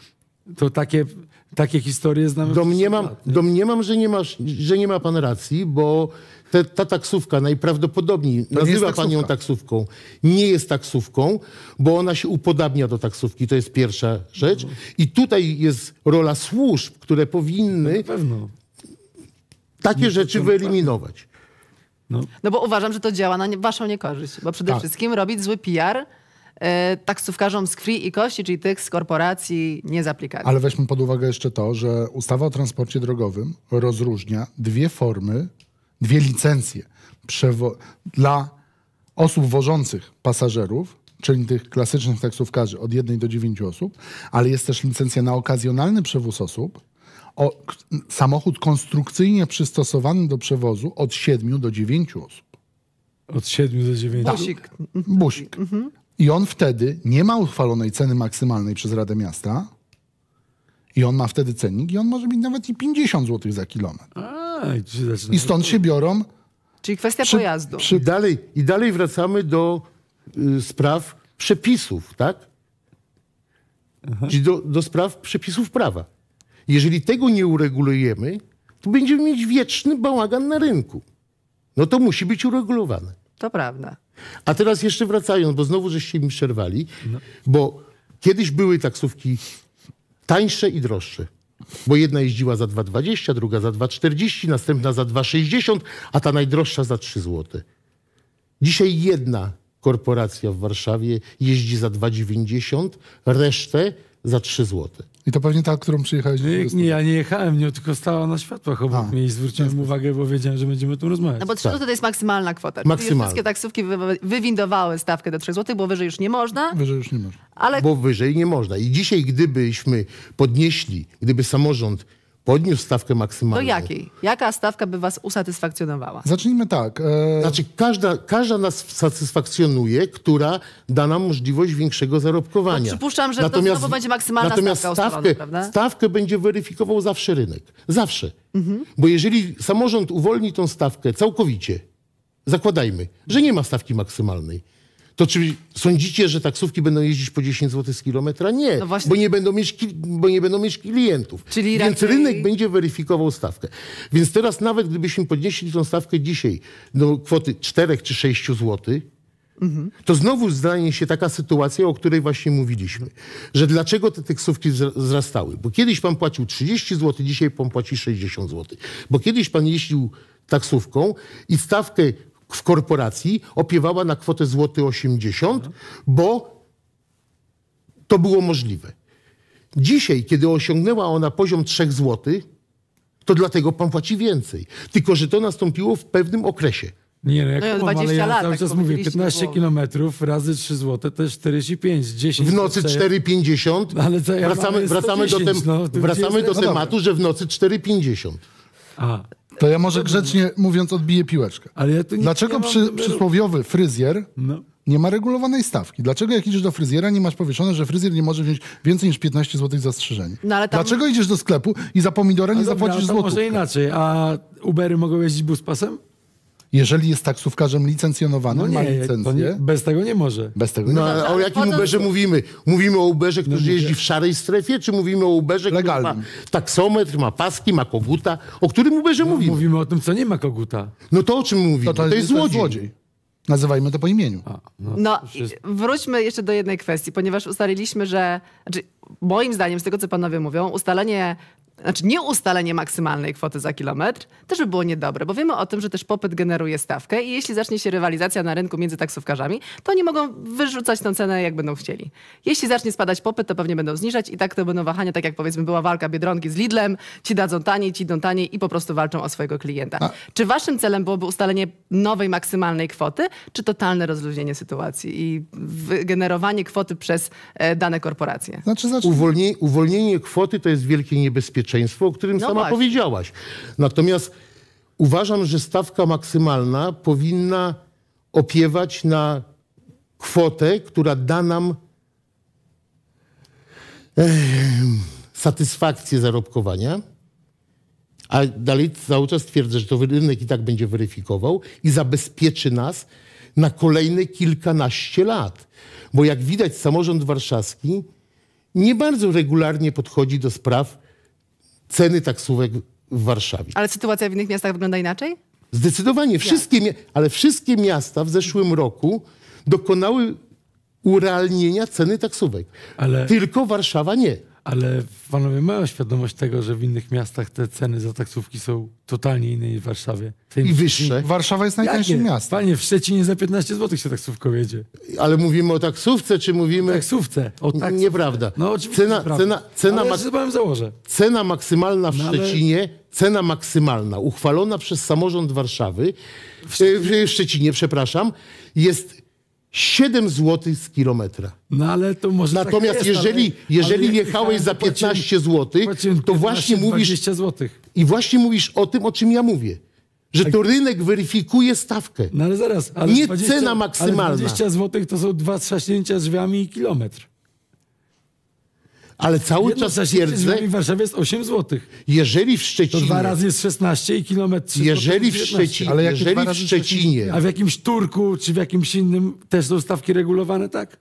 To takie, takie historie znamy. Domniemam, domniemam że, nie ma, że nie ma pan racji, bo te, ta taksówka najprawdopodobniej, nazywa pan ją taksówką, nie jest taksówką, bo ona się upodabnia do taksówki, to jest pierwsza rzecz. I tutaj jest rola służb, które powinny Na pewno. takie Nie, rzeczy to- wyeliminować. No. No bo uważam, że to działa na nie, waszą niekorzyść, bo przede Tak. wszystkim robić zły P R e, taksówkarzom z krwi i kości, czyli tych z korporacji, nie z aplikacji. Ale weźmy pod uwagę jeszcze to, że ustawa o transporcie drogowym rozróżnia dwie formy, dwie licencje przewo- dla osób wożących pasażerów, czyli tych klasycznych taksówkarzy od jednej do dziewięciu osób, ale jest też licencja na okazjonalny przewóz osób, o, k- samochód konstrukcyjnie przystosowany do przewozu od siedmiu do dziewięciu osób. Od siedmiu do dziewięciu. Busik. Busik. I on wtedy nie ma uchwalonej ceny maksymalnej przez Radę Miasta i on ma wtedy cennik i on może mieć nawet i pięćdziesiąt złotych za kilometr. A, i, się zaczyna- I stąd się biorą Czyli kwestia przy- pojazdu. przy- I dalej, i dalej wracamy do y, spraw przepisów, tak? Czyli do, do spraw przepisów prawa. Jeżeli tego nie uregulujemy, to będziemy mieć wieczny bałagan na rynku. No to musi być uregulowane. To prawda. A teraz jeszcze wracając, bo znowu żeście mi przerwali, bo kiedyś były taksówki tańsze i droższe. Bo jedna jeździła za dwa dwadzieścia, druga za dwa czterdzieści, następna za dwa sześćdziesiąt, a ta najdroższa za trzy złote. Dzisiaj jedna korporacja w Warszawie jeździ za dwa dziewięćdziesiąt, resztę za trzy złote. I to pewnie ta, którą przyjechałeś. Nie, nie, ja nie jechałem, nie, tylko stała na światłach obok A. mnie i zwróciłem uwagę, bo wiedziałem, że będziemy o tym rozmawiać. No bo trzy złote to jest maksymalna kwota. Czyli Maksymalna. wszystkie taksówki wy, wywindowały stawkę do trzech złotych, bo wyżej już nie można, Wyżej już nie można. ale Bo wyżej nie można. I dzisiaj, gdybyśmy podnieśli, gdyby samorząd podniósł stawkę do maksymalną. jakiej? Jaka stawka by was usatysfakcjonowała? Zacznijmy tak. E, Znaczy każda, każda nas satysfakcjonuje, która da nam możliwość większego zarobkowania. To przypuszczam, że to znowu będzie maksymalna natomiast stawka ustalona, stawkę, prawda? stawkę będzie weryfikował zawsze rynek. Zawsze. Bo jeżeli samorząd uwolni tą stawkę całkowicie, zakładajmy, że nie ma stawki maksymalnej, to czy sądzicie, że taksówki będą jeździć po dziesięć złotych z kilometra? Nie, No właśnie. bo, nie będą mieć, ki- bo nie będą mieć klientów. Czyli Więc raczej- rynek będzie weryfikował stawkę. Więc teraz nawet gdybyśmy podnieśli tą stawkę dzisiaj do kwoty cztery czy sześć złotych, to znowu zdaje się taka sytuacja, o której właśnie mówiliśmy. Że dlaczego te taksówki wzra- wzrastały? Bo kiedyś pan płacił trzydzieści złotych, dzisiaj pan płaci sześćdziesiąt złotych. Bo kiedyś pan jeździł taksówką i stawkę w korporacji opiewała na kwotę złoty osiemdziesiąt, bo to było możliwe. Dzisiaj, kiedy osiągnęła ona poziom trzech złotych, to dlatego pan płaci więcej. Tylko że to nastąpiło w pewnym okresie. Nie, no jak No ja mam, ale dwadzieścia ja lat, cały tak czas mówię, powiedzieliście, piętnaście było. kilometrów razy trzy złote to jest czterdzieści pięć, dziesięć. W nocy to jest- cztery pięćdziesiąt. Ale co ja wracamy, mam, wracamy do, sto dziesięć, tem- no, to wracamy gdzie do jest- tematu, że w nocy cztery pięćdziesiąt. A, to ja może grzecznie mówiąc odbiję piłeczkę. ale ja tu nie, Dlaczego ja mam przy, numeru- przysłowiowy fryzjer No. nie ma regulowanej stawki? Dlaczego jak idziesz do fryzjera, nie masz powieszone, że fryzjer nie może wziąć więcej niż piętnaście złotych za strzyżenie? No, ale tam- Dlaczego idziesz do sklepu i za pomidora nie A dobra, zapłacisz to może złotówkę? inaczej, a Ubery mogą jeździć buspasem? Jeżeli jest taksówkarzem licencjonowanym, No ma nie, licencję, to nie, bez tego nie może. bez tego No, nie. ale o ale jakim wchodząc- Uberze mówimy? Mówimy o Uberze, który mówię- jeździ w szarej strefie, czy mówimy o Uberze, który ma Legalnym. taksometr, ma paski, ma koguta? O którym Uberze mówimy? Mówimy o tym, co nie ma koguta. No to o czym mówimy? To, to, jest złodziej. Nazywajmy to po imieniu. A, no. No, i wróćmy jeszcze do jednej kwestii, ponieważ ustaliliśmy, że, znaczy moim zdaniem, z tego co panowie mówią, ustalenie, znaczy nie ustalenie maksymalnej kwoty za kilometr też by było niedobre, bo wiemy o tym, że też popyt generuje stawkę i jeśli zacznie się rywalizacja na rynku między taksówkarzami, to oni mogą wyrzucać tę cenę jak będą chcieli. Jeśli zacznie spadać popyt, to pewnie będą zniżać i tak to będą wahania, tak jak powiedzmy była walka Biedronki z Lidlem, ci dadzą taniej, ci idą taniej i po prostu walczą o swojego klienta. A- Czy waszym celem byłoby ustalenie nowej maksymalnej kwoty, czy totalne rozluźnienie sytuacji i wygenerowanie kwoty przez e, dane korporacje? Znaczy, zacznij. Uwolnienie, uwolnienie kwoty to jest wielkie niebezpieczeństwo, o którym No sama właśnie. powiedziałaś. Natomiast uważam, że stawka maksymalna powinna opiewać na kwotę, która da nam em, satysfakcję zarobkowania, a dalej cały czas twierdzę, że to rynek i tak będzie weryfikował i zabezpieczy nas na kolejne kilkanaście lat. Bo jak widać, samorząd warszawski nie bardzo regularnie podchodzi do spraw ceny taksówek w Warszawie. Ale sytuacja w innych miastach wygląda inaczej? Zdecydowanie. Wszystkie, mia- ale wszystkie miasta w zeszłym roku dokonały urealnienia ceny taksówek. Ale- Tylko Warszawa nie. Ale panowie mają świadomość tego, że w innych miastach te ceny za taksówki są totalnie inne niż w Warszawie. W tej- I wyższe. Warszawa jest Jak najtańszym nie? miastem. Panie, w Szczecinie za piętnaście złotych się taksówką jedzie. Ale mówimy o taksówce, czy mówimy... Taksówce. O taksówce. Nieprawda. No oczywiście Cena, nieprawda. cena, cena, Ale mak- ja powiem założę. cena maksymalna w No ale- Szczecinie, cena maksymalna uchwalona przez samorząd Warszawy, w, w Szczecinie, przepraszam, jest siedem złotych z kilometra. No ale to może Natomiast tak jest, jeżeli, ale, jeżeli ale jak jechałeś jechałem, za to płaciłem- piętnaście złotych, płaciłem to właśnie piętnaście, mówisz, dwadzieścia złotych. i właśnie mówisz o tym, o czym ja mówię. Że to rynek weryfikuje stawkę. No ale zaraz. Ale Nie dwadzieścia, cena maksymalna. Ale dwadzieścia złotych to są dwa trzaśnięcia drzwiami i kilometr. Ale cały Jedno czas trzaśnięcie twierdzę, drzwiami w Warszawie jest osiem złotych. jeżeli w To Szczecinie, dwa razy jest szesnaście i kilometr trzy jeżeli w złote dziewiętnaście. Szczecinie, Ale jakie dwa jeżeli w razy Szczecinie A w jakimś Turku czy w jakimś innym też są stawki regulowane, tak?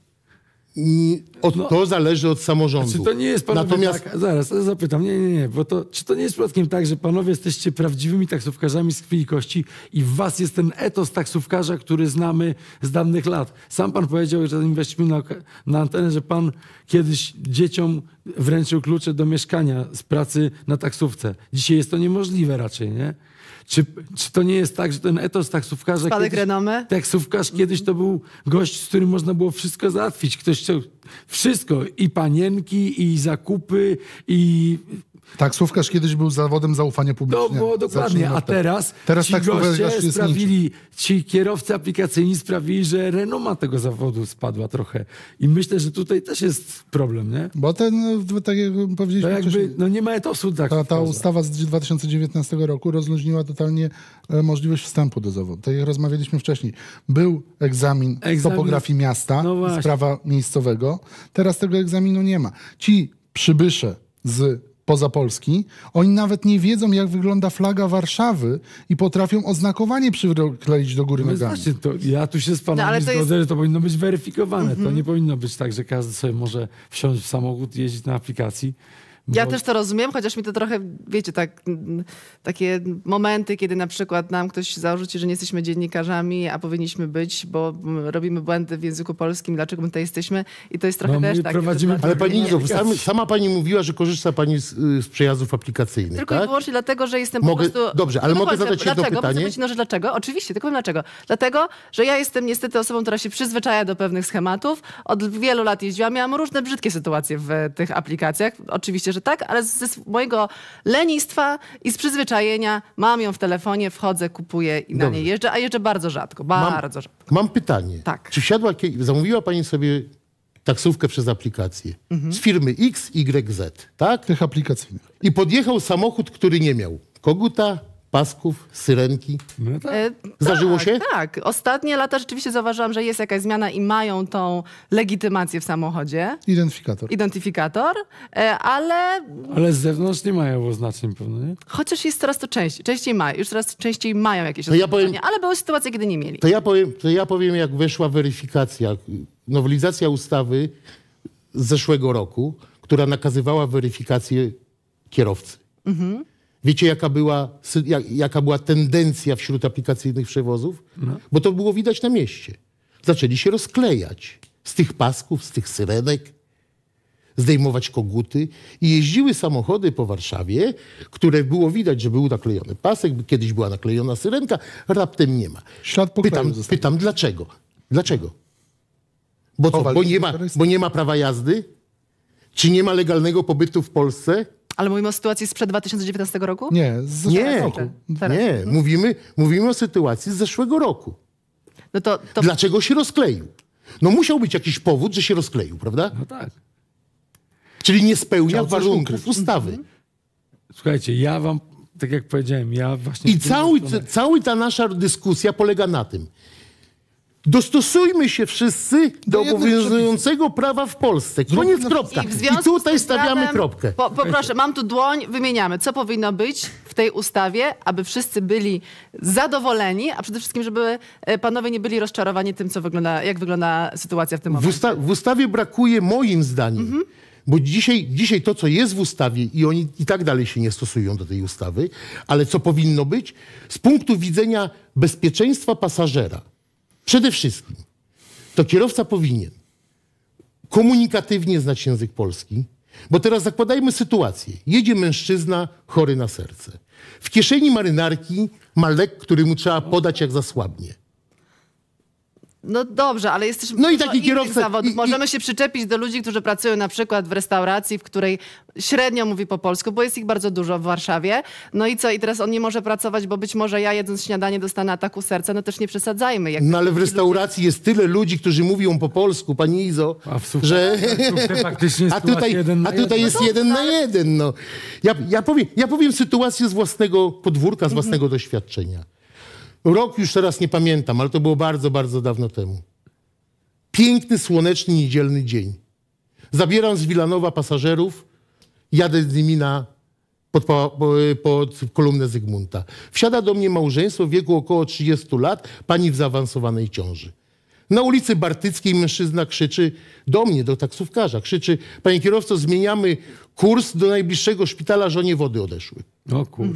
i od, No. to zależy od samorządu. Czy to nie jest panowie Natomiast tak, zaraz zapytam, nie, nie, nie, bo to, czy to nie jest przypadkiem tak, że panowie jesteście prawdziwymi taksówkarzami z krwi i kości i w was jest ten etos taksówkarza, który znamy z dawnych lat. Sam pan powiedział, że zanim weszliśmy na, na antenę, że pan kiedyś dzieciom wręczył klucze do mieszkania z pracy na taksówce. Dzisiaj jest to niemożliwe raczej, nie? Czy, czy to nie jest tak, że ten etos taksówkarza... Spadek kiedyś, renomy? Taksówkarz kiedyś to był gość, z którym można było wszystko załatwić. Ktoś chciał wszystko. I panienki, i zakupy, i... Taksówkarz kiedyś był zawodem zaufania To publicznego. było dokładnie. Zacznijmy A od tego. teraz, Teraz ci taksówkarz goście jest sprawili, ci kierowcy aplikacyjni sprawili, że renoma tego zawodu spadła trochę. I myślę, że tutaj też jest problem, nie? Bo ten, no, tak jak To powiedzieliśmy jakby, wcześniej, no nie ma etosu tak. ta, ta ustawa z dwa tysiące dziewiętnastego roku rozluźniła totalnie e, możliwość wstępu do zawodu. Tak jak rozmawialiśmy wcześniej. Był egzamin, Egzamin- z topografii miasta, No z właśnie. prawa miejscowego. Teraz tego egzaminu nie ma. Ci przybysze z poza Polski, oni nawet nie wiedzą, jak wygląda flaga Warszawy i potrafią oznakowanie przykleić do góry No nogami. właśnie, to ja tu się z panem No, ale nie to zgodzę, jest- że to powinno być weryfikowane. To nie powinno być tak, że każdy sobie może wsiąść w samochód i jeździć na aplikacji. Ja bo- też to rozumiem, chociaż mi to trochę, wiecie, tak, mm, takie momenty, kiedy na przykład nam ktoś zarzuci, że nie jesteśmy dziennikarzami, a powinniśmy być, bo mm, robimy błędy w języku polskim, dlaczego my tutaj jesteśmy i to jest trochę No, my też tak. prowadzimy- Ale pani nie, Izo, nie, sam, sama pani mówiła, że korzysta pani z, z przejazdów aplikacyjnych, Tylko i tak? wyłącznie dlatego, że jestem Mogę- po prostu... dobrze, ale No mogę właśnie, zadać jedno dlaczego? pytanie? Chcę powiedzieć, no, że dlaczego? Oczywiście, tylko powiem dlaczego. Dlatego, że ja jestem niestety osobą, która się przyzwyczaja do pewnych schematów. Od wielu lat jeździłam, miałam różne brzydkie sytuacje w tych aplikacjach. Oczywiście, że tak, ale ze sw- mojego lenistwa i z przyzwyczajenia mam ją w telefonie, wchodzę, kupuję i na Dobrze. niej jeżdżę, a jeżdżę bardzo rzadko, bardzo rzadko. Mam pytanie. Tak. Czy wsiadła, kie- zamówiła pani sobie taksówkę przez aplikację Mhm. z firmy X Y Z, tak? Tych aplikacyjnych. I podjechał samochód, który nie miał koguta, pasków, syrenki. No tak. E, Zdarzyło tak, się? Tak. Ostatnie lata rzeczywiście zauważyłam, że jest jakaś zmiana i mają tą legitymację w samochodzie, Identyfikator. identyfikator, e, ale Ale z zewnątrz nie mają oznaczeń pewno, nie? chociaż jest coraz to częściej, częściej mają, już coraz częściej mają jakieś To ja oznaczenia, powiem- ale były sytuacje, kiedy nie mieli. To ja powiem, to ja powiem jak weszła weryfikacja, nowelizacja ustawy z zeszłego roku, która nakazywała weryfikację kierowcy. Mhm. Wiecie, jaka była, sy- jak, jaka była tendencja wśród aplikacyjnych przewozów? Bo to było widać na mieście. Zaczęli się rozklejać z tych pasków, z tych syrenek, zdejmować koguty i jeździły samochody po Warszawie, które było widać, że był naklejony pasek, kiedyś była naklejona syrenka, raptem nie ma. Ślad pokroju Pytam, został. pytam dlaczego? Dlaczego? Bo co, Kowal bo jest nie, ma, motorystą. bo nie ma prawa jazdy? Czy nie ma legalnego pobytu w Polsce? Ale mówimy o sytuacji sprzed dwa tysiące dziewiętnastego roku? Nie, z Nie, zeszłego roku. Teraz. nie. Mówimy, mówimy o sytuacji z zeszłego roku. No to, to Dlaczego się rozkleił? No musiał być jakiś powód, że się rozkleił, prawda? No tak. Czyli nie spełnia Chciał coś warunków ukryć. ustawy. Słuchajcie, ja wam, tak jak powiedziałem, ja właśnie... I cały, cały ta nasza dyskusja polega na tym. Dostosujmy się wszyscy do jednych obowiązującego prawa w Polsce. Koniec, na- kropka. I w I związku tutaj z tym stawiamy prawem- kropkę. Po, poproszę, mam tu dłoń, wymieniamy. Co powinno być w w tej ustawie, aby wszyscy byli zadowoleni, a przede wszystkim, żeby panowie nie byli rozczarowani tym, co wygląda, jak wygląda sytuacja w tym W, momencie. usta w ustawie brakuje moim zdaniem, mhm. bo dzisiaj, dzisiaj to, co jest w ustawie i oni i tak dalej się nie stosują do tej ustawy, ale co powinno być, z punktu widzenia bezpieczeństwa pasażera, przede wszystkim, to kierowca powinien komunikatywnie znać język polski, bo teraz zakładajmy sytuację. Jedzie mężczyzna chory na serce. W kieszeni marynarki ma lek, który mu trzeba podać, jak zasłabnie. No dobrze, ale jest też No i dużo taki innych kierowca- zawodów. i- i- Możemy się przyczepić do ludzi, którzy pracują na przykład w restauracji, w której średnio mówi po polsku, bo jest ich bardzo dużo w Warszawie. No i co? I teraz on nie może pracować, bo być może ja jedząc śniadanie dostanę ataku serca. No też nie przesadzajmy. Jak No ale w restauracji jest tyle ludzi, którzy mówią po polsku, pani Izo, A w słuchawce- że... w słuchawce faktycznie jest a sytuacja tutaj, jeden na a tutaj jeden. jest jeden na jeden. No. Ja, ja, powiem, ja powiem sytuację z własnego podwórka, z własnego doświadczenia. Rok już teraz nie pamiętam, ale to było bardzo, bardzo dawno temu. Piękny, słoneczny, niedzielny dzień. Zabieram z Wilanowa pasażerów, jadę z nimi na, pod, po- pod kolumnę Zygmunta. Wsiada do mnie małżeństwo w wieku około trzydziestu lat, pani w zaawansowanej ciąży. Na ulicy Bartyckiej mężczyzna krzyczy do mnie, do taksówkarza, krzyczy: panie kierowco, zmieniamy kurs do najbliższego szpitala, żonie wody odeszły. No kur...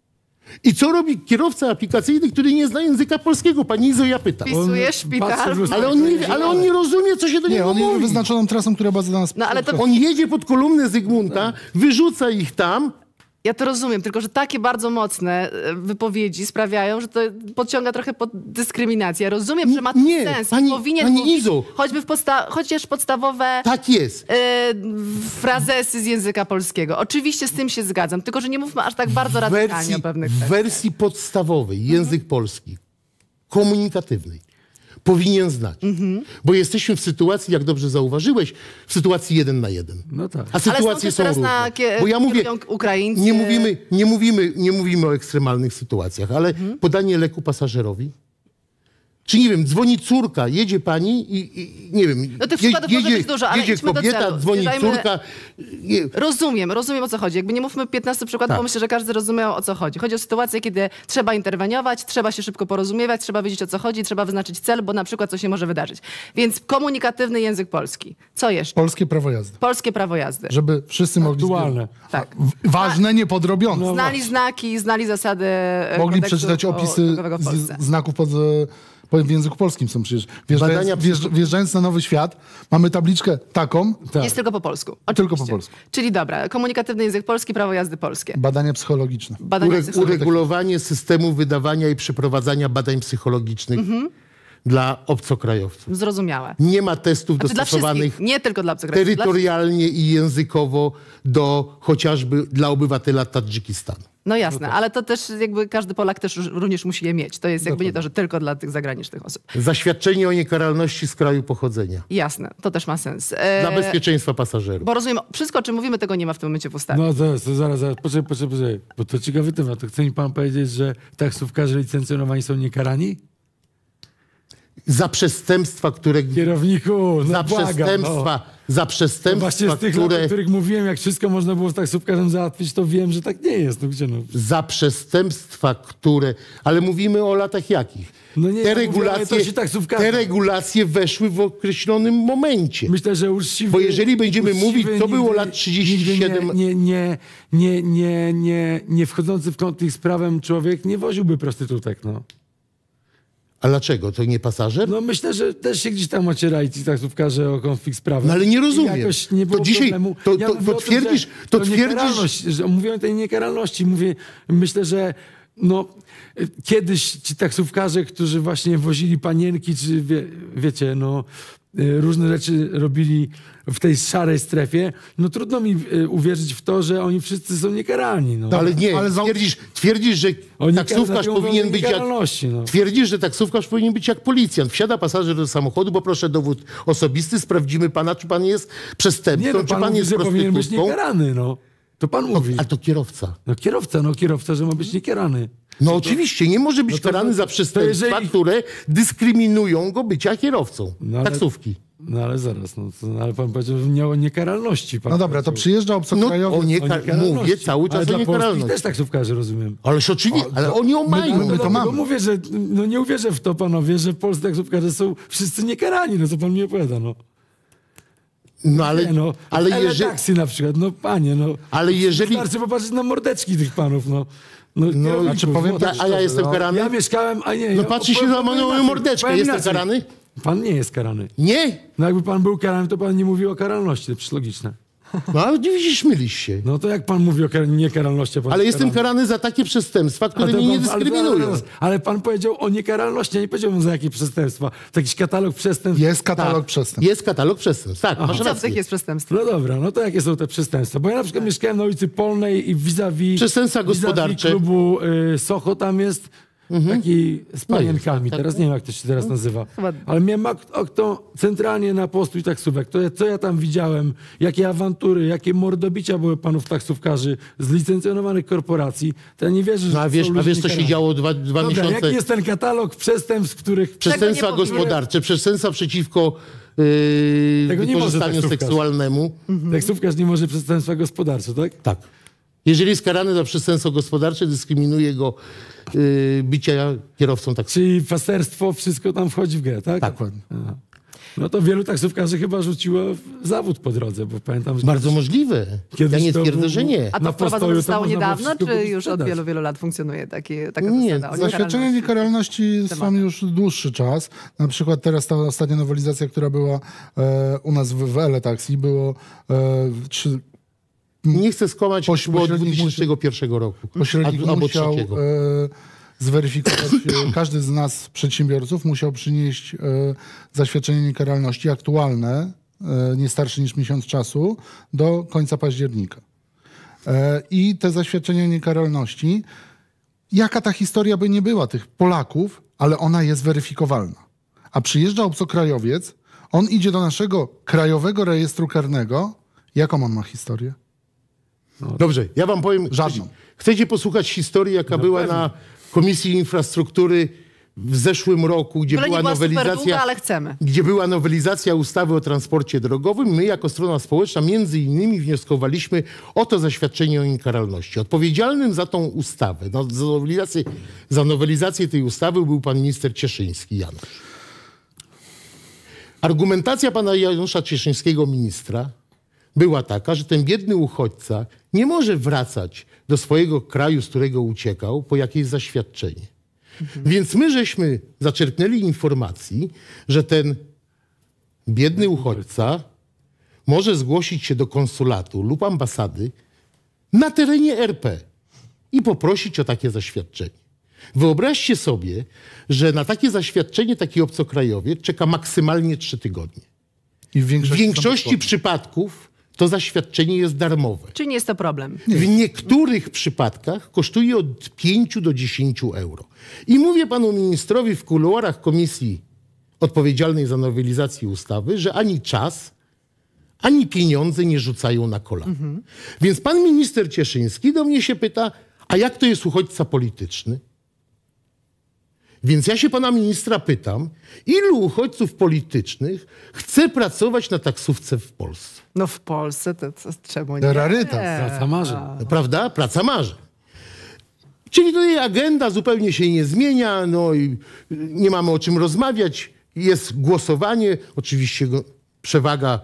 I co robi kierowca aplikacyjny, który nie zna języka polskiego? Pani Izo, ja pytam. Wpisuje patrzy szpital. w Ale on, nie, ale on nie rozumie, co się do Nie, niego on jedzie mówi. wyznaczoną trasą, która była zadana... No ale to On jedzie pod kolumnę Zygmunta, wyrzuca ich tam. ja to rozumiem, tylko że takie bardzo mocne e, wypowiedzi sprawiają, że to podciąga trochę pod dyskryminację. Ja rozumiem, że ma to Nie, sens. pani- Powinien pani mówić Izo. choćby w podsta chociaż podstawowe Tak jest. e, frazesy z języka polskiego. Oczywiście z tym się zgadzam, tylko że nie mówmy aż tak bardzo W radykalnie wersji, o pewnych w kwestiach. wersji podstawowej język polski, komunikatywnej, powinien znać. Mhm. Bo jesteśmy w sytuacji, jak dobrze zauważyłeś, w sytuacji jeden na jeden. No tak. A Ale są sytuacje też są teraz różne. na kie- Bo ja mówię, kierują Ukraińcy. nie mówimy, nie, mówimy, nie mówimy o ekstremalnych sytuacjach, ale Mhm. podanie leku pasażerowi. Czy nie wiem, dzwoni córka, jedzie pani i, i nie wiem, No tych je- przykładów może być dużo, ale jedzie idźmy do kobieta, celu. dzwoni Zmierzajmy- córka. Nie, Rozumiem, rozumiem o co chodzi. Jakby nie mówmy piętnastu przykładów, Tak. bo myślę, że każdy rozumiał o co chodzi. Chodzi o sytuację, kiedy trzeba interweniować, trzeba się szybko porozumiewać, trzeba wiedzieć o co chodzi, trzeba wyznaczyć cel, bo na przykład coś się może wydarzyć. Więc komunikatywny język polski. Co jeszcze? Polskie prawo jazdy. Polskie prawo jazdy. Żeby wszyscy mogli... Aktualne. Tak. W- Ważne, niepodrobione. Znali znaki, znali zasady e, Mogli kodeksu przeczytać o- opisy drogowego w Polsce. z, znaków pod, e, po- w języku polskim są przecież. Wjeżdżając, Badania wjeżdż, wjeżdżając na Nowy Świat, mamy tabliczkę taką, Tak. Jest tylko po polsku. Tylko po Oczywiście. polsku. Czyli dobra, komunikatywny język polski, prawo jazdy polskie. badania psychologiczne. Badania Ure, psychologiczne. uregulowanie systemu wydawania i przeprowadzania badań psychologicznych Mhm. dla obcokrajowców. Zrozumiałe. Nie ma testów Znaczy dla dostosowanych wszystkich, nie tylko dla obcokrajowców. Dla... terytorialnie i językowo do chociażby dla obywatela Tadżykistanu. No jasne, ale to też jakby każdy Polak też również musi je mieć. To jest jakby nie to, że tylko dla tych zagranicznych osób. Zaświadczenie o niekaralności z kraju pochodzenia. Jasne, to też ma sens. E, Dla bezpieczeństwa pasażerów. Bo rozumiem, wszystko o czym mówimy, tego nie ma w tym momencie w ustawie. No to, to zaraz, zaraz, poczekaj, poczekaj, poczekaj, bo to ciekawy temat. To chce mi pan powiedzieć, że taksówkarze licencjonowani są niekarani? Za przestępstwa, które... Kierowniku, no za błagam, przestępstwa, no. za To przestępstwa, właśnie z tych lat, o które... których mówiłem, jak wszystko można było z taksówkarzem załatwić, to wiem, że tak nie jest. No gdzie no? Za przestępstwa, które... Ale mówimy o latach jakich? No nie, te, ja mówię o regulacje, letości taksówkarza. te regulacje weszły w określonym momencie. Myślę, że uczciwy... Bo jeżeli będziemy uczciwy, mówić, co było nigdy- lat trzydzieści siedem... nigdy Nie, nie, nie, nie, nie, nie wchodzący w konflikt z prawem człowiek nie woziłby prostytutek, no. A dlaczego? To nie pasażer? No myślę, że też się gdzieś tam ocierali ci taksówkarze o konflikt z prawem. No ale nie rozumiem. I jakoś nie To było dzisiaj- problemu. to- Ja to- mówię to o tym, twierdzisz- że to to twierdzisz- niekaralność, że mówię o tej niekaralności. Mówię, myślę, że no, kiedyś ci taksówkarze, którzy właśnie wozili panienki, czy wie, wiecie, no różne rzeczy robili w tej szarej strefie, no trudno mi y, uwierzyć w to, że oni wszyscy są niekaralni. No. Ale nie, Ale za- twierdzisz, twierdzisz, że Oni taksówkarz mówią o powinien być jak... niekaralności, no. Twierdzisz, że taksówkarz powinien być jak policjant. Wsiada pasażer do samochodu, poproszę dowód osobisty, sprawdzimy pana, czy pan jest przestępcą, Nie, no, czy pan pan mówi, jest że powinien być prostytutką. niekarany, no. To pan mówi. A to kierowca. No kierowca, no kierowca, że ma być niekarany. No oczywiście, nie może być no to- karany no za to przestępstwa, jeżeli- które dyskryminują go bycia kierowcą No ale- taksówki. No ale zaraz, no, to, no, ale pan powiedział, że nie o niekaralności. Pan No dobra, to powiedział. przyjeżdża obcokrajowy. No, o nieka- mówię cały czas ale o dla Polski niekaralności. też taksówkarzy, rozumiem. Ależ oczywiście, ale oni ją mają. my to no, mamy. Bo mówię, że no nie uwierzę w to, panowie, że polscy taksówkarze są wszyscy niekarani. No co pan mi opowiada, no. No ale, Nie, no, ale ale jeżeli... taksy na przykład, no panie, no. Ale jeżeli... Wystarczy popatrzeć na mordeczki tych panów, no. No, No, kierowników, znaczy powiem no, tak a ja jestem no, karany? Ja mieszkałem, a nie... No ja- patrzy się powiem- na moją powiem mordeczkę. powiem Jestem inaczej. karany? Pan nie jest karany. Nie. No jakby pan był karany, to pan nie mówił o karalności, to przecież logiczne. No ale widzisz, mylisz się. No to jak pan mówi o kar- niekaralności, a pan Ale jest jestem karany za takie przestępstwa, A które to mnie nie pan- ale- dyskryminują. Ale, ale pan powiedział o niekaralności, a nie powiedział za jakie przestępstwa. To jakiś katalog przestępstw. Jest katalog Tak, przestępstw. jest katalog przestępstw. Tak, masz Co w rację. tych jest przestępstwo? No dobra, no to jakie są te przestępstwa? Bo ja na przykład mieszkałem na ulicy Polnej i vis-a-vis... Przestępstwa gospodarcze. vis-a-vis klubu y, Socho tam jest taki z panienkami. jest, tak, teraz tak. nie wiem, jak to się teraz nazywa. Chyba- Ale miałem ak- okno centralnie na postój taksówek. To, ja- co ja tam widziałem, jakie awantury, jakie mordobicia były panów taksówkarzy z licencjonowanych korporacji, to ja nie wierzę, że No a to wiesz, są a ludzie wiesz co się niekarani. działo dwa, dwa Dobra, miesiące? jaki jest ten katalog przestępstw, których... Przestępstwa Tego nie powinien- gospodarcze, przestępstwa przeciwko yy, Tego nie może wykorzystaniu taksówkarz. seksualnemu. Taksówkarz nie może przestępstwa gospodarcze, tak? Tak. Jeżeli jest karany za przestępstwo gospodarcze, dyskryminuje go yy, bycia kierowcą taksówki. Czyli pasterstwo, wszystko tam wchodzi w grę, tak? Tak. Dokładnie. Aha. No to wielu taksówkarzy chyba rzuciło w zawód po drodze, bo pamiętam, że Bardzo możliwe. Kiedyś ja nie to twierdzę, był- że nie. A Na to wprowadzone postoju to zostało można było niedawno, wszystko czy kupić, już od sprzedać? wielu, wielu lat funkcjonuje takie, taka Nie, zasada? o Zaświadczenie niekaralności? niekaralności trwam już dłuższy czas. Na przykład teraz ta ostatnia nowelizacja, która była e, u nas w, w Eletaxi, było e, trzy, Nie chcę skłamać, Poś- było od pośrednik dwa tysiące pierwszego roku. pośrednik Albo musiał trzeciego. e, zweryfikować, e, każdy z nas, przedsiębiorców, musiał przynieść e, zaświadczenie niekaralności aktualne, e, nie starsze niż miesiąc czasu, do końca października. E, I te zaświadczenia niekaralności, jaka ta historia by nie była tych Polaków, ale ona jest weryfikowalna. A przyjeżdża obcokrajowiec, on idzie do naszego krajowego rejestru karnego. Jaką on ma historię? Dobrze, ja wam powiem. Żadną. Chcecie posłuchać historii, jaka była na Komisji Infrastruktury w zeszłym roku, gdzie Byle nie była była super nowelizacja, długa, ale chcemy. gdzie była nowelizacja ustawy o transporcie drogowym. My jako strona społeczna między innymi wnioskowaliśmy o to zaświadczenie o niekaralności. Odpowiedzialnym za tą ustawę, no, za, nowelizację, za nowelizację tej ustawy był pan minister Cieszyński, Janusz. Argumentacja pana Janusza Cieszyńskiego, ministra, była taka, że ten biedny uchodźca nie może wracać do swojego kraju, z którego uciekał, po jakieś zaświadczenie. Więc my żeśmy zaczerpnęli informacji, że ten biedny uchodźca może zgłosić się do konsulatu lub ambasady na terenie R P i poprosić o takie zaświadczenie. Wyobraźcie sobie, że na takie zaświadczenie taki obcokrajowiec czeka maksymalnie trzy tygodnie. I w W większości, większości przypadków to zaświadczenie jest darmowe. Czyli nie jest to problem. W niektórych przypadkach kosztuje od pięciu do dziesięciu euro. I mówię panu ministrowi w kuluarach komisji odpowiedzialnej za nowelizację ustawy, że ani czas, ani pieniądze nie rzucają na kolana. Mhm. Więc pan minister Cieszyński do mnie się pyta, a jak to jest uchodźca polityczny? Więc ja się pana ministra pytam, ilu uchodźców politycznych chce pracować na taksówce w Polsce? No w Polsce to, to czemu nie? Rarytas. Praca marzeń. Prawda? Praca marzeń. Czyli tutaj agenda zupełnie się nie zmienia, no i nie mamy o czym rozmawiać. Jest głosowanie, oczywiście go- przewaga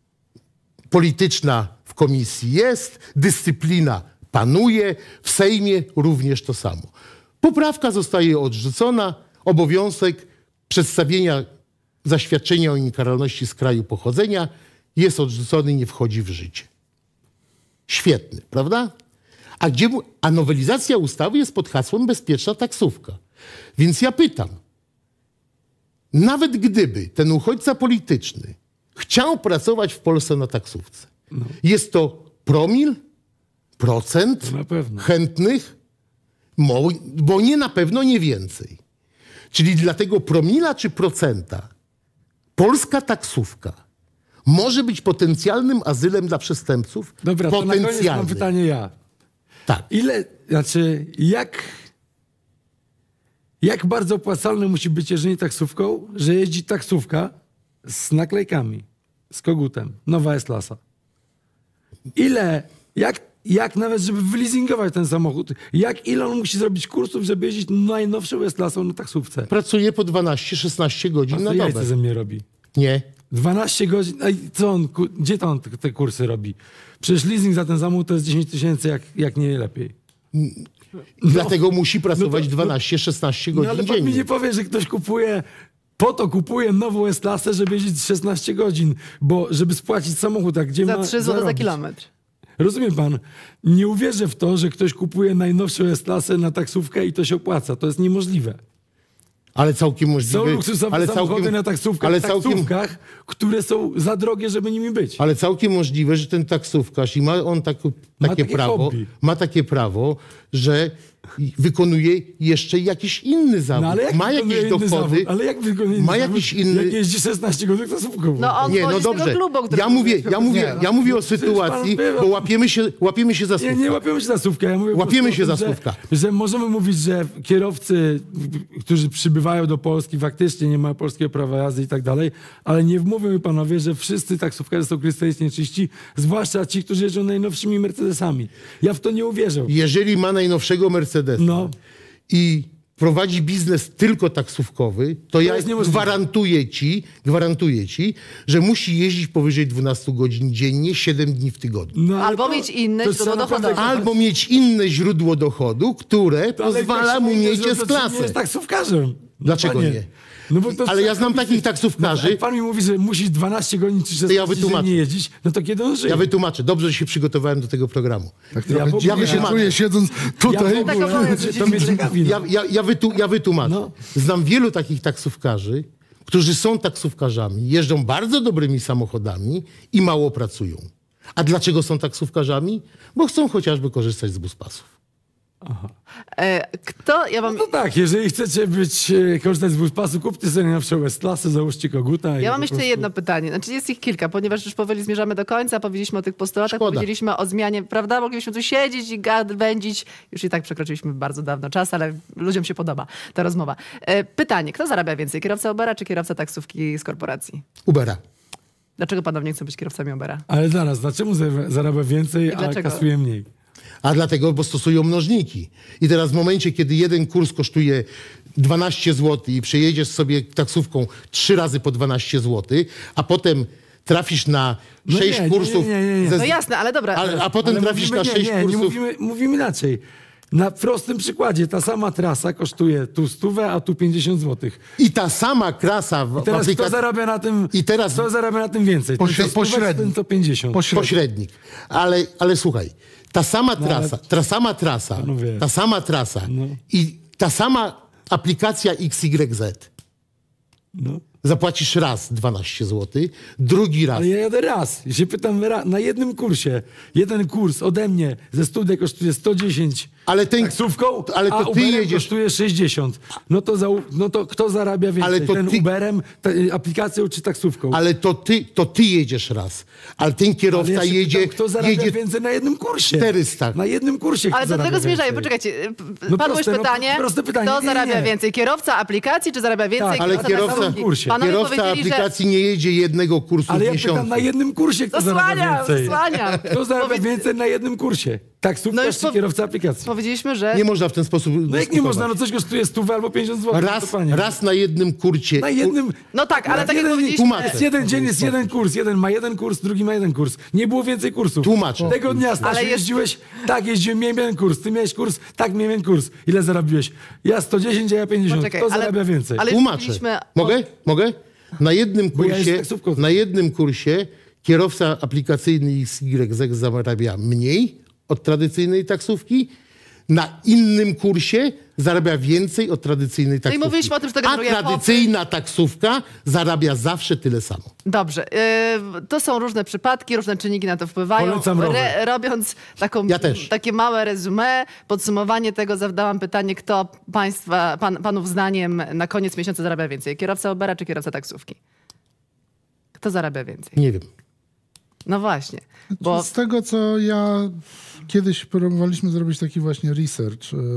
polityczna w komisji jest, dyscyplina panuje, w Sejmie również to samo. Poprawka zostaje odrzucona, obowiązek przedstawienia zaświadczenia o niekaralności z kraju pochodzenia jest odrzucony i nie wchodzi w życie. Świetny, prawda? A, gdzie, mu- a nowelizacja ustawy jest pod hasłem bezpieczna taksówka. Więc ja pytam, nawet gdyby ten uchodźca polityczny chciał pracować w Polsce na taksówce, jest to promil, procent Na pewno. chętnych, Mo- bo nie na pewno nie więcej. Czyli dla tego promila czy procenta polska taksówka może być potencjalnym azylem dla przestępców? Dobra, to na koniec mam Potencjalnym. pytanie ja. Tak. Ile, znaczy, jak, jak bardzo opłacalne musi być jeżdżenie taksówką, że jeździ taksówka z naklejkami, z kogutem, nowa S-klasa. Ile, jak, jak nawet, żeby wyleasingować ten samochód, jak ile on musi zrobić kursów, żeby jeździć najnowszą S-klasą na taksówce? Pracuje po dwanaście szesnaście godzin na dobę. Jajce ze mnie robi. Nie. dwanaście godzin, a co on, gdzie to on te, te kursy robi? Przecież leasing za ten samochód to jest dziesięć tysięcy, jak, jak nie lepiej. No, dlatego musi pracować no to, dwanaście szesnaście no, godzin ale pan dziennie. mi nie powie, że ktoś kupuje, po to kupuje nową S-klasę, żeby jeździć szesnaście godzin, bo żeby spłacić samochód, a gdzie Za ma trzy złote za zarobić? kilometr. Rozumie pan? Nie uwierzę w to, że ktoś kupuje najnowszą S-klasę na taksówkę i to się opłaca. To jest niemożliwe. Ale całkiem Są możliwe. luksusowe ale samochody całkiem, na taksówkach, ale całkiem, taksówkach, które są za drogie, żeby nimi być. ale całkiem możliwe, że ten taksówkarz i ma on tak, Ma takie takie prawo, hobby. ma takie prawo, że wykonuje jeszcze jakiś inny zawód. No ale jak ma wykonuje jakieś inny dochody. zawód? Ale jak wykonuje inny ma zawód, jakiś inny- Jak jeździ szesnaście godzin taksówką? No on Nie, wchodzi no z tego dobrze. klubu, o którym Ja mówię, mówiliśmy. ja mówię, Nie, no. ja mówię o Przecież sytuacji, pan- bo łapiemy się, łapiemy się za Nie, słówka. nie łapiemy się za słówka. Ja mówię po Łapiemy prostu się o tym, za słówka. Że, że możemy mówić, że kierowcy, którzy przybywają do Polski, faktycznie nie mają polskiego prawa jazdy i tak dalej, ale nie wmówią mi panowie, że wszyscy taksówkarze są krystalicznie czyści, zwłaszcza ci, którzy jeżdżą najnowszymi Mercedesami. Ja w to nie uwierzę. Jeżeli ma najnowszego Mercedesa No. i prowadzi biznes tylko taksówkowy, to, ja jest niemożliwe. gwarantuję ci, gwarantuję ci, że musi jeździć powyżej dwanaście godzin dziennie, siedem dni w tygodniu. No, ale Albo to- mieć inne to źródło trzeba naprawdę- dochodowe. Albo mieć inne źródło dochodu, które Ale pozwala jak mu się mieć mówi, że to S-klasę. nie jest taksówkarzem. No, Dlaczego panie. nie? No bo to Ale ja znam takich taksówkarzy. Jak pan mi mówi, że musi dwanaście godzin czy szesnaście ja wytłumaczę. dziennie jeździć, no to kiedy on żyje? Ja wytłumaczę. Dobrze, że się przygotowałem do tego programu. Tak Ja trochę w ogóle- dziwnie ja się wytłumaczę. czuję siedząc tutaj. Ja w ogóle, Taka że to mnie ciekawi. no. Ja, ja, ja, wytu, ja wytłumaczę. No. Znam wielu takich taksówkarzy, którzy są taksówkarzami, jeżdżą bardzo dobrymi samochodami i mało pracują. A dlaczego są taksówkarzami? Bo chcą chociażby korzystać z buspasów. E, Kto, ja mam, No tak, jeżeli chcecie być, e, korzystać z buspasu, kupcie sobie najnowszą S-klasę, załóżcie koguta. i ja po mam jeszcze prostu- jedno pytanie. Znaczy jest ich kilka, ponieważ już powoli zmierzamy do końca, powiedzieliśmy o tych postulatach, Szkoda. powiedzieliśmy o zmianie, prawda? Moglibyśmy tu siedzieć i gad, wędzić. Już i tak przekroczyliśmy bardzo dawno czas, ale ludziom się podoba ta rozmowa. E, Pytanie, kto zarabia więcej? Kierowca Ubera czy kierowca taksówki z korporacji? Ubera. Dlaczego panowie nie chcą być kierowcami Ubera? Ale zaraz, dlaczego za- zarabia więcej, a dlaczego? kasuje mniej? A dlatego, bo stosują mnożniki. I teraz w momencie, kiedy jeden kurs kosztuje dwanaście złotych i przejedziesz sobie taksówką trzy razy po dwanaście złotych, a potem trafisz na No sześć nie, nie, kursów... nie, nie, nie. ze- No jasne, ale dobra. Ale, a potem Ale trafisz mówimy, na nie, sześć nie, kursów... Nie, mówimy, mówimy inaczej. Na prostym przykładzie, ta sama trasa kosztuje tu stówę, a tu pięćdziesiąt złotych. I ta sama krasa w, w Teraz kto aplikacji... zarabia na tym, I teraz- kto zarabia na tym więcej? Ten, Pośre- co stówę, czy pośredni. ten, co pięćdziesiąt. Pośrednio. Pośrednik. Ale, ale słuchaj, ta sama No, trasa, ta sama trasa, Panowie. ta sama trasa No. i ta sama aplikacja X Y Z. No. Zapłacisz raz dwanaście złotych, drugi raz. Ale ja jadę raz. Ja się pytam ra- na jednym kursie. Jeden kurs ode mnie ze studia kosztuje sto dziesięć Ale ten, taksówką, ale to a ty Uberem jedziesz- kosztuje sześćdziesiąt. No to, za, no to kto zarabia więcej? Ale to Ten ty- Uberem, ta, y, aplikacją czy taksówką? ale to ty, to ty jedziesz raz. Ale ten kierowca Ale ja się jedzie, pytam, kto zarabia jedzie więcej na jednym kursie? czterysta. Na jednym kursie kto Ale do zarabia tego zmierzajmy. więcej? Poczekajcie, p- p- No padło proste, już no, pytanie, proste pytanie. kto Nie, nie, zarabia nie. więcej? Kierowca aplikacji, czy zarabia więcej? Tak, ale kierowca, taksówki? kursie. Panowie kierowca powiedzieli, że... aplikacji nie jedzie jednego kursu Ale w ja miesiącu. pytam na jednym kursie, kto zarabia Zasłaniam, więcej? zasłaniam. Kto zarabia Powiedz- więcej na jednym kursie? Taksówkarz No już czy po- kierowca aplikacji? Powiedzieliśmy, że... Nie można w ten sposób No jak nie dyskutować. można? No coś kosztuje stówę albo pięćdziesiąt złotych. Raz, to panie. raz na jednym kurcie. Na jednym... No tak, ale na tak jak jeden, powiedzieliśmy... tłumaczę. Jest jeden dzień, jest jeden kurs. Jeden ma jeden kurs, drugi ma jeden kurs. Nie było więcej kursów. Tłumaczę. Tego dnia, Stasiu, Ale jest- jeździłeś? Tak, jeździłem, miałem jeden kurs. Ty miałeś kurs? Tak, miałem jeden kurs. Ile zarobiłeś? Ja sto dziesięć, a ja pięćdziesiąt. Poczekaj, Kto ale- zarabia więcej? ale- Tłumaczę. mówiliśmy o- Mogę? Mogę? Na jednym Bo ja kursie, jestem taksówką. na jednym kursie kierowca aplikacyjny X Y Z zarabia mniej od tradycyjnej taksówki, na innym kursie zarabia więcej od tradycyjnej taksówki. mówiliśmy o tym, że to A generuje tradycyjna taksówka zarabia zawsze tyle samo. Dobrze. Yy, to są różne przypadki, różne czynniki na to wpływają. Polecam rower. robiąc taką, Ja też. takie małe resume, podsumowanie tego, zadałam pytanie, kto państwa, pan, panów zdaniem na koniec miesiąca zarabia więcej? Kierowca Ubera czy kierowca taksówki? Kto zarabia więcej? Nie wiem. No właśnie. Bo Z tego, co ja kiedyś próbowaliśmy zrobić taki właśnie research y,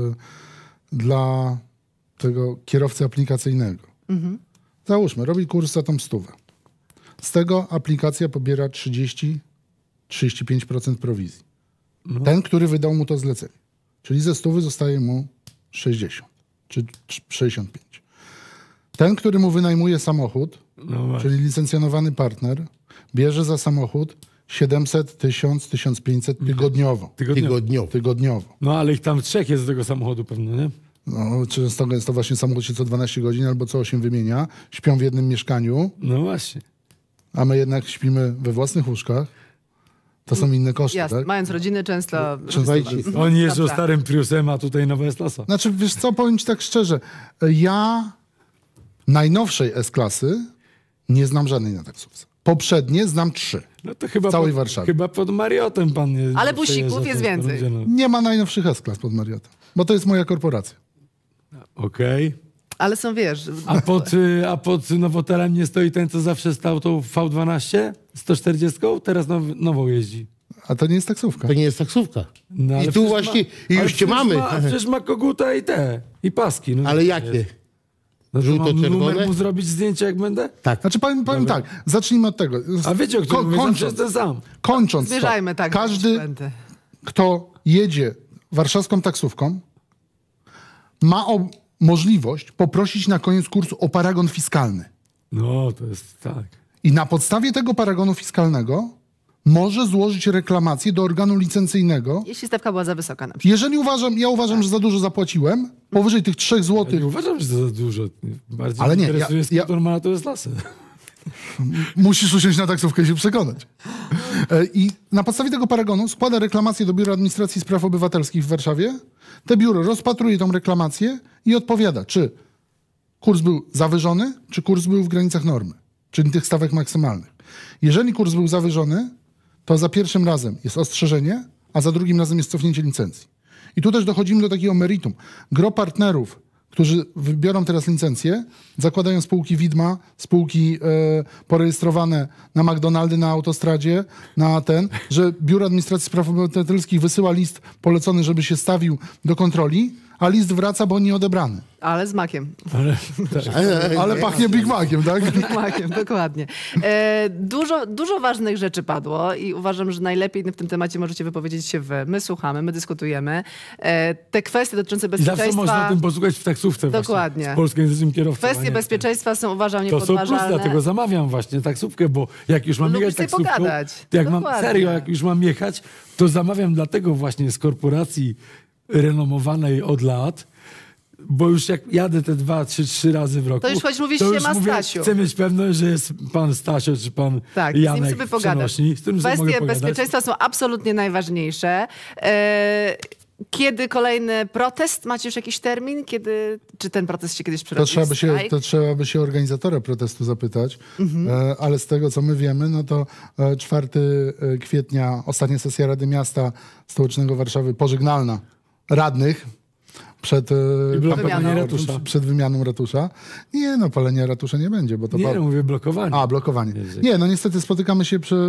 dla tego kierowcy aplikacyjnego. Załóżmy, robi kurs za tą stówę. z tego aplikacja pobiera trzydzieści do trzydziestu pięciu procent prowizji. No. Ten, który wydał mu to zlecenie. Czyli ze stówy zostaje mu sześćdziesiąt czy sześćdziesiąt pięć. Ten, który mu wynajmuje samochód, no czyli licencjonowany partner, bierze za samochód siedemset, tysiąc, tysiąc pięćset tygodniowo. Tygodniowo. Tygodniowo. Tygodniowo. No ale ich tam trzech jest z tego samochodu pewno, nie? No, często jest to właśnie samochód się co dwanaście godzin albo co osiem wymienia. Śpią w jednym mieszkaniu. No właśnie. A my jednak śpimy we własnych łóżkach. To są inne koszty, Jasne, tak? mając rodziny często... Słuchajcie, Oni jeżdżą starym Priusem, a tutaj nowa S-klasa. Znaczy, wiesz co, powiem ci tak szczerze. Ja najnowszej S-klasy nie znam żadnej na taksówce. Poprzednie znam trzy. No to chyba w całej pod, Warszawie. Chyba pod Mariotem pan nie... Ale nie busików przejeżdża, jest to więcej. będzie, no. Nie ma najnowszych S-klas pod Mariotem, bo to jest moja korporacja. Okej. Ale są, wiesz... A pod, y, a pod Nowotelem nie stoi ten, co zawsze stał tą V dwanaście sto czterdzieści? Teraz now, nową jeździ. A to nie jest taksówka. To nie jest taksówka. No, ale I tu przecież właśnie, ma, i ale już cię przecież mamy. Ma, przecież ma koguta i te, i paski. No, Ale jakie? No, to mam Żółto-czerwone? numer mu zrobić zdjęcie, jak będę? Tak. Znaczy powiem, powiem tak, zacznijmy od tego. A wiecie, o którym Ko- mówię, zawsze kończąc, jestem sam. kończąc Zmierzajmy to, tak. każdy, kto jedzie warszawską taksówką, ma o, możliwość poprosić na koniec kursu o paragon fiskalny. No, to jest tak. I na podstawie tego paragonu fiskalnego może złożyć reklamację do organu licencyjnego. Jeśli stawka była za wysoka na przykład. Jeżeli uważam, ja uważam, że za dużo zapłaciłem, powyżej tych trzech Ja złotych, nie uważam, że to za dużo. Bardziej Ale nie, interesuje, ja- skąd ja- on ma na to jest lasy. musisz usiąść na taksówkę i się przekonać. E, I na podstawie tego paragonu składa reklamację do Biura Administracji i Spraw Obywatelskich w Warszawie. Te biuro rozpatruje tą reklamację i odpowiada, czy kurs był zawyżony, czy kurs był w granicach normy, czyli tych stawek maksymalnych. Jeżeli kurs był zawyżony, to za pierwszym razem jest ostrzeżenie, a za drugim razem jest cofnięcie licencji. I tu też dochodzimy do takiego meritum. Gro partnerów, którzy wybiorą teraz licencję, zakładają spółki widma, spółki e, porejestrowane na McDonaldy, na autostradzie, na ten, że Biuro Administracji Spraw Obywatelskich wysyła list polecony, żeby się stawił do kontroli, a list wraca, bo nie odebrany. Ale z makiem. Ale, tak. Ale pachnie Big Maciem, tak? Big Maciem, dokładnie. E, dużo, dużo ważnych rzeczy padło i uważam, że najlepiej w tym temacie możecie wypowiedzieć się wy. My słuchamy, my dyskutujemy. E, te kwestie dotyczące I bezpieczeństwa... zawsze można o tym posłuchać w taksówce Dokładnie. właśnie, z polskojęzycznym kierowcą. Kwestie bezpieczeństwa są, uważam, To są plus, niepodważalne. dlatego zamawiam właśnie taksówkę, bo jak już mam Lubisz jechać sobie taksówką, pogadać. to jak mam, Dokładnie. serio, jak już mam jechać, to zamawiam dlatego właśnie z korporacji renomowanej od lat, bo już jak jadę te dwa, trzy, trzy razy w roku, To już choć mówisz, to się już ma mówię, Stasiu. chcę mieć pewność, że jest pan Stasio, czy pan Tak, z nim Janek sobie w pogadasz. przenośni, z którym sobie mogę Kwestie pogadać. bezpieczeństwa są absolutnie najważniejsze. E, kiedy kolejny protest? Macie już jakiś termin? Kiedy, czy ten protest się kiedyś To przerobi trzeba, w by się, strajk? to trzeba by się organizatora protestu zapytać, e, ale z tego, co my wiemy, no to e, czwartego kwietnia, ostatnia sesja Rady Miasta Stołecznego Warszawy, pożegnalna radnych przed, e, I blokowanie kampanią- ratusza. przed wymianą ratusza. Nie, no palenia ratusza nie będzie, bo to... Nie, pa- no, mówię blokowanie. A, blokowanie. Język. Nie, no niestety spotykamy się przy...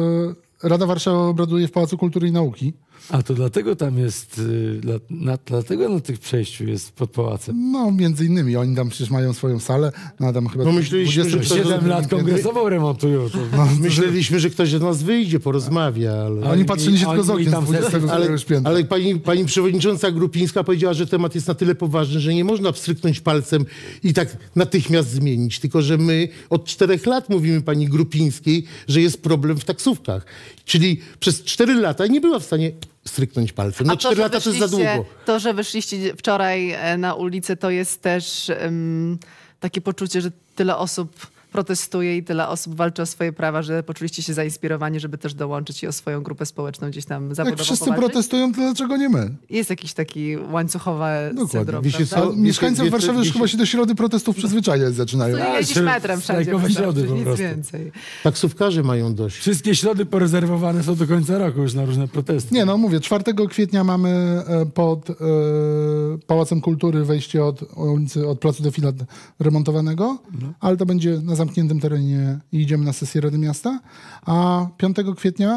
E, Rada Warszawy obraduje w Pałacu Kultury i Nauki. A to dlatego tam jest, y, dla, na, dlatego na tych przejściu jest pod pałacem. No, między innymi. Oni tam przecież mają swoją salę. No, tam chyba No myśleliśmy, że dwudziestym ktoś- Siedem lat kongresową remontują. To. No, Myśleliśmy, że ktoś do nas wyjdzie, porozmawia, ale... Oni patrzyli się Oni- tylko z oni okien tam z dwudziestego Ale, ale, piętra. ale pani, pani przewodnicząca Grupińska powiedziała, że temat jest na tyle poważny, że nie można pstryknąć palcem i tak natychmiast zmienić. Tylko że my od czterech lat mówimy pani Grupińskiej, że jest problem w taksówkach. Czyli przez cztery lata nie była w stanie stryknąć palcem. No A to, cztery że lata to jest za wyszliście- długo. To, że wyszliście wczoraj e, na ulicę, to jest też em, takie poczucie, że tyle osób protestuje i tyle osób walczy o swoje prawa, że poczuliście się zainspirowani, żeby też dołączyć i o swoją grupę społeczną gdzieś tam Jak zawodowo wszyscy powalczyć? protestują, to dlaczego nie my? Jest jakiś taki łańcuchowy Dokładnie. syndrom, Wiecie prawda? co? Mieszkańców wiecie- Warszawy już wiecie- chyba się do środy protestów przyzwyczajać zaczynają. Tu A, jeździsz środ- metrem wszędzie, strajkowe wystarczy, środy po nic prostu. więcej. Taksówkarze mają dość. Wszystkie środy porezerwowane są do końca roku już na różne protesty. Nie, no mówię, czwartego kwietnia mamy e, pod e, Pałacem Kultury wejście od ulicy, od Placu Defilat remontowanego, ale to będzie na zamkniętym terenie i idziemy na sesję Rady Miasta. A piątego kwietnia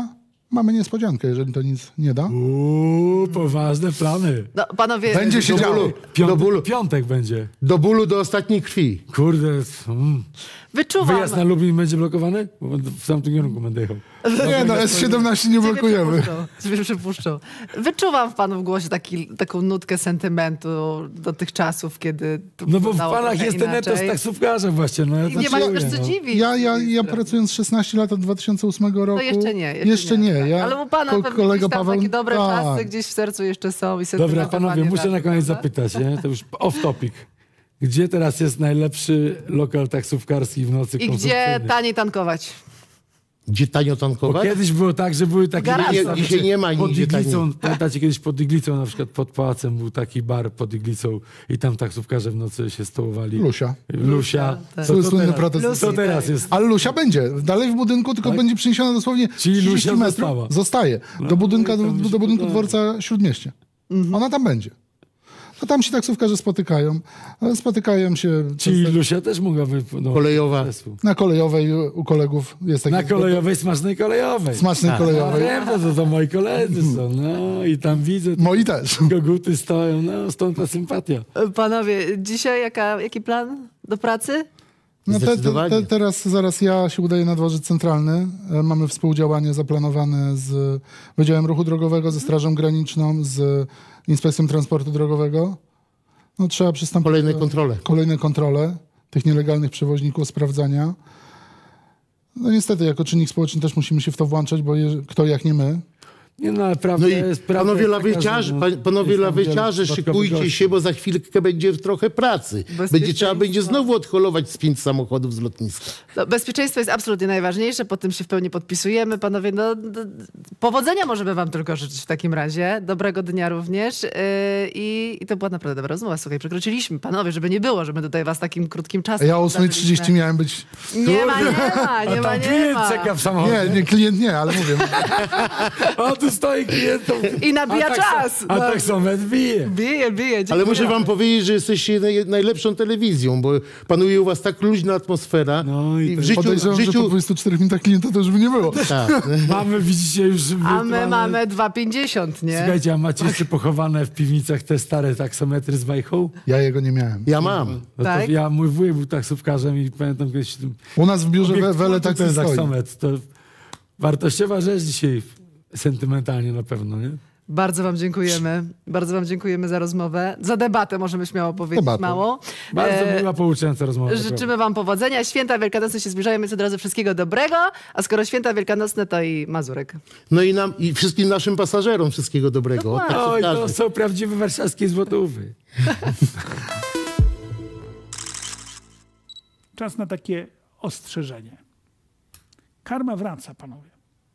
mamy niespodziankę, jeżeli to nic nie da. Uuu, poważne plany. No, panowie... Będzie się do działo. bólu, Piątek, do bólu, piątek będzie. do bólu do ostatniej krwi. Kurde. Mm. Wyczuwam. Wyjazd na Lublin będzie blokowany? Bo w tamtym kierunku będę jechał. Nie, no S siedemnaście nie blokujemy. Ciebie przypuszczą. Wyczuwam w panu w głosie taki, taką nutkę sentymentu do tych czasów, kiedy to No bo w wyglądało panach trochę jest ten etos inaczej. taksówkarza właśnie. No, ja I to nie ma się czuję, też co no. dziwić. Ja, ja, ja pracując szesnaście lat od dwa tysiące ósmego roku. No jeszcze nie. Jeszcze, Jeszcze nie. Ja, Ale u pana ko- pewnie kolega gdzieś tam Paweł, takie dobre tak. czasy gdzieś w sercu jeszcze są. I Dobra, sentymentowanie panowie, muszę zawsze, na koniec prawda? zapytać, nie? To już off topic. Gdzie teraz jest najlepszy lokal taksówkarski w nocy I gdzie konsumpcyjnej? taniej tankować? Gdzie tanio Bo tankować? kiedyś było tak, że były takie... Garaże. miejsca, Nie, dzisiaj wiecie, nie ma pod nigdzie Iglicą, taniej. pamiętacie kiedyś pod Iglicą, na przykład pod Pałacem był taki bar pod Iglicą i tam taksówkarze w nocy się stołowali. Lusia. Lusia. tak. Co, co, Słynny teraz, protest. co teraz jest? Ale Lusia będzie. Dalej w budynku, tylko Tak? będzie przeniesiona dosłownie Czyli trzydzieści Lusia metrów. została. Zostaje. No, Do budynku, no i do, tam do się budynku podoba. dworca Śródmieście. Ona tam będzie. No tam się taksówkarze spotykają. Ale Spotykają się Czyli często Lusia też mogłaby... No, Kolejowa. przesu. na kolejowej u kolegów. Jest taki Na kolejowej, smacznej kolejowej. Smacznej No kolejowej. wiem, to, to, to moi koledzy są, no i tam widzę, Moi też. koguty stoją, no stąd ta sympatia. Panowie, dzisiaj jaka, jaki plan do pracy? No te, te, Zdecydowanie. te, teraz zaraz ja się udaję na dworzec centralny. E, Mamy współdziałanie zaplanowane z Wydziałem Ruchu Drogowego, ze Strażą Graniczną, z Inspekcją Transportu Drogowego. No trzeba przystąpić Kolejne do- kontrole. Kolejne kontrole tych nielegalnych przewoźników, sprawdzania. No niestety, jako czynnik społeczny też musimy się w to włączać, bo je, kto jak nie my. Nie no, ale prawda No i jest, prawda panowie jest taka, lawyciarze, że, no, pan- panowie jest tam wiele lawyciarze, przypadkowych szykujcie gości. się, bo za chwilkę będzie trochę pracy. Będzie trzeba będzie znowu odholować z pięć samochodów z lotniska. No, bezpieczeństwo jest absolutnie najważniejsze, po tym się w pełni podpisujemy. Panowie, no, d- d- powodzenia możemy wam tylko życzyć w takim razie. Dobrego dnia również. Yy, i, I to była naprawdę dobra rozmowa. Słuchaj, przekroczyliśmy, panowie, żeby nie było, że my tutaj was takim krótkim czasem... Ja o ósmej trzydzieści miałem być... Nie ma, nie ma, nie A ma, tam nie klient ma. czeka w samochodzie. Nie, nie, klient nie, ale mówię. A tu stoi klient. I nabija a tak, czas. A No. taksometr bije. Bije, bije. Ale dziękuję. muszę wam powiedzieć, że jesteście naj, najlepszą telewizją, bo panuje u was tak luźna atmosfera. No i I w to- życiu... W Podejrzewam, że po życiu dwudziestu czterech minutach klienta to już by nie było. tak. Mamy, widzicie, już... A my wirtualne- mamy dwa pięćdziesiąt, nie? Słuchajcie, a macie jeszcze pochowane w piwnicach te stare taksometry z Wajchą? Ja jego nie miałem. Ja mam. No Tak? to ja, mój wuj był taksówkarzem i pamiętam kiedyś... w tym U nas w biurze we, obiektu wele ten taksy stoi. taksometr. To wartościowa rzecz dzisiaj, sentymentalnie na pewno, nie? Bardzo wam dziękujemy. Bardzo wam dziękujemy za rozmowę. Za debatę możemy śmiało powiedzieć Debatę. mało. Bardzo E, miła, pouczająca rozmowa. naprawdę. Życzymy wam powodzenia. Święta wielkanocne się zbliżają, więc od razu wszystkiego dobrego. A skoro święta wielkanocne, to i Mazurek. No i nam i wszystkim naszym pasażerom wszystkiego dobrego. Od Dokładnie. Oj, to taksówkarzy. są prawdziwe warszawskie złotówy. Czas na takie ostrzeżenie. Karma wraca, panowie.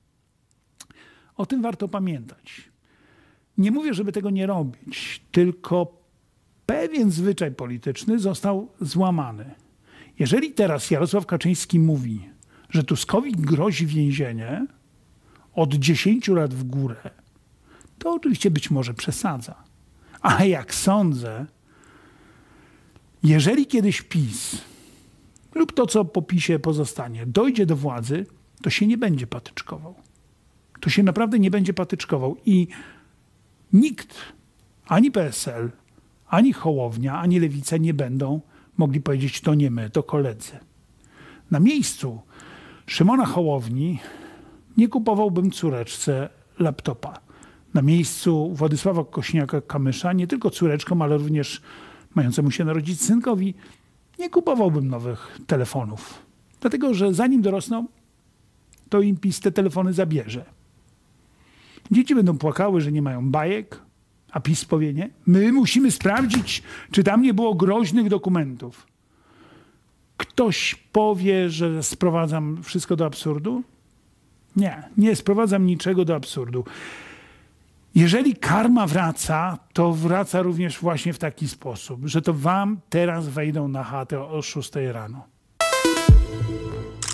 O tym warto pamiętać. Nie mówię, żeby tego nie robić, tylko pewien zwyczaj polityczny został złamany. Jeżeli teraz Jarosław Kaczyński mówi, że Tuskowi grozi więzienie od dziesięciu lat w górę, to oczywiście być może przesadza. Ale jak sądzę, jeżeli kiedyś PiS lub to, co po PiSie pozostanie, dojdzie do władzy, to się nie będzie patyczkował. To się naprawdę nie będzie patyczkował. I nikt, ani P S L, ani Hołownia, ani Lewica nie będą mogli powiedzieć, to nie my, to koledzy. Na miejscu Szymona Hołowni nie kupowałbym córeczce laptopa. Na miejscu Władysława Kośniaka-Kamysza nie tylko córeczkom, ale również mającemu się narodzić synkowi nie kupowałbym nowych telefonów. Dlatego, że zanim dorosną, to im PiS te telefony zabierze. Dzieci będą płakały, że nie mają bajek, a PiS powie nie. My musimy sprawdzić, czy tam nie było groźnych dokumentów. Ktoś powie, że sprowadzam wszystko do absurdu? Nie, nie sprowadzam niczego do absurdu. Jeżeli karma wraca, to wraca również właśnie w taki sposób, że to wam teraz wejdą na chatę o szóstej rano.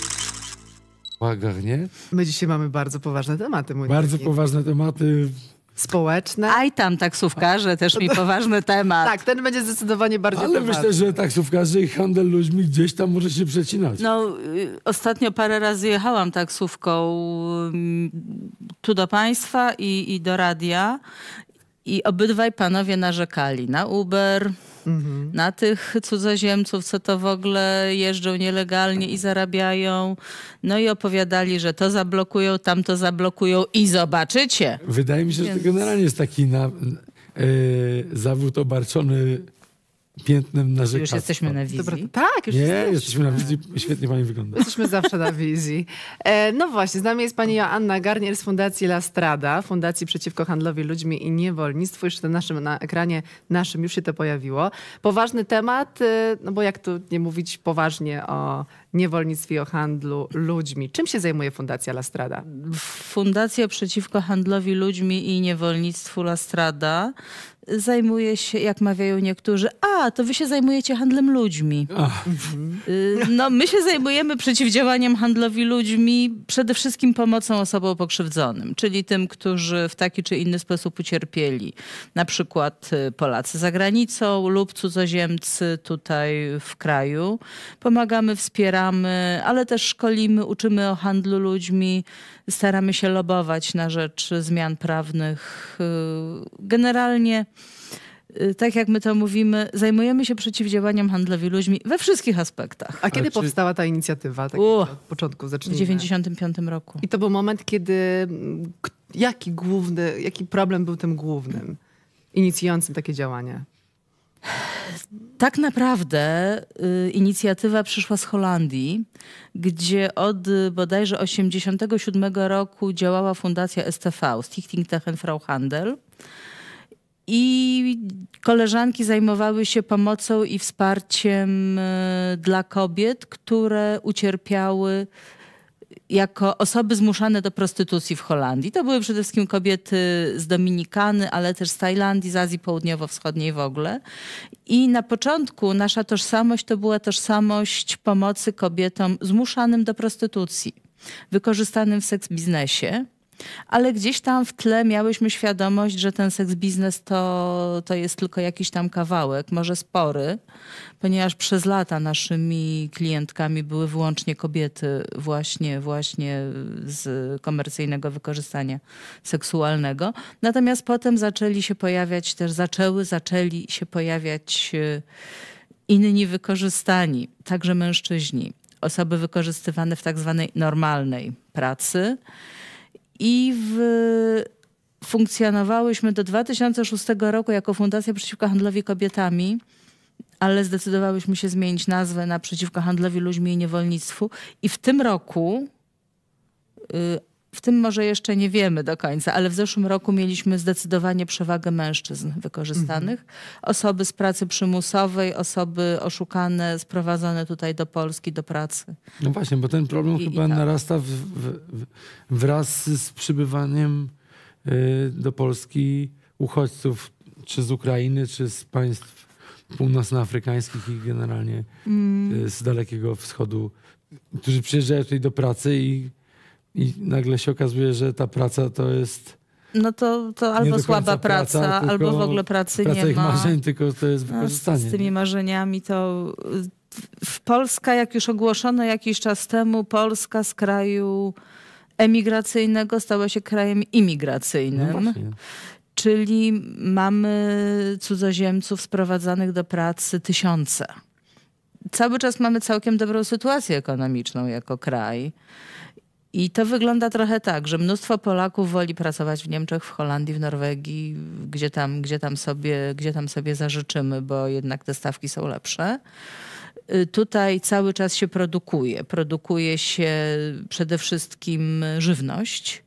Łagach, nie? My dzisiaj mamy bardzo poważne tematy, mój Bardzo drogi. poważne tematy. społeczne. A i tam taksówkarze, też mi poważny temat. Tak, ten będzie zdecydowanie bardziej Ale poważny. myślę, że taksówkarze i handel ludźmi gdzieś tam może się przecinać. No, y, ostatnio parę razy jechałam taksówką y, tu do państwa i, i do radia i obydwaj panowie narzekali na Uber, mhm. na tych cudzoziemców, co to w ogóle jeżdżą nielegalnie i zarabiają. No i opowiadali, że to zablokują, tamto zablokują i zobaczycie. Wydaje mi się, Więc... że to generalnie jest taki na, e, zawód obarczony piętnem narzekactwa. Już jesteśmy na wizji. Dobra, tak, już Nie, jesteśmy. jesteśmy na wizji. Świetnie pani wygląda. Jesteśmy zawsze na wizji. E, no właśnie, z nami jest pani Joanna Garnier z Fundacji La Strada, Fundacji Przeciwko Handlowi Ludźmi i Niewolnictwu. Już na naszym na ekranie naszym już się to pojawiło. Poważny temat, e, no bo jak tu nie mówić poważnie o niewolnictwie i o handlu ludźmi. Czym się zajmuje Fundacja La Strada? Fundacja Przeciwko Handlowi Ludźmi i Niewolnictwu La Strada zajmuje się, jak mawiają niektórzy, a, to wy się zajmujecie handlem ludźmi. Mhm. No, my się zajmujemy przeciwdziałaniem handlowi ludźmi, przede wszystkim pomocą osobom pokrzywdzonym, czyli tym, którzy w taki czy inny sposób ucierpieli. Na przykład Polacy za granicą lub cudzoziemcy tutaj w kraju. Pomagamy, wspieramy, ale też szkolimy, uczymy o handlu ludźmi, staramy się lobować na rzecz zmian prawnych. Generalnie, tak jak my to mówimy, zajmujemy się przeciwdziałaniem handlowi ludźmi we wszystkich aspektach. A kiedy A czy... powstała ta inicjatywa? Tak U, od początku w zacznijmy. dziewięćdziesiątym piątym roku. I to był moment, kiedy... Jaki główny, jaki problem był tym głównym, inicjującym takie działania? Tak naprawdę y, inicjatywa przyszła z Holandii, gdzie od y, bodajże osiemdziesiątego siódmego roku działała fundacja S T V, Stichting Tegen Vrouwhandel. I koleżanki zajmowały się pomocą i wsparciem y, dla kobiet, które ucierpiały jako osoby zmuszane do prostytucji w Holandii. To były przede wszystkim kobiety z Dominikany, ale też z Tajlandii, z Azji Południowo-Wschodniej w ogóle. I na początku nasza tożsamość to była tożsamość pomocy kobietom zmuszanym do prostytucji, wykorzystanym w seks biznesie. Ale gdzieś tam w tle miałyśmy świadomość, że ten seks biznes to, to jest tylko jakiś tam kawałek, może spory, ponieważ przez lata naszymi klientkami były wyłącznie kobiety właśnie, właśnie z komercyjnego wykorzystania seksualnego. Natomiast potem zaczęli się pojawiać też, zaczęły, zaczęli się pojawiać inni wykorzystani, także mężczyźni, osoby wykorzystywane w tak zwanej normalnej pracy. I w, funkcjonowałyśmy do dwa tysiące szóstego roku jako Fundacja Przeciwko Handlowi Kobietami, ale zdecydowałyśmy się zmienić nazwę na Przeciwko Handlowi Ludźmi i Niewolnictwu. I w tym roku, w tym może jeszcze nie wiemy do końca, ale w zeszłym roku mieliśmy zdecydowanie przewagę mężczyzn wykorzystanych. Mhm. Osoby z pracy przymusowej, osoby oszukane, sprowadzone tutaj do Polski do pracy. No właśnie, bo ten problem I, chyba i tak. narasta w, w, wraz z przybywaniem y, do Polski uchodźców, czy z Ukrainy, czy z państw północnoafrykańskich i generalnie mm. y, z Dalekiego Wschodu, którzy przyjeżdżają tutaj do pracy i I nagle się okazuje, że ta praca to jest... No to, to albo słaba praca, praca albo w ogóle pracy praca nie ich ma. marzeń, tylko to jest wykorzystanie. Z tymi marzeniami to... W Polska, jak już ogłoszono jakiś czas temu, Polska z kraju emigracyjnego stała się krajem imigracyjnym. No czyli mamy cudzoziemców sprowadzanych do pracy tysiące. Cały czas mamy całkiem dobrą sytuację ekonomiczną jako kraj. I to wygląda trochę tak, że mnóstwo Polaków woli pracować w Niemczech, w Holandii, w Norwegii, gdzie tam, gdzie tam, sobie, gdzie tam sobie zażyczymy, bo jednak te stawki są lepsze. Tutaj cały czas się produkuje. Produkuje się przede wszystkim żywność.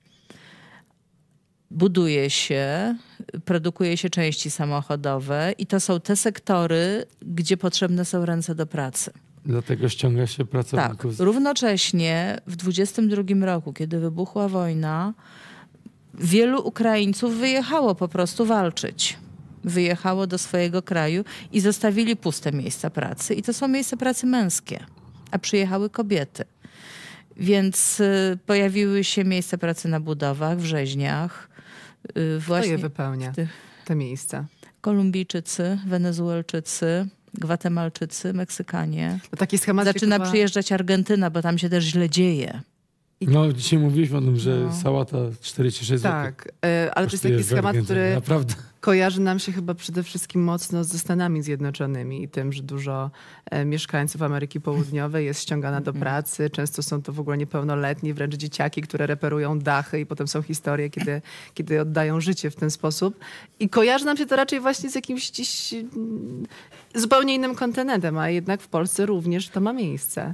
Buduje się, produkuje się części samochodowe i to są te sektory, gdzie potrzebne są ręce do pracy. Dlatego ściąga się pracowników. Tak. Równocześnie w dwudziestym drugim roku, kiedy wybuchła wojna, wielu Ukraińców wyjechało po prostu walczyć. Wyjechało do swojego kraju i zostawili puste miejsca pracy. I to są miejsca pracy męskie, a przyjechały kobiety. Więc y, pojawiły się miejsca pracy na budowach, w rzeźniach, Właśnie Kto je wypełnia, tych... te miejsca? Kolumbijczycy, Wenezuelczycy, Gwatemalczycy, Meksykanie. To taki schemat Zaczyna chyba... przyjeżdżać Argentyna, bo tam się też źle dzieje. No, dzisiaj mówiliśmy o tym, że No. sałata czterdzieści sześć złotych. Tak, e, ale to jest taki kosztuje w schemat, Argentynie. który Naprawdę. kojarzy nam się chyba przede wszystkim mocno ze Stanami Zjednoczonymi i tym, że dużo e, mieszkańców Ameryki Południowej jest ściągana do pracy. Często są to w ogóle niepełnoletni, wręcz dzieciaki, które reperują dachy i potem są historie, kiedy, kiedy oddają życie w ten sposób. I kojarzy nam się to raczej właśnie z jakimś gdzieś mm, zupełnie innym kontynentem, a jednak w Polsce również to ma miejsce.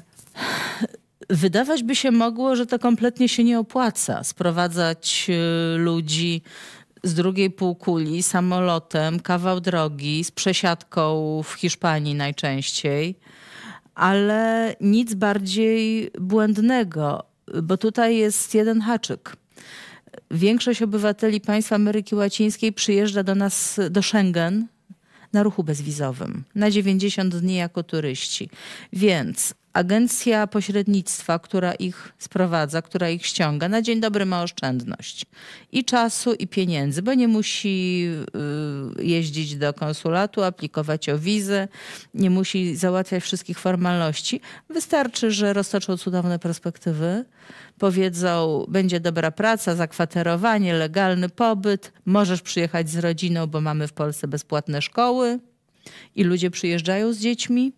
Wydawać by się mogło, że to kompletnie się nie opłaca. Sprowadzać y, ludzi z drugiej półkuli samolotem, kawał drogi, z przesiadką w Hiszpanii najczęściej, ale nic bardziej błędnego, bo tutaj jest jeden haczyk. Większość obywateli państw Ameryki Łacińskiej przyjeżdża do nas, do Schengen, na ruchu bezwizowym, na dziewięćdziesiąt dni jako turyści. Więc agencja pośrednictwa, która ich sprowadza, która ich ściąga, na dzień dobry ma oszczędność i czasu, i pieniędzy, bo nie musi y, jeździć do konsulatu, aplikować o wizę, nie musi załatwiać wszystkich formalności. Wystarczy, że roztoczą cudowne perspektywy, powiedzą, będzie dobra praca, zakwaterowanie, legalny pobyt, możesz przyjechać z rodziną, bo mamy w Polsce bezpłatne szkoły i ludzie przyjeżdżają z dziećmi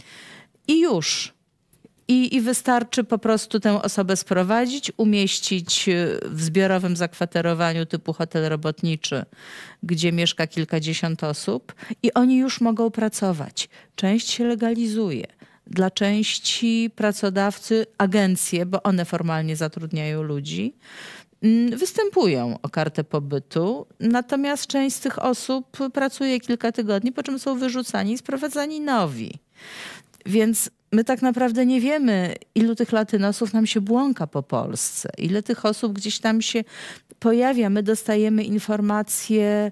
i już. I, I wystarczy po prostu tę osobę sprowadzić, umieścić w zbiorowym zakwaterowaniu typu hotel robotniczy, gdzie mieszka kilkadziesiąt osób i oni już mogą pracować. Część się legalizuje. Dla części pracodawcy agencje, bo one formalnie zatrudniają ludzi, występują o kartę pobytu, natomiast część z tych osób pracuje kilka tygodni, po czym są wyrzucani i sprowadzani nowi. Więc my tak naprawdę nie wiemy, ilu tych latynosów nam się błąka po Polsce, ile tych osób gdzieś tam się pojawia. My dostajemy informacje,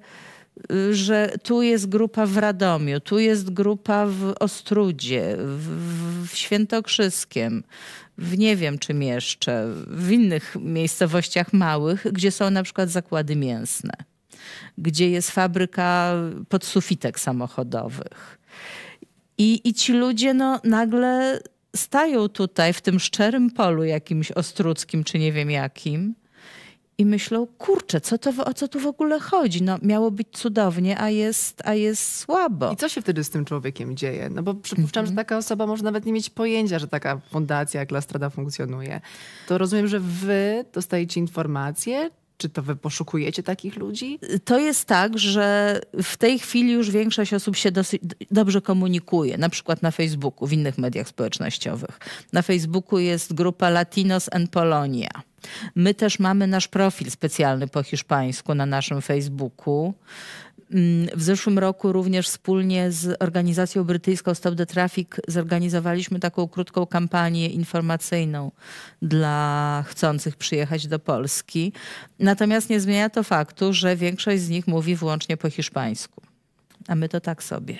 że tu jest grupa w Radomiu, tu jest grupa w Ostrudzie, w, w Świętokrzyskiem, w nie wiem czym jeszcze, w innych miejscowościach małych, gdzie są na przykład zakłady mięsne, gdzie jest fabryka podsufitek samochodowych. I, i ci ludzie no, nagle stają tutaj w tym szczerym polu jakimś ostruckim, czy nie wiem jakim, i myślą, kurczę, co to, o co tu w ogóle chodzi? No, miało być cudownie, a jest, a jest słabo. I co się wtedy z tym człowiekiem dzieje? No bo przypuszczam, mm-hmm. że taka osoba może nawet nie mieć pojęcia, że taka fundacja jak La Strada funkcjonuje. To rozumiem, że wy dostajecie informacje, czy to wy poszukujecie takich ludzi? To jest tak, że w tej chwili już większość osób się dosyć dobrze komunikuje, na przykład na Facebooku, w innych mediach społecznościowych. Na Facebooku jest grupa Latinos en Polonia. My też mamy nasz profil specjalny po hiszpańsku na naszym Facebooku. W zeszłym roku również wspólnie z organizacją brytyjską Stop the Traffic zorganizowaliśmy taką krótką kampanię informacyjną dla chcących przyjechać do Polski. Natomiast nie zmienia to faktu, że większość z nich mówi wyłącznie po hiszpańsku. A my to tak sobie.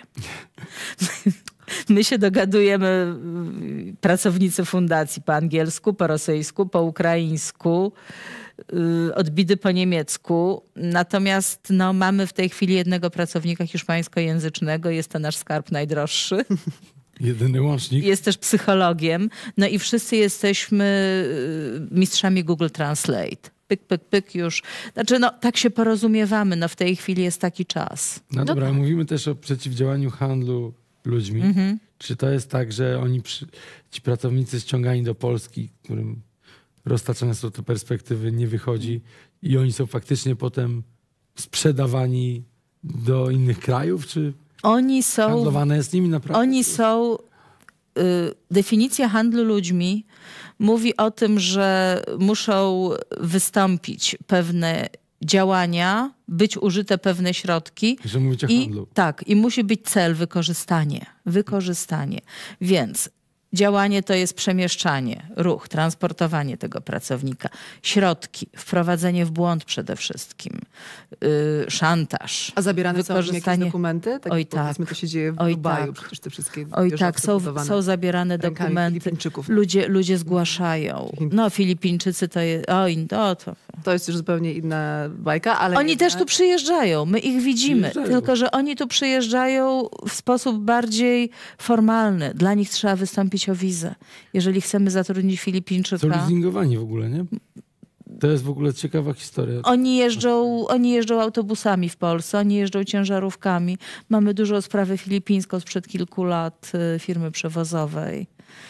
My się dogadujemy, pracownicy fundacji, po angielsku, po rosyjsku, po ukraińsku, od bidy po niemiecku. Natomiast no, mamy w tej chwili jednego pracownika hiszpańskojęzycznego. Jest to nasz skarb najdroższy. Jedyny łącznik. Jest też psychologiem. No i wszyscy jesteśmy mistrzami Google Translate. Pyk, pyk, pyk już. Znaczy, no tak się porozumiewamy. No w tej chwili jest taki czas. No dobra, no. Mówimy też o przeciwdziałaniu handlu ludźmi. Mm-hmm. Czy to jest tak, że oni, przy, ci pracownicy ściągani do Polski, którym roztaczane są te perspektywy, nie wychodzi i oni są faktycznie potem sprzedawani do innych krajów, czy oni są, handlowane jest nimi naprawdę? Oni są... Y, definicja handlu ludźmi mówi o tym, że muszą wystąpić pewne działania, być użyte pewne środki. Że mówicie o i, handlu. Tak, i musi być cel wykorzystanie. Wykorzystanie. Więc działanie to jest przemieszczanie, ruch, transportowanie tego pracownika. Środki, wprowadzenie w błąd przede wszystkim. Yy, szantaż. A zabierane wykorzystanie... są jakieś dokumenty? Tak, Oj tak. To się dzieje w Oj Dubaju, tak. przecież te wszystkie Oj tak, są, są zabierane dokumenty. Ludzie, ludzie zgłaszają. No Filipińczycy to jest... Oj, no to To jest już zupełnie inna bajka, ale... Oni jednak... też tu przyjeżdżają, my ich widzimy, Przyjeżdżają. tylko że oni tu przyjeżdżają w sposób bardziej formalny. Dla nich trzeba wystąpić o wizę. Jeżeli chcemy zatrudnić Są Filipińczyka... leasingowani w ogóle, nie? To jest w ogóle ciekawa historia. Oni jeżdżą, oni jeżdżą autobusami w Polsce, oni jeżdżą ciężarówkami. Mamy dużą sprawę filipińską sprzed kilku lat y, firmy przewozowej.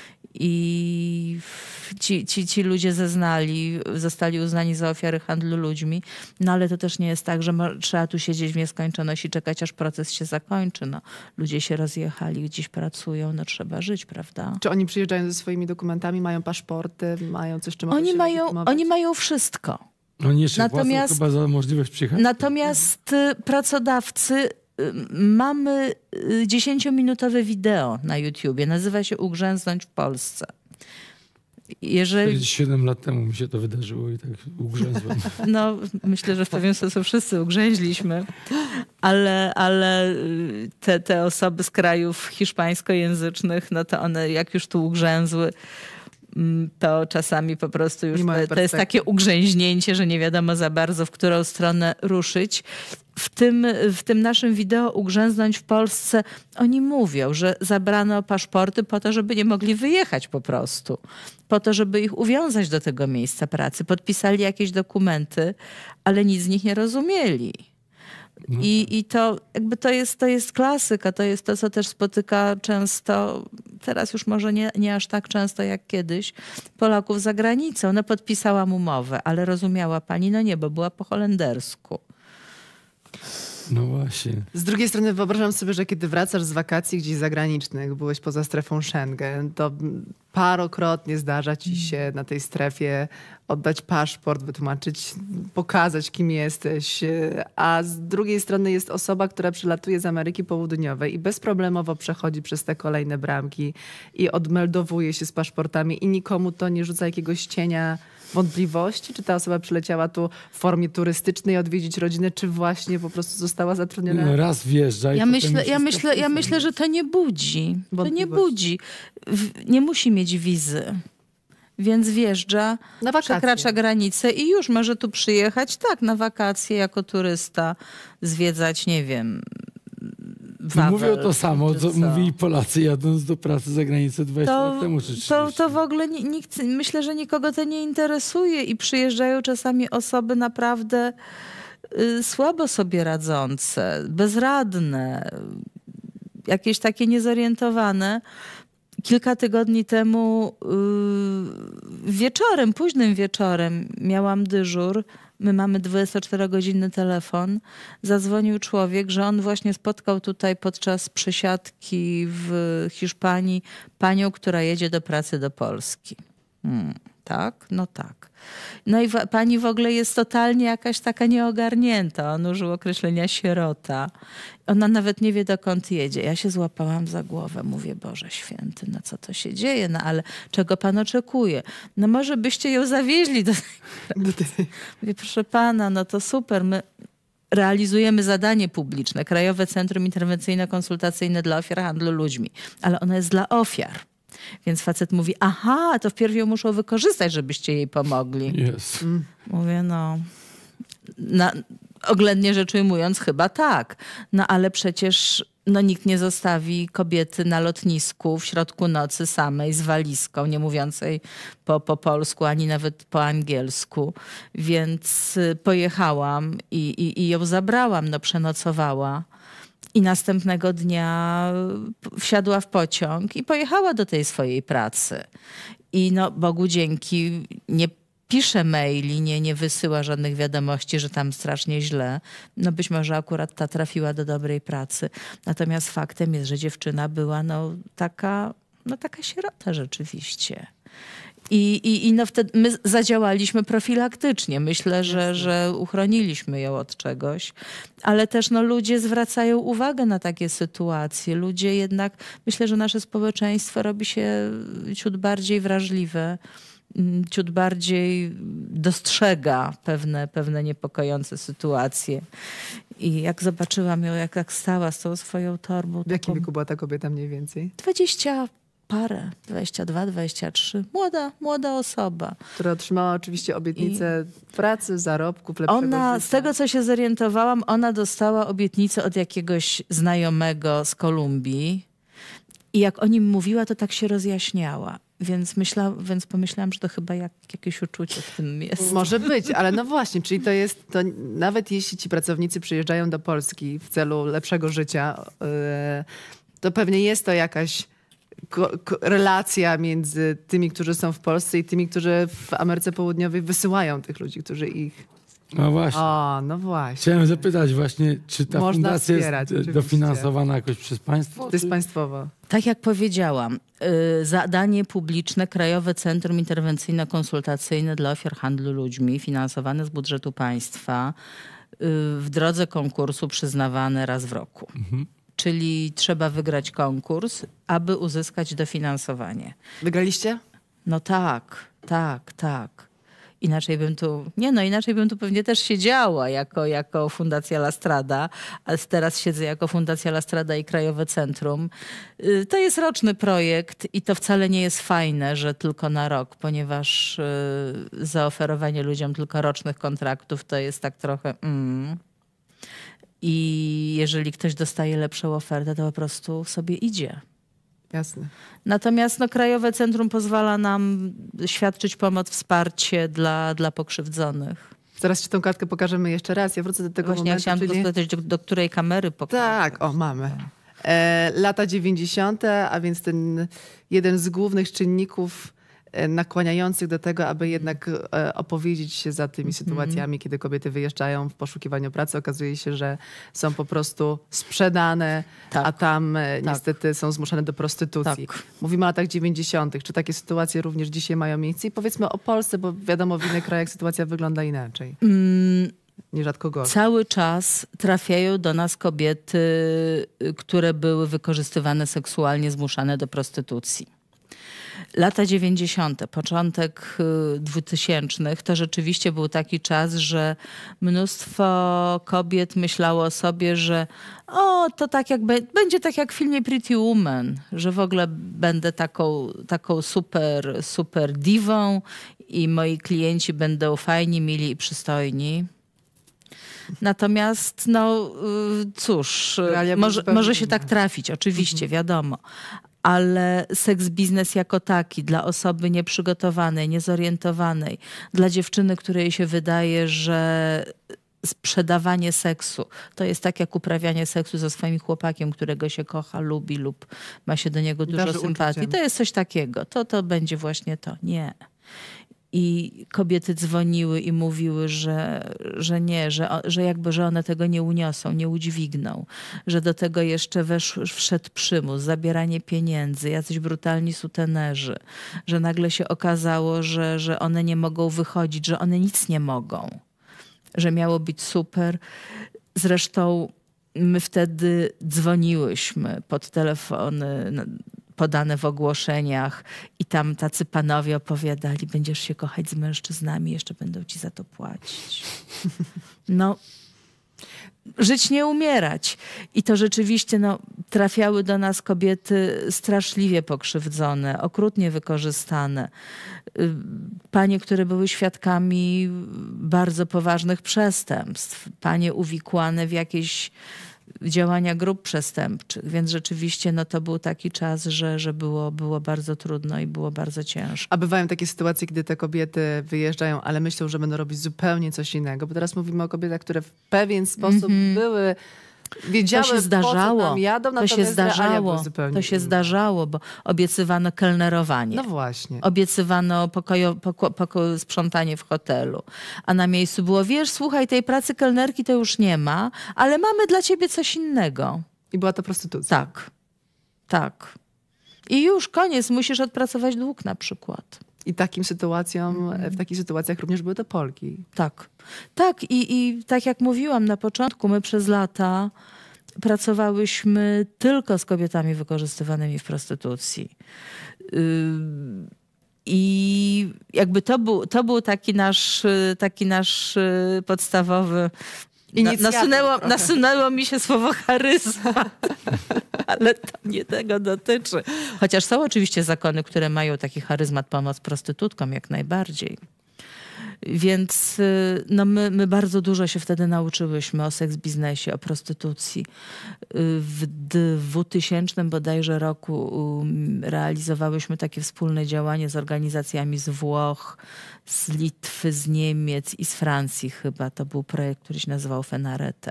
I ci, ci, ci ludzie zeznali, zostali uznani za ofiary handlu ludźmi. No ale to też nie jest tak, że mo- trzeba tu siedzieć w nieskończoność i czekać, aż proces się zakończy. No, ludzie się rozjechali, gdzieś pracują, no trzeba żyć, prawda? Czy oni przyjeżdżają ze swoimi dokumentami, mają paszporty, mają coś, czym mogą Oni się mają, legitymować? oni mają wszystko. Oni jeszcze Natomiast- płacą chyba za możliwość przyjechać? Natomiast y, pracodawcy, y, mamy y, dziesięciominutowe wideo na YouTubie. Nazywa się Ugrzęznąć w Polsce. Jeżeli, czterdzieści siedem lat temu mi się to wydarzyło i tak ugrzęzłem. no, myślę, że w pewien sposób wszyscy ugrzęźliśmy, ale, ale y, te, te osoby z krajów hiszpańskojęzycznych, no to one jak już tu ugrzęzły, mm, to czasami po prostu już Nie mają to, to jest perspektyw. takie ugrzęźnięcie, że nie wiadomo za bardzo, w którą stronę ruszyć. W tym, w tym naszym wideo Ugrzęznąć w Polsce oni mówią, że zabrano paszporty po to, żeby nie mogli wyjechać po prostu. Po to, żeby ich uwiązać do tego miejsca pracy. Podpisali jakieś dokumenty, ale nic z nich nie rozumieli. I, i to jakby to jest, to jest klasyka, to jest to, co też spotyka często, teraz już może nie, nie aż tak często jak kiedyś, Polaków za granicą. No podpisałam umowę, ale rozumiała pani? No nie, bo była po holendersku. No właśnie. Z drugiej strony wyobrażam sobie, że kiedy wracasz z wakacji gdzieś zagranicznych, byłeś poza strefą Schengen, to parokrotnie zdarza ci się na tej strefie oddać paszport, wytłumaczyć, pokazać, kim jesteś. A z drugiej strony jest osoba, która przylatuje z Ameryki Południowej i bezproblemowo przechodzi przez te kolejne bramki i odmeldowuje się z paszportami i nikomu to nie rzuca jakiegoś cienia wątpliwości, czy ta osoba przyleciała tu w formie turystycznej odwiedzić rodzinę, czy właśnie po prostu została zatrudniona. No raz wjeżdża i Ja potem myślę, już ja, jest myślę, ja kaprysem. myślę, że to nie budzi. To nie Wątpliwości. budzi. W, nie musi mieć wizy. Więc wjeżdża, Na wakacje. przekracza granicę i już może tu przyjechać, tak, na wakacje jako turysta, zwiedzać, nie wiem, No Wawel. mówią to samo, czy co co. mówili Polacy jadąc do pracy za granicę dwadzieścia To, lat temu czy trzydzieści. to, to w ogóle ni- nikt, myślę, że nikogo to nie interesuje i przyjeżdżają czasami osoby naprawdę y, słabo sobie radzące, bezradne, jakieś takie niezorientowane. Kilka tygodni temu y, wieczorem, późnym wieczorem miałam dyżur. My mamy dwudziestoczterogodzinny telefon. Zadzwonił człowiek, że on właśnie spotkał tutaj podczas przesiadki w Hiszpanii panią, która jedzie do pracy do Polski. Hmm, tak? No tak. No i wa- pani w ogóle jest totalnie jakaś taka nieogarnięta. On użył określenia sierota. Ona nawet nie wie, dokąd jedzie. Ja się złapałam za głowę. Mówię, Boże Święty, no co to się dzieje? No ale czego pan oczekuje? No może byście ją zawieźli do tej... Mówię, proszę pana, no to super. My realizujemy zadanie publiczne. Krajowe Centrum Interwencyjno-Konsultacyjne dla Ofiar Handlu Ludźmi. Ale ono jest dla ofiar. Więc facet mówi, aha, to wpierw ją muszą wykorzystać, żebyście jej pomogli. Jest. Mówię, no... Na, oględnie rzecz ujmując, chyba tak. No ale przecież no, nikt nie zostawi kobiety na lotnisku w środku nocy samej z walizką, nie mówiącej po, po polsku, ani nawet po angielsku. Więc y, pojechałam i, i, i ją zabrałam, no przenocowała. I następnego dnia wsiadła w pociąg i pojechała do tej swojej pracy. I no Bogu dzięki nie pisze maili, nie, nie wysyła żadnych wiadomości, że tam strasznie źle. No być może akurat ta trafiła do dobrej pracy. Natomiast faktem jest, że dziewczyna była no taka, no taka sierota rzeczywiście. I, i, i no wtedy my zadziałaliśmy profilaktycznie. Myślę, że, że uchroniliśmy ją od czegoś. Ale też no, ludzie zwracają uwagę na takie sytuacje. Ludzie jednak, myślę, że nasze społeczeństwo robi się ciut bardziej wrażliwe, ciut bardziej dostrzega pewne, pewne niepokojące sytuacje. I jak zobaczyłam ją, jak, jak stała z tą swoją torbą. W jakim taką wieku była ta kobieta mniej więcej? dwadzieścia parę, dwadzieścia dwa, dwadzieścia trzy. Młoda, młoda osoba. Która otrzymała oczywiście obietnicę I pracy, zarobków, lepszego Ona, życia. z tego co się zorientowałam, ona dostała obietnicę od jakiegoś znajomego z Kolumbii. I jak o nim mówiła, to tak się rozjaśniała. Więc, myśla, więc pomyślałam, że to chyba jak, jakieś uczucie w tym jest. Może być, ale no właśnie, czyli to jest, to nawet jeśli ci pracownicy przyjeżdżają do Polski w celu lepszego życia, yy, to pewnie jest to jakaś ko- ko- relacja między tymi, którzy są w Polsce i tymi, którzy w Ameryce Południowej wysyłają tych ludzi, którzy ich... No właśnie. O, no właśnie. Chciałem zapytać właśnie, czy ta Można fundacja wspierać, jest oczywiście. dofinansowana jakoś przez państwo? To jest czy... państwowo. Tak jak powiedziałam, y, zadanie publiczne Krajowe Centrum Interwencyjno-Konsultacyjne dla Ofiar Handlu Ludźmi, finansowane z budżetu państwa, y, w drodze konkursu przyznawane raz w roku. Mhm. Czyli trzeba wygrać konkurs, aby uzyskać dofinansowanie. Wygraliście? No tak, tak, tak. Inaczej bym tu, nie no, inaczej bym tu pewnie też siedziała jako, jako Fundacja La Strada, ale teraz siedzę jako Fundacja La Strada i Krajowe Centrum. To jest roczny projekt i to wcale nie jest fajne, że tylko na rok, ponieważ zaoferowanie ludziom tylko rocznych kontraktów to jest tak trochę... Mm. I jeżeli ktoś dostaje lepszą ofertę, to po prostu sobie idzie. Jasne. Natomiast no, Krajowe Centrum pozwala nam świadczyć pomoc, wsparcie dla, dla pokrzywdzonych. Zaraz ci tą kartkę pokażemy jeszcze raz. Ja wrócę do tego Właśnie momentu, ja chciałam czyli... tylko spytać, do, do której kamery pokażę. Tak, o mamy. E, lata dziewięćdziesiąte, a więc ten jeden z głównych czynników e, nakłaniających do tego, aby jednak e, opowiedzieć się za tymi sytuacjami, mm-hmm. kiedy kobiety wyjeżdżają w poszukiwaniu pracy. Okazuje się, że są po prostu sprzedane, tak. a tam e, tak. niestety są zmuszane do prostytucji. Tak. Mówimy o latach dziewięćdziesiątych. Czy takie sytuacje również dzisiaj mają miejsce? I powiedzmy o Polsce, bo wiadomo, w innych krajach sytuacja wygląda inaczej. Mm. Nierzadko gorzej. Cały czas trafiają do nas kobiety, które były wykorzystywane seksualnie, zmuszane do prostytucji. Lata dziewięćdziesiąte, początek dwutysięcznych, to rzeczywiście był taki czas, że mnóstwo kobiet myślało o sobie, że o, to tak jak be- będzie tak jak w filmie Pretty Woman, że w ogóle będę taką, taką super, super diwą i moi klienci będą fajni, mili i przystojni. Natomiast, no cóż, może, może się tak trafić, oczywiście, wiadomo. Ale seks biznes jako taki dla osoby nieprzygotowanej, niezorientowanej, dla dziewczyny, której się wydaje, że sprzedawanie seksu to jest tak jak uprawianie seksu ze swoim chłopakiem, którego się kocha, lubi lub ma się do niego dużo Darzy sympatii. uczuciem. To jest coś takiego. To, to będzie właśnie to. Nie. I kobiety dzwoniły i mówiły, że, że nie, że, że jakby, że one tego nie uniosą, nie udźwigną. Że do tego jeszcze wesz, wszedł przymus, zabieranie pieniędzy, jacyś brutalni sutenerzy. Że nagle się okazało, że, że one nie mogą wychodzić, że one nic nie mogą. Że miało być super. Zresztą my wtedy dzwoniłyśmy pod telefony podane w ogłoszeniach i tam tacy panowie opowiadali, będziesz się kochać z mężczyznami, jeszcze będą ci za to płacić. No, żyć nie umierać. I to rzeczywiście no, trafiały do nas kobiety straszliwie pokrzywdzone, okrutnie wykorzystane. Panie, które były świadkami bardzo poważnych przestępstw. Panie uwikłane w jakieś działania grup przestępczych, więc rzeczywiście no, to był taki czas, że, że było, było bardzo trudno i było bardzo ciężko. A bywają takie sytuacje, kiedy te kobiety wyjeżdżają, ale myślą, że będą robić zupełnie coś innego, bo teraz mówimy o kobietach, które w pewien sposób mm-hmm. były... Wiedziały, to się zdarzało, po co tam jadą, to się zdarzało, to się inne. zdarzało, bo obiecywano kelnerowanie. No właśnie. Obiecywano pokojo, poko, poko, sprzątanie w hotelu. A na miejscu było, wiesz, słuchaj, tej pracy kelnerki to już nie ma, ale mamy dla ciebie coś innego. I była to prostytucja. Tak, tak. I już koniec, musisz odpracować dług na przykład. I takim sytuacjom, w takich sytuacjach również były to Polki. Tak. Tak i, i tak jak mówiłam na początku, my przez lata pracowałyśmy tylko z kobietami wykorzystywanymi w prostytucji. Yy, I jakby to był, to był taki nasz, taki nasz podstawowy... Na, nasunęło, nasunęło mi się słowo charyzma. ale to nie tego dotyczy. Chociaż są oczywiście zakony, które mają taki charyzmat pomoc prostytutkom jak najbardziej. Więc no my, my bardzo dużo się wtedy nauczyłyśmy o seks biznesie, o prostytucji. W dwutysięcznym bodajże roku realizowałyśmy takie wspólne działanie z organizacjami z Włoch, z Litwy, z Niemiec i z Francji chyba. To był projekt, który się nazywał Fenarete.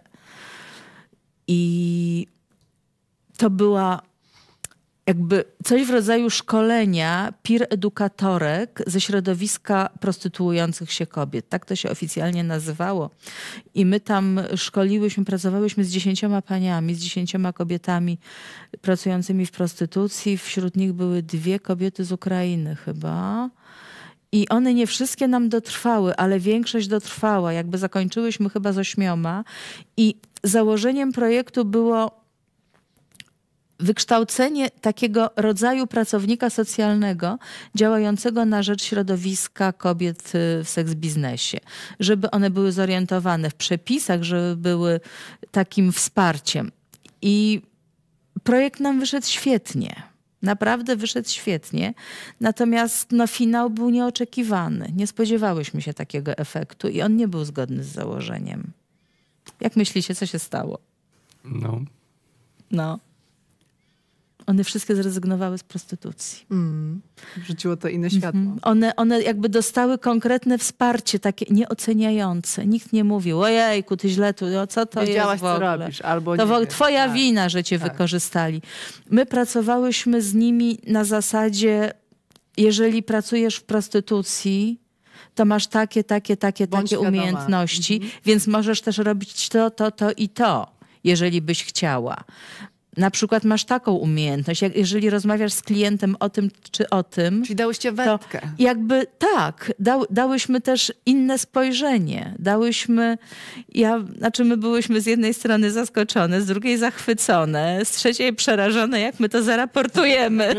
I to była jakby coś w rodzaju szkolenia peer edukatorek ze środowiska prostytuujących się kobiet. Tak to się oficjalnie nazywało. I my tam szkoliłyśmy, pracowałyśmy z dziesięcioma paniami, z dziesięcioma kobietami pracującymi w prostytucji. Wśród nich były dwie kobiety z Ukrainy chyba. I one nie wszystkie nam dotrwały, ale większość dotrwała. Jakby zakończyłyśmy chyba z ośmioma. I założeniem projektu było wykształcenie takiego rodzaju pracownika socjalnego działającego na rzecz środowiska kobiet w seks biznesie. Żeby one były zorientowane w przepisach, żeby były takim wsparciem. I projekt nam wyszedł świetnie. Naprawdę wyszedł świetnie. Natomiast no, finał był nieoczekiwany. Nie spodziewałyśmy się takiego efektu i on nie był zgodny z założeniem. Jak myślicie, co się stało? No. No. One wszystkie zrezygnowały z prostytucji. Mm. Rzuciło to inne światło. Mm-hmm. One, one jakby dostały konkretne wsparcie, takie nieoceniające. Nikt nie mówił, ojejku, ty źle tu, o, co to Wiedziałaś, jest w ogóle? co robisz, albo to nie w, wiesz. twoja tak. wina, że cię tak. wykorzystali. My pracowałyśmy z nimi na zasadzie, jeżeli pracujesz w prostytucji, to masz takie, takie, takie, Bądź takie świadoma. umiejętności, Mm-hmm. więc możesz też robić to, to, to i to, jeżeli byś chciała. Na przykład masz taką umiejętność, jak jeżeli rozmawiasz z klientem o tym czy o tym. Czyli dałyście wędkę. Jakby tak, dał, dałyśmy też inne spojrzenie. Dałyśmy, ja, znaczy my byłyśmy z jednej strony zaskoczone, z drugiej zachwycone, z trzeciej przerażone, jak my to zaraportujemy.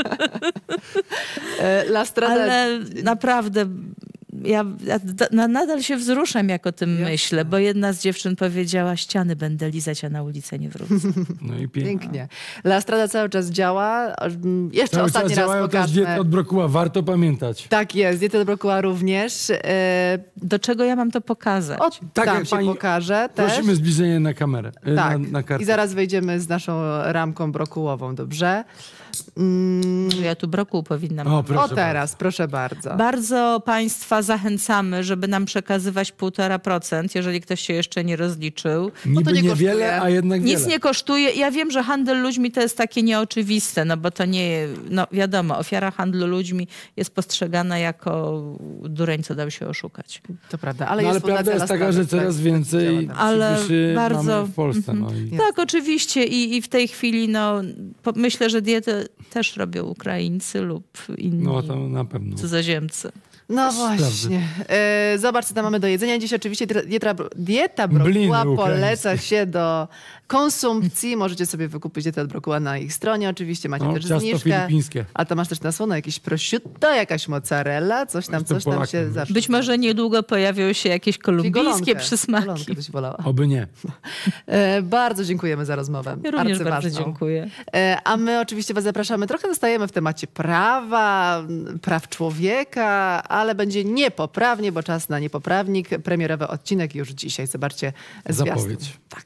La Strada... Ale naprawdę... Ja, ja na, nadal się wzruszam, jak o tym Jasne. myślę, bo jedna z dziewczyn powiedziała, ściany będę lizać, a na ulicę nie wrócę. No i pięknie. Pięknie. La Strada cały czas działa. Jeszcze cały ostatni czas raz działają pokażmy. też diety od brokuła, warto pamiętać. Tak jest, diety od brokuła również. Do czego ja mam to pokazać? O, tak tam jak się pani, pokaże też. Prosimy zbliżenie na kamerę, tak. na, na kartę. I zaraz wejdziemy z naszą ramką brokułową, dobrze? Mm. Ja tu brokuł powinnam. O, proszę o teraz, bardzo. proszę bardzo. Bardzo Państwa zachęcamy, żeby nam przekazywać półtora procent, jeżeli ktoś się jeszcze nie rozliczył. Niby no to nie niewiele, kosztuje. a jednak Nic wiele. nie kosztuje. Ja wiem, że handel ludźmi to jest takie nieoczywiste, no bo to nie, no wiadomo, ofiara handlu ludźmi jest postrzegana jako dureń, co dał się oszukać. To prawda, ale, no, ale jest prawda jest taka, że coraz więcej ale bardzo mamy w Polsce. Mm-hmm. No i... Tak, oczywiście I, i w tej chwili no, po, myślę, że dietę też robią Ukraińcy lub inni no, to na pewno. cudzoziemcy. No właśnie. E, zobacz, co tam mamy do jedzenia. Dziś oczywiście dieta, dieta brokuła poleca się do konsumpcji. Możecie sobie wykupić dietę od brokuła na ich stronie. Oczywiście macie no, też ciasto zniżkę. filipińskie. A to masz też na słono jakieś prosciutto, jakaś mozzarella, coś tam, coś tam się zawsze... Być może niedługo pojawią się jakieś kolumbijskie przysmaki. Golonkę byś wolała. Oby nie. E, bardzo dziękujemy za rozmowę. Ja również bardzo dziękuję. E, a my oczywiście was zapraszamy. Trochę zostajemy w temacie prawa, praw człowieka, ale będzie niepoprawnie, bo czas na niepoprawnik. Premierowy odcinek już dzisiaj. Zobaczcie zwiastun. Zapowiedź. Tak.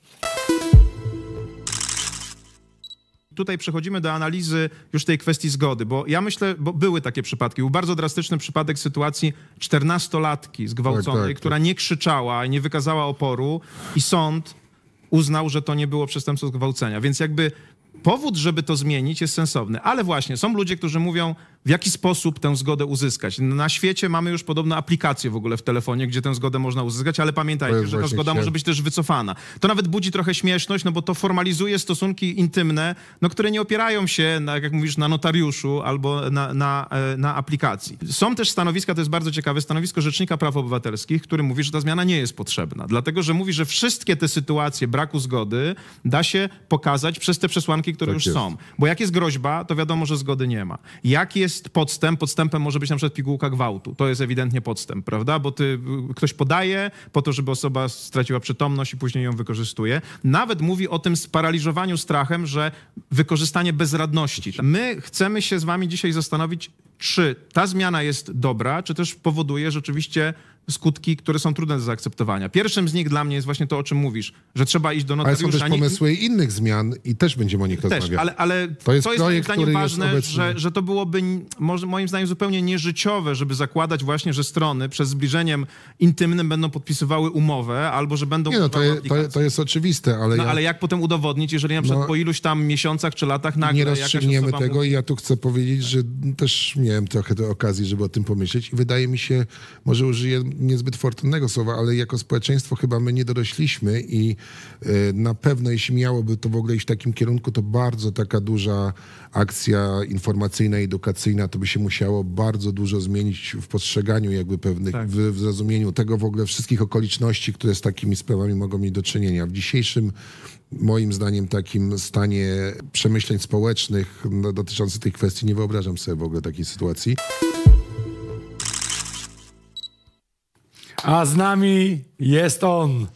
Tutaj przechodzimy do analizy już tej kwestii zgody, bo ja myślę, bo były takie przypadki. Był bardzo drastyczny przypadek sytuacji czternastolatki zgwałconej, tak, tak, która tak. nie krzyczała, nie wykazała oporu i sąd uznał, że to nie było przestępstwo zgwałcenia. Więc jakby powód, żeby to zmienić, jest sensowny. Ale właśnie, są ludzie, którzy mówią, w jaki sposób tę zgodę uzyskać. Na świecie mamy już podobno aplikacje w ogóle w telefonie, gdzie tę zgodę można uzyskać, ale pamiętajcie, że ta zgoda się... może być też wycofana. To nawet budzi trochę śmieszność, no bo to formalizuje stosunki intymne, no, które nie opierają się, na, jak mówisz, na notariuszu albo na, na, na aplikacji. Są też stanowiska, to jest bardzo ciekawe, stanowisko Rzecznika Praw Obywatelskich, który mówi, że ta zmiana nie jest potrzebna. Dlatego, że mówi, że wszystkie te sytuacje braku zgody da się pokazać przez te przesłanki, które tak już jest. są. Bo jak jest groźba, to wiadomo, że zgody nie ma. Jak jest jest podstęp. Podstępem może być na przykład pigułka gwałtu. To jest ewidentnie podstęp, prawda? Bo ty, ktoś podaje po to, żeby osoba straciła przytomność i później ją wykorzystuje. Nawet mówi o tym sparaliżowaniu strachem, że wykorzystanie bezradności. My chcemy się z wami dzisiaj zastanowić, czy ta zmiana jest dobra, czy też powoduje rzeczywiście skutki, które są trudne do zaakceptowania. Pierwszym z nich dla mnie jest właśnie to, o czym mówisz, że trzeba iść do notariusza. Ale są też pomysły innych zmian i też będziemy o nich też, rozmawiać. ale, ale to jest, to jest projekt, moim zdaniem ważne, obecny... że, że to byłoby może moim zdaniem zupełnie nieżyciowe, żeby zakładać właśnie, że strony przed zbliżeniem intymnym będą podpisywały umowę, albo że będą... Nie no, to, je, to, to jest oczywiste, ale... No ja... ale jak potem udowodnić, jeżeli na przykład no, po iluś tam miesiącach czy latach nagle nie rozstrzygniemy tego mówi... i ja tu chcę powiedzieć, że też miałem trochę tej okazji, żeby o tym pomyśleć i wydaje mi się, może użyję niezbyt fortunnego słowa, ale jako społeczeństwo chyba my nie dorośliśmy i y, na pewno jeśli miałoby to w ogóle iść w takim kierunku, to bardzo taka duża akcja informacyjna, edukacyjna, to by się musiało bardzo dużo zmienić w postrzeganiu jakby pewnych, tak. w, w zrozumieniu tego w ogóle wszystkich okoliczności, które z takimi sprawami mogą mieć do czynienia. W dzisiejszym moim zdaniem takim stanie przemyśleń społecznych no, dotyczących tej kwestii nie wyobrażam sobie w ogóle takiej sytuacji. A z nami jest on,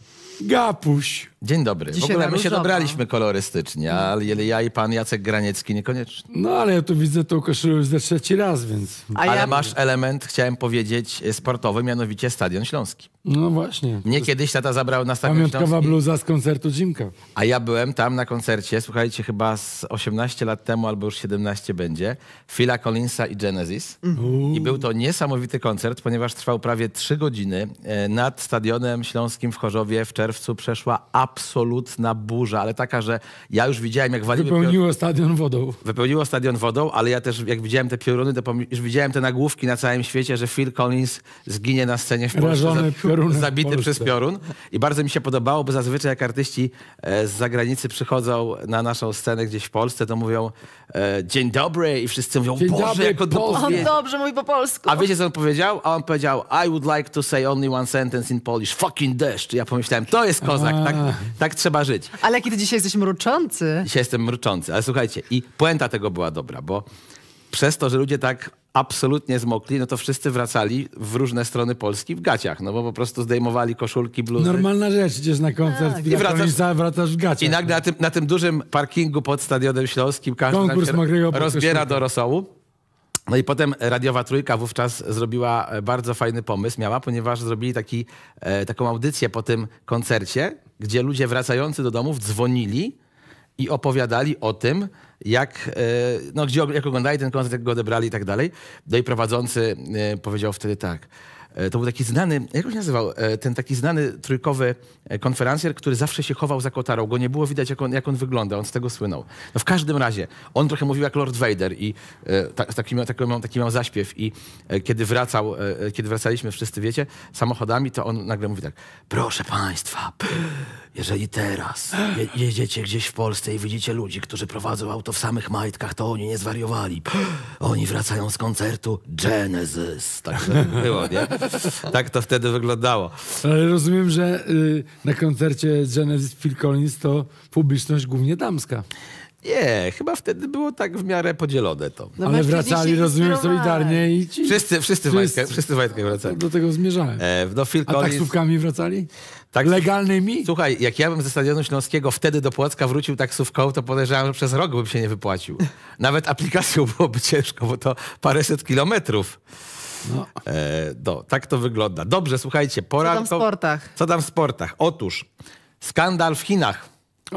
Gapuś. Dzień dobry. Dzisiaj w ogóle my się różowo. dobraliśmy kolorystycznie, ale ja i pan Jacek Graniecki niekoniecznie. No ale ja tu widzę tą koszulę już ze trzeci raz, więc... A Ale ja... masz element, chciałem powiedzieć, sportowy, mianowicie Stadion Śląski. No właśnie. Mnie kiedyś tata zabrał na Stadion Pamiątkowa Śląski, bluza z koncertu Jimka. a ja byłem tam na koncercie, słuchajcie, chyba z osiemnaście lat temu, albo już siedemnaście będzie, Phila Collinsa i Genesis. Mm. I był to niesamowity koncert, ponieważ trwał prawie trzy godziny. E, Nad Stadionem Śląskim w Chorzowie w czerwcu przeszła absolutna burza, ale taka, że ja już widziałem, jak waliły... Wypełniło stadion wodą. Wypełniło stadion wodą, ale ja też jak widziałem te pioruny, to pom- już widziałem te nagłówki na całym świecie, że Phil Collins zginie na scenie w Polsce, Rażony piorunem w zabity Polsce. przez piorun. I bardzo mi się podobało, bo zazwyczaj jak artyści e, z zagranicy przychodzą na naszą scenę gdzieś w Polsce, to mówią e, dzień dobry i wszyscy mówią, Dzień Boże, dobry, jak on to Polska. On powiedział. dobrze mówi po polsku. A wiecie, co on powiedział? A on powiedział, I would like to say only one sentence in Polish, fucking deszcz. Ja pomyślałem, to jest kozak, tak, tak trzeba żyć. Ale kiedy dzisiaj jesteś mruczący. Dzisiaj jestem mruczący, ale słuchajcie, i puenta tego była dobra, bo przez to, że ludzie tak absolutnie zmokli, no to wszyscy wracali w różne strony Polski w gaciach, no bo po prostu zdejmowali koszulki, bluzy. Normalna rzecz, idziesz na koncert, Tak. i I wracasz- wracasz, wracasz w gaciach. I nagle na tym, na tym dużym parkingu pod Stadionem Śląskim każdy nam Konkurs się mokrego pod rozbiera koszulką. do rosołu. No i potem Radiowa Trójka wówczas zrobiła bardzo fajny pomysł, miała, ponieważ zrobili taki, e, taką audycję po tym koncercie, gdzie ludzie wracający do domów dzwonili i opowiadali o tym, jak, e, no, gdzie, jak oglądali ten koncert, jak go odebrali i tak dalej. No i prowadzący e, powiedział wtedy tak. E, To był taki znany, jak on się nazywał, E, ten taki znany trójkowy e, konferencjer, który zawsze się chował za kotarą. Go nie było widać, jak on, jak on wygląda. On z tego słynął. No w każdym razie, on trochę mówił jak Lord Vader i e, ta, taki, miał, taki, miał, taki miał zaśpiew i e, kiedy wracał, e, kiedy wracaliśmy wszyscy, wiecie, samochodami, to on nagle mówi tak, proszę państwa, jeżeli teraz je, jedziecie gdzieś w Polsce i widzicie ludzi, którzy prowadzą auto w samych majtkach, to oni nie zwariowali. Oni wracają z koncertu Genesis. Tak to było, nie? Tak to wtedy wyglądało. Ale rozumiem, że y, na koncercie Genesis Phil Collins to publiczność głównie damska. Nie, chyba wtedy było tak w miarę podzielone to. No Ale mężczyźni wracali, się rozumiem, inspirowali. solidarnie i ci... Wszyscy, wszyscy, w majtkach, wszyscy w majtkach wracali. Do tego zmierzałem. E, no Phil A Collins... taksówkami wracali? Tak, legalnymi? Słuchaj, jak ja bym ze Stadionu Śląskiego wtedy do Płocka wrócił taksówką, to podejrzewam, że przez rok bym się nie wypłacił. Nawet aplikacją byłoby ciężko, bo to paręset kilometrów. No. E, no, tak to wygląda. Dobrze, słuchajcie, pora... Co tam w sportach? Co tam w sportach? Otóż skandal w Chinach.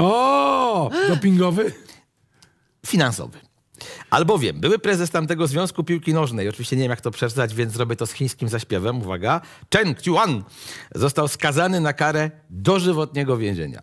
O, dopingowy? Finansowy. Albowiem były prezes tamtego Związku Piłki Nożnej, oczywiście nie wiem jak to przeczytać, więc zrobię to z chińskim zaśpiewem, uwaga, Chen Qiuan został skazany na karę dożywotniego więzienia.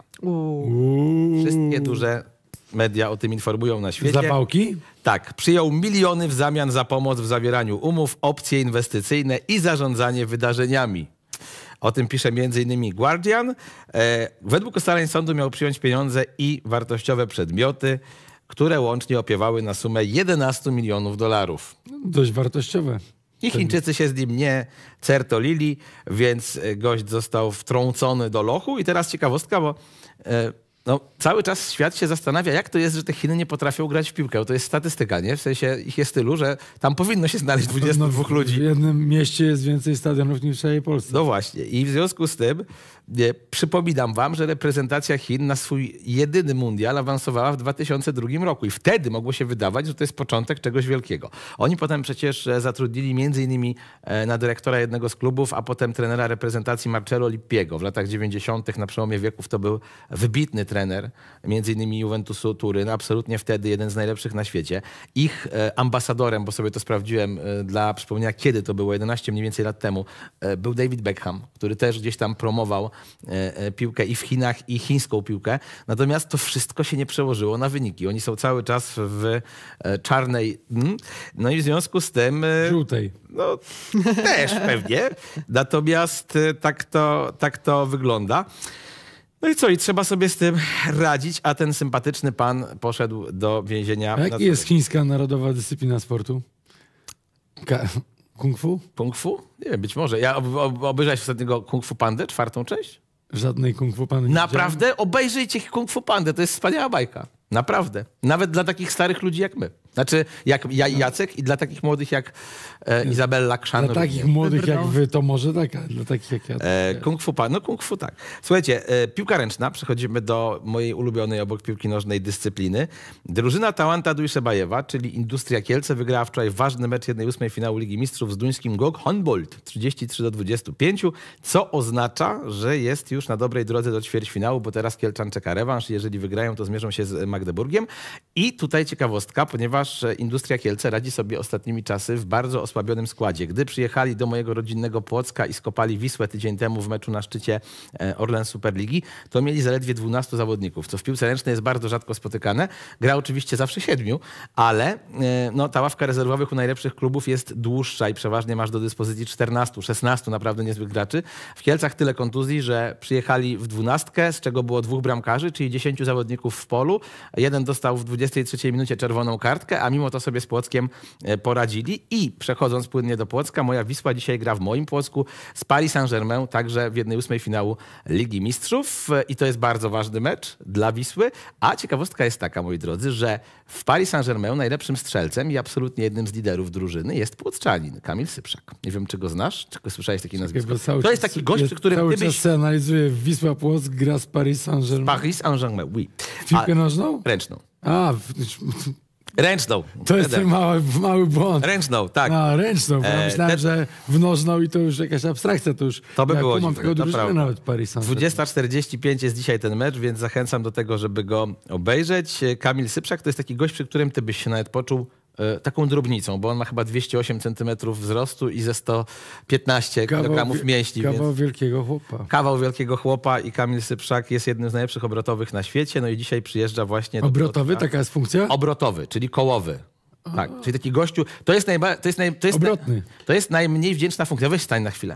Uuu. Wszystkie duże media o tym informują na świecie. Zapałki? Tak, przyjął miliony w zamian za pomoc w zawieraniu umów, opcje inwestycyjne i zarządzanie wydarzeniami. O tym pisze między innymi Guardian. E, według ustaleń sądu miał przyjąć pieniądze i wartościowe przedmioty, które łącznie opiewały na sumę jedenaście milionów dolarów. Dość wartościowe. I Chińczycy się z nim nie certolili, więc gość został wtrącony do lochu. I teraz ciekawostka, bo e, no, cały czas świat się zastanawia, jak to jest, że te Chiny nie potrafią grać w piłkę. Bo to jest statystyka, nie? W sensie ich jest tylu, że tam powinno się znaleźć dwudziestu dwóch ludzi. W jednym mieście jest więcej stadionów niż w całej Polsce. No właśnie. I w związku z tym nie, przypominam wam, że reprezentacja Chin na swój jedyny mundial awansowała w dwa tysiące drugim roku. I wtedy mogło się wydawać, że to jest początek czegoś wielkiego. Oni potem przecież zatrudnili między innymi na dyrektora jednego z klubów, a potem trenera reprezentacji Marcello Lippiego. W latach dziewięćdziesiątych na przełomie wieków to był wybitny trener, między innymi Juventusu Turyn, absolutnie wtedy jeden z najlepszych na świecie. Ich ambasadorem, bo sobie to sprawdziłem dla przypomnienia, kiedy to było, jedenaście mniej więcej lat temu, był David Beckham, który też gdzieś tam promował piłkę i w Chinach, i chińską piłkę. Natomiast to wszystko się nie przełożyło na wyniki. Oni są cały czas w czarnej, no i w związku z tym... Żółtej. No też pewnie. Natomiast tak to, tak to wygląda. No i co? I trzeba sobie z tym radzić, a ten sympatyczny pan poszedł do więzienia. A jaka jest chińska narodowa dyscyplina sportu? Ka Kung fu? Kung fu? Nie wiem, być może. Ja ob ob obejrzałeś ostatniego Kung Fu Pandę, czwartą część? Żadnej Kung Fu Pandy. Naprawdę? Obejrzyjcie Kung Fu Pandę, to jest wspaniała bajka. Naprawdę. Nawet dla takich starych ludzi jak my. Znaczy, jak ja i Jacek i dla takich młodych jak e, Izabella Krzan. Dla takich młodych jak wy to może tak, a dla takich jak ja to e, Kung Fu Pan, no Kung Fu tak. Słuchajcie, e, piłka ręczna, przechodzimy do mojej ulubionej obok piłki nożnej dyscypliny. Drużyna Tałanta Dujszebajewa, czyli Industria Kielce, wygrała wczoraj ważny mecz jednej ósmej finału Ligi Mistrzów z duńskim Gok Honbolt trzydzieści trzy do dwudziestu pięciu, co oznacza, że jest już na dobrej drodze do ćwierćfinału, bo teraz Kielczan czeka rewanż. Jeżeli wygrają, to zmierzą się z Magdeburgiem. I tutaj ciekawostka, ponieważ Industria Kielce radzi sobie ostatnimi czasy w bardzo osłabionym składzie. Gdy przyjechali do mojego rodzinnego Płocka i skopali Wisłę tydzień temu w meczu na szczycie Orlen Superligi, to mieli zaledwie dwunastu zawodników, co w piłce ręcznej jest bardzo rzadko spotykane. Gra oczywiście zawsze siedmiu, ale no, ta ławka rezerwowych u najlepszych klubów jest dłuższa i przeważnie masz do dyspozycji czternastu, szesnastu naprawdę niezłych graczy. W Kielcach tyle kontuzji, że przyjechali w dwunastkę, z czego było dwóch bramkarzy, czyli dziesięciu zawodników w polu. Jeden dostał w dwudziestej trzeciej minucie czerwoną kartkę, a mimo to sobie z Płockiem poradzili. I przechodząc płynnie do Płocka, moja Wisła dzisiaj gra w moim Płocku z Paris Saint-Germain, także w jednej ósmej finału Ligi Mistrzów. I to jest bardzo ważny mecz dla Wisły. A ciekawostka jest taka, moi drodzy, że w Paris Saint-Germain najlepszym strzelcem i absolutnie jednym z liderów drużyny jest Płoczanin, Kamil Sypszak. Nie wiem, czy go znasz, czy go słyszałeś takie nazwisko. To jest taki gość, przy którym cały ty byś... czas analizuje Wisła Płock, gra z Paris Saint-Germain. Paris Saint-Germain, oui. Piłkę nożną? Ręczną. A, Ręczną. To jest ten mały, mały błąd. Ręczną, tak. No, ręczną, bo ja E, myślałem, te... że w nożną i to już jakaś abstrakcja, to już... To by ja było mam dziwne, tylko drużynę naprawdę. nawet Paris Saint-Germain. dwudziesta czterdzieści pięć jest dzisiaj ten mecz, więc zachęcam do tego, żeby go obejrzeć. Kamil Sypszak to jest taki gość, przy którym ty byś się nawet poczuł e, taką drobnicą, bo on ma chyba dwieście osiem centymetrów wzrostu i ze sto piętnaście kilogramów mięśni. Kawał więc... wielkiego chłopa. Kawał wielkiego chłopa i Kamil Sypszak jest jednym z najlepszych obrotowych na świecie. No i dzisiaj przyjeżdża właśnie... Obrotowy? do Taka jest funkcja? Obrotowy, czyli kołowy. Tak, czyli taki gościu, to jest, najba, to jest, naj, to jest, Obrotny. to jest najmniej wdzięczna funkcja. Weź stań na chwilę.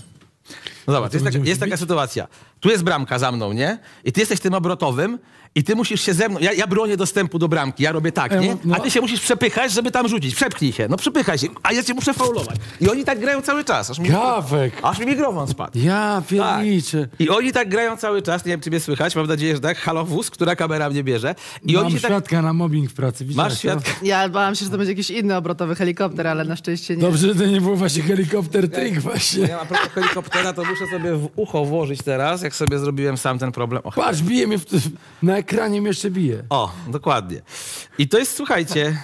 No zobacz, jest, taka, jest taka sytuacja. Tu jest bramka za mną, nie? I ty jesteś tym obrotowym i ty musisz się ze mną... Ja, ja bronię dostępu do bramki, ja robię tak, nie? A ty się musisz przepychać, żeby tam rzucić. Przepchnij się, no przepychaj się, a ja cię muszę faulować. I oni tak grają cały czas. Aż mi, Gawek! Aż mi mikrofon spadł. Ja pierniczę. Tak. I oni tak grają cały czas, nie wiem, czy mnie słychać, mam nadzieję, że tak. Halo wóz, która kamera mnie bierze. I Mam oni się świadka tak... na mobbing w pracy, widzisz? Masz świadka? Ja bałam się, że to będzie jakiś inny obrotowy helikopter, ale na szczęście nie. Dobrze, że to nie był właśnie helikopter trik właśnie. Ja a propos helikoptera, to muszę sobie w ucho włożyć teraz, jak sobie zrobiłem sam ten problem. O, Patrz, bije mnie, w na ekranie mnie jeszcze bije. O, dokładnie. I to jest, słuchajcie...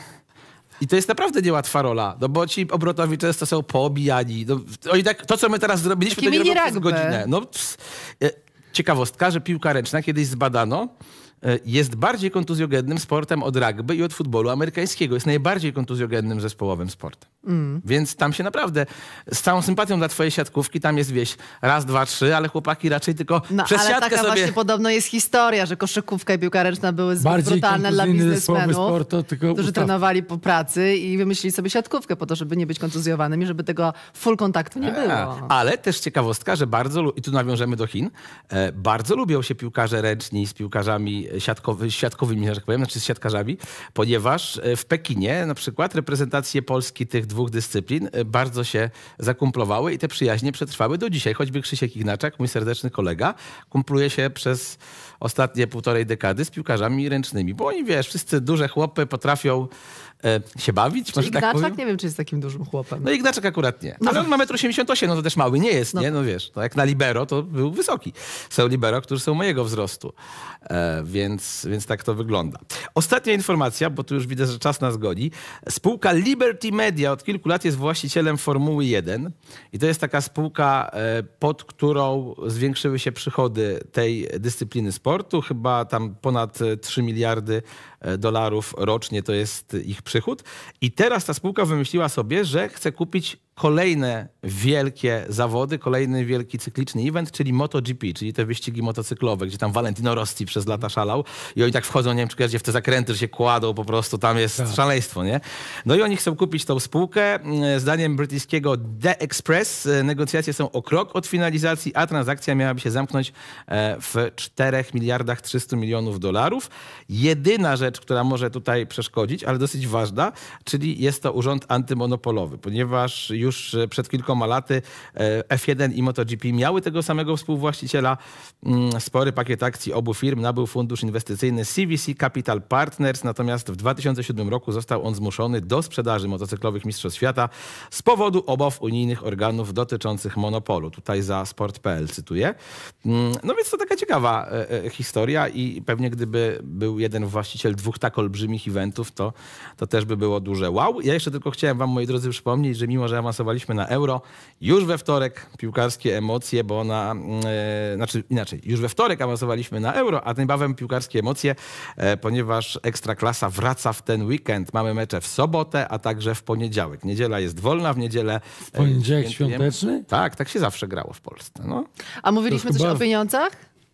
I to jest naprawdę niełatwa rola, no bo ci obrotowi często są poobijani. No, oni tak, to, co my teraz zrobiliśmy, Taki to nie robią przez mini-rugby. godzinę. No, ps, e, ciekawostka, że piłka ręczna kiedyś zbadano, e, jest bardziej kontuzjogennym sportem od rugby i od futbolu amerykańskiego. Jest najbardziej kontuzjogennym zespołowym sportem. Mm. Więc tam się naprawdę, z całą sympatią dla twojej siatkówki, tam jest wieś raz, dwa, trzy, ale chłopaki raczej tylko No, przez ale siatkę taka sobie... właśnie podobno jest historia, że koszykówka i piłka ręczna były zbyt Bardziej brutalne dla kontuzyjny zespołowy biznesmenów, sport to tylko którzy ustaw. trenowali po pracy i wymyślili sobie siatkówkę po to, żeby nie być kontuzjowanym i żeby tego full kontaktu nie było. A, ale też ciekawostka, że bardzo, lu- i tu nawiążemy do Chin, e, bardzo lubią się piłkarze ręczni z piłkarzami siatkowy, siatkowymi, że tak powiem, znaczy z siatkarzami, ponieważ e, w Pekinie na przykład reprezentacje Polski tych dwóch dyscyplin bardzo się zakumplowały i te przyjaźnie przetrwały do dzisiaj. Choćby Krzysiek Ignaczak, mój serdeczny kolega, kumpluje się przez ostatnie półtorej dekady z piłkarzami ręcznymi, bo oni, wiesz, wszyscy duże chłopy potrafią e, się bawić, może tak Ignaczak powiem. nie wiem, czy jest takim dużym chłopem. No Ignaczak akurat nie. Ale on ma metr osiemdziesiąt osiem, no to też mały nie jest, No. nie? No wiesz, to jak na libero to był wysoki. Są libero, którzy są mojego wzrostu. E, więc, więc tak to wygląda. Ostatnia informacja, bo tu już widzę, że czas nas goni. Spółka Liberty Media od kilku lat jest właścicielem Formuły jeden i to jest taka spółka, e, pod którą zwiększyły się przychody tej dyscypliny sportu. Chyba tam ponad trzy miliardy dolarów rocznie to jest ich przychód. I teraz ta spółka wymyśliła sobie, że chce kupić kolejne wielkie zawody, kolejny wielki cykliczny event, czyli MotoGP, czyli te wyścigi motocyklowe, gdzie tam Valentino Rossi przez lata szalał i oni tak wchodzą, nie wiem, czy kojarzycie, w te zakręty, że się kładą po prostu, tam jest tak. szaleństwo, nie? No i oni chcą kupić tą spółkę. Zdaniem brytyjskiego The Express negocjacje są o krok od finalizacji, a transakcja miałaby się zamknąć w czterech miliardach trzystu milionów dolarów. Jedyna rzecz, która może tutaj przeszkodzić, ale dosyć ważna, czyli jest to urząd antymonopolowy, ponieważ już przed kilkoma laty F jeden i MotoGP miały tego samego współwłaściciela. Spory pakiet akcji obu firm nabył fundusz inwestycyjny C V C Capital Partners, natomiast w dwa tysiące siódmym roku został on zmuszony do sprzedaży motocyklowych mistrzostw świata z powodu obaw unijnych organów dotyczących monopolu. Tutaj za sport kropka p l cytuję. No więc to taka ciekawa e, historia i pewnie gdyby był jeden właściciel dwóch tak olbrzymich eventów, to, to też by było duże wow. Ja jeszcze tylko chciałem wam, moi drodzy, przypomnieć, że mimo, że awansowaliśmy na Euro, już we wtorek piłkarskie emocje, bo na, e, znaczy inaczej, już we wtorek awansowaliśmy na Euro, a niebawem piłkarskie emocje, e, ponieważ Ekstraklasa wraca w ten weekend. Mamy mecze w sobotę, a także w poniedziałek. Niedziela jest wolna, w niedzielę... W poniedziałek e, świąteczny? Tak, tak się zawsze grało w Polsce. No. A mówiliśmy coś chyba... o pieniądzach?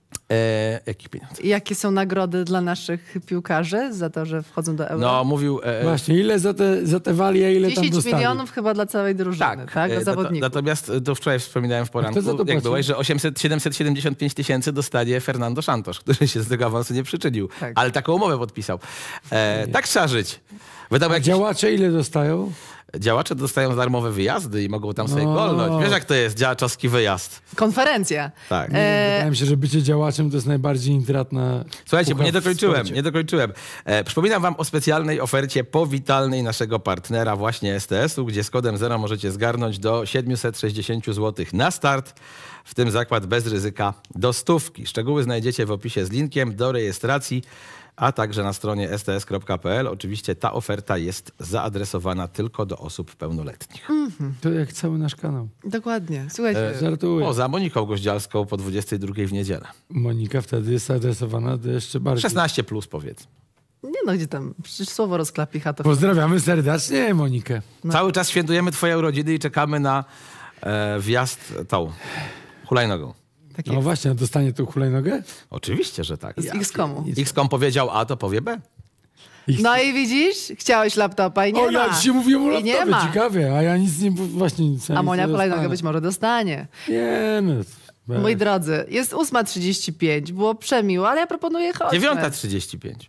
E, jakich pieniądze? Jakie są nagrody dla naszych piłkarzy za to, że wchodzą do Euro? No, mówił... E, Właśnie, ile za te, za te walie, ile tam dostali? dziesięć milionów chyba dla całej drużyny, tak? tak? Dla zawodników. Natomiast to wczoraj wspominałem w poranku, jak byłeś, że osiemset, siedemset siedemdziesiąt pięć tysięcy dostanie Fernando Santos, który się z tego awansu nie przyczynił, tak. ale taką umowę podpisał. E, tak trzeba żyć. A jakieś... działacze ile dostają? Działacze dostają darmowe wyjazdy i mogą tam sobie No. golnąć. Wiesz, jak to jest działaczowski wyjazd? Konferencja. Tak. E... Wydaje mi się, że bycie działaczem to jest najbardziej intratna... Słuchajcie, bo nie dokończyłem, nie dokończyłem. E, przypominam wam o specjalnej ofercie powitalnej naszego partnera właśnie S T S-u, gdzie z kodem zero możecie zgarnąć do siedemset sześćdziesiąt złotych na start, w tym zakład bez ryzyka do stówki. Szczegóły znajdziecie w opisie z linkiem do rejestracji, a także na stronie s t s kropka p l. Oczywiście ta oferta jest zaadresowana tylko do osób pełnoletnich. Mm-hmm. To jak cały nasz kanał. Dokładnie. Słuchajcie. E, żartuję. Poza Moniką Goździalską po dwudziestej drugiej w niedzielę. Monika wtedy jest adresowana do jeszcze bardziej... szesnaście plus powiedz. Nie no, gdzie tam? Przecież słowo rozklapicha to... Pozdrawiamy serdecznie Monikę. No. Cały czas świętujemy twoje urodziny i czekamy na e, wjazd tą hulajnogą. Tak no właśnie, dostanie tu hulajnogę? Oczywiście, że tak. Z X komu. X kom powiedział A, to powie B. No i widzisz? Chciałeś laptopa i nie o, ma. ja dzisiaj mówiłem o I nie laptopie, ma. ciekawie, a ja nic nie... Właśnie nic, A nic Monia nie hulajnogę dostanę. być może dostanie. Nie no... Bez. Moi drodzy, jest ósma trzydzieści pięć. Było przemiło, ale ja proponuję chodźmy. dziewiąta trzydzieści pięć.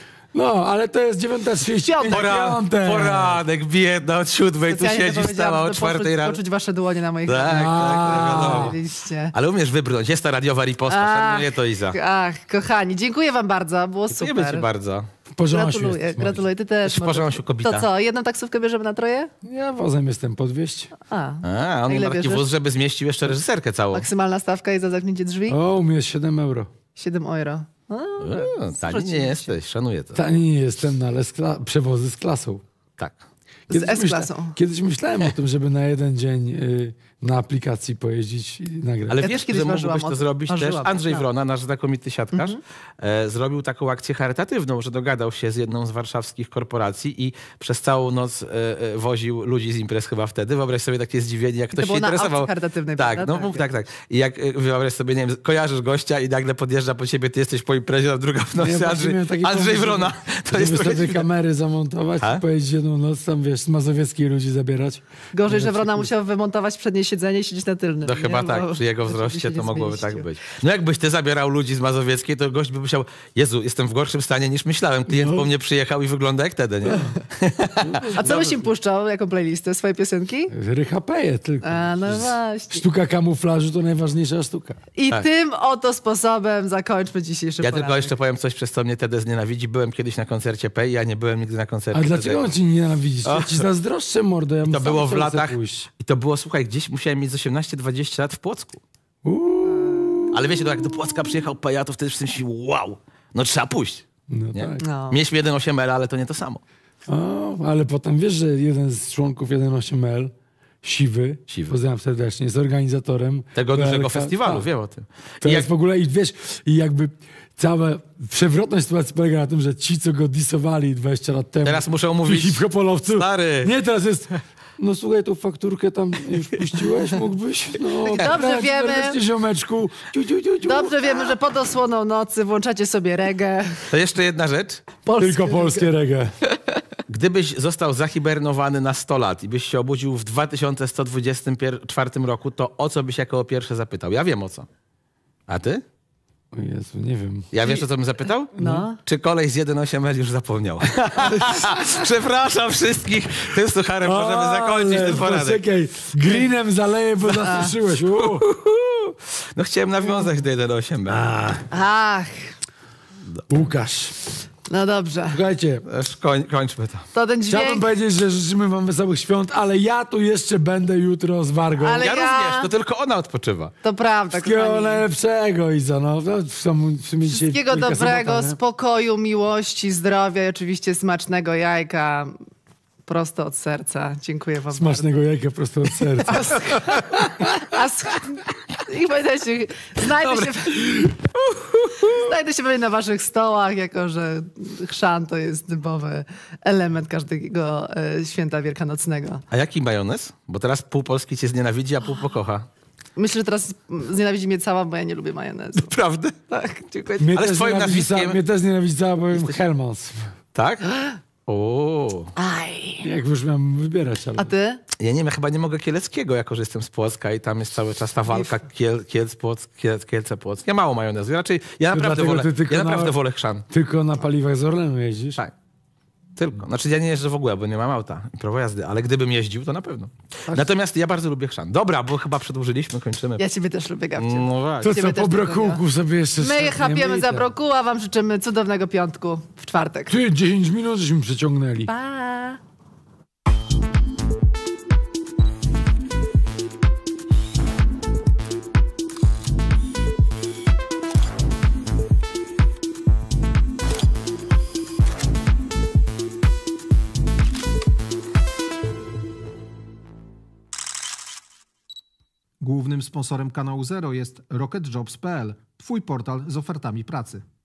No, ale to jest dziewiąta trzydzieści pięć. Pora, poranek, biedna od siódmej, tu Specjalnie siedzi, to wstała o powiedziałam, czwartej żeby rano. poczuć wasze dłonie na moich Tak, tak, tak, wiadomo. Oczywiście. Ale umiesz wybrnąć, jest ta radiowa riposta, szanuję to Iza. Ach, kochani, dziękuję wam bardzo, było Dziękujemy super. ci bardzo. W porządku. Gratuluję, gratuluję, ty też. W porządku, kobita. To co, jedną taksówkę bierzemy na troje? Ja wozem jestem po dwieście. A, A, on ile ma taki bierzesz? wóz, żeby zmieścił jeszcze reżyserkę całą. Maksymalna stawka i za zamknięcie drzwi? O, u mnie jest siedem euro. siedem euro. A, E, Tani nie jesteś, szanuję to. Tani nie jestem, no ale z kla- przewozy z klasą. Tak. Z S-klasą. Myśla- kiedyś myślałem o tym, żeby na jeden dzień y, na aplikacji pojeździć i nagrać. Ale Ja wiesz, też kiedyś że marzyłam mógłbyś o to tym. zrobić Marzyłam, też. Andrzej tak. Wrona, nasz znakomity siatkarz, Mhm. e, zrobił taką akcję charytatywną, że dogadał się z jedną z warszawskich korporacji i przez całą noc e, e, woził ludzi z imprez chyba wtedy. Wyobraź sobie takie zdziwienie, jak to ktoś się było na interesował. akcji charytatywnej, Tak, prawda? no Tak, mów tak, tak. I jak e, wyobraź sobie, nie wiem, kojarzysz gościa i nagle podjeżdża po ciebie, ty jesteś po imprezie, a druga w nocy Nie, Andrzej, miałem taki Andrzej pomysł, Wrona. żeby- To jest żeby trochę sobie dziwne. kamery zamontować A? i pojeździć jedną noc tam, wiesz, z mazowieckiej ludzi zabierać. Gorzej, że Wrona musiał wymontować przednie siedzenie i siedzieć na tylnym. No nie? chyba tak, Bo przy jego wzroście to mogłoby zmieścił. tak być. No jakbyś ty zabierał ludzi z mazowieckiej, to gość by musiał, Jezu, jestem w gorszym stanie niż myślałem. Klient No. po mnie przyjechał i wygląda jak wtedy, nie? A co byś im puszczał jako playlistę? Swoje piosenki? Rychapeje tylko. A, no właśnie. Sztuka kamuflażu to najważniejsza sztuka. I Tak. tym oto sposobem zakończmy dzisiejszy Ja poranek. tylko jeszcze powiem coś, przez co mnie Tede znienawidzi. Byłem kiedyś na koncercie Pej, ja nie byłem nigdy na koncercie. A dlaczego on ci nie nienawidzisz? Ja ci zazdroszczę, mordo. Ja I to sam było w chcę latach. pójść. I to było, słuchaj, gdzieś musiałem mieć z osiemnaście dwadzieścia lat w Płocku. Uuu. Ale wiecie, to jak do Płocka przyjechał Peja, to wtedy wszyscy myśleli, wow, no trzeba pójść. No Nie? tak. No. Mieliśmy jeden osiem L, ale to nie to samo. O, ale potem wiesz, że jeden z członków jeden osiem L, Siwy, Siwy. pozdrawiam serdecznie, jest organizatorem Tego B L K, dużego festiwalu, tak. wiem o tym. To I jest jak, w ogóle, i wiesz, i jakby cała przewrotność sytuacji polega na tym, że ci, co go disowali dwadzieścia lat temu, Teraz muszą mówić, hip-hopolowców, stary. nie, teraz jest, no słuchaj, tą fakturkę tam już puściłeś, mógłbyś, no, Dobrze brać wiemy. czterdzieści ziomeczku, ciu, ciu, ciu, ciu. Dobrze wiemy, że pod osłoną nocy włączacie sobie reggae. to jeszcze jedna rzecz. Polskie Tylko polskie reggae. Gdybyś został zahibernowany na sto lat i byś się obudził w dwa tysiące sto dwudziestym czwartym roku, to o co byś jako pierwsze zapytał? Ja wiem o co. A ty? O Jezu, nie wiem. Ja wiesz, o co bym zapytał? No. Czy kolej z jeden osiem L już zapomniał? Przepraszam wszystkich. Tym sucharem możemy zakończyć ten poranek. Czekaj, greenem zaleję, bo zastraszyłeś. U. No chciałem nawiązać do jeden osiem L. Ach, Łukasz. no dobrze. Słuchajcie, Koń, kończmy to. To ten chciałbym dźwięk... powiedzieć, że życzymy wam wesołych świąt, ale ja tu jeszcze będę jutro z Wargą. Ale Ja, ja- również, to tylko ona odpoczywa. To prawda, Wszystkiego kochani. najlepszego, Iza. No, w sumie, w sumie dzisiaj Wszystkiego Wielka dobrego, sobota, nie? spokoju, miłości, zdrowia i oczywiście smacznego jajka prosto od serca. Dziękuję wam Smacznego jajka prosto od serca. bardzo. A sch... I pamiętajcie, znajdę się, znajdę się pewnie na waszych stołach, jako że chrzan to jest typowy element każdego e, święta wielkanocnego. A jaki majonez? Bo teraz pół Polski cię znienawidzi, a pół pokocha. Myślę, że teraz znienawidzi mnie cała, bo ja nie lubię majonezu. Prawda? Tak, dziękuję. Mnie Ale też z twoim nienawidzi nazwiskiem- ca- Mnie też nienawidzi cała, powiem Helmans. Tak? O. Aj. Jak już miałem wybierać, ale... A ty? Ja nie wiem, ja chyba nie mogę kieleckiego, jako że jestem z Płocka i tam jest cały czas ta walka Kiel, Kielc, Płock, Kielc, Kielce, Płock. Ja mało majonezu. Ja raczej, ja To naprawdę dlatego wolę, ty tylko ja naprawdę na- wolę chrzan. Tylko na paliwach z Orlenu jeździsz? Tak. Tylko. Znaczy ja nie jeżdżę w ogóle, bo nie mam auta i prawo jazdy, ale gdybym jeździł, to na pewno. Natomiast ja bardzo lubię chrzan. Dobra, bo chyba przedłużyliśmy, kończymy. Ja ciebie też lubię, Gabcie. No właśnie. To Ciebie co, też po tego brokułku sobie jeszcze... My szarpniemy chapiemy i za tak. brokuł, a wam życzymy cudownego piątku w czwartek. Ty, dziesięć minut żeśmy przeciągnęli. Pa! Głównym sponsorem kanału Zero jest rocket jobs kropka p l, twój portal z ofertami pracy.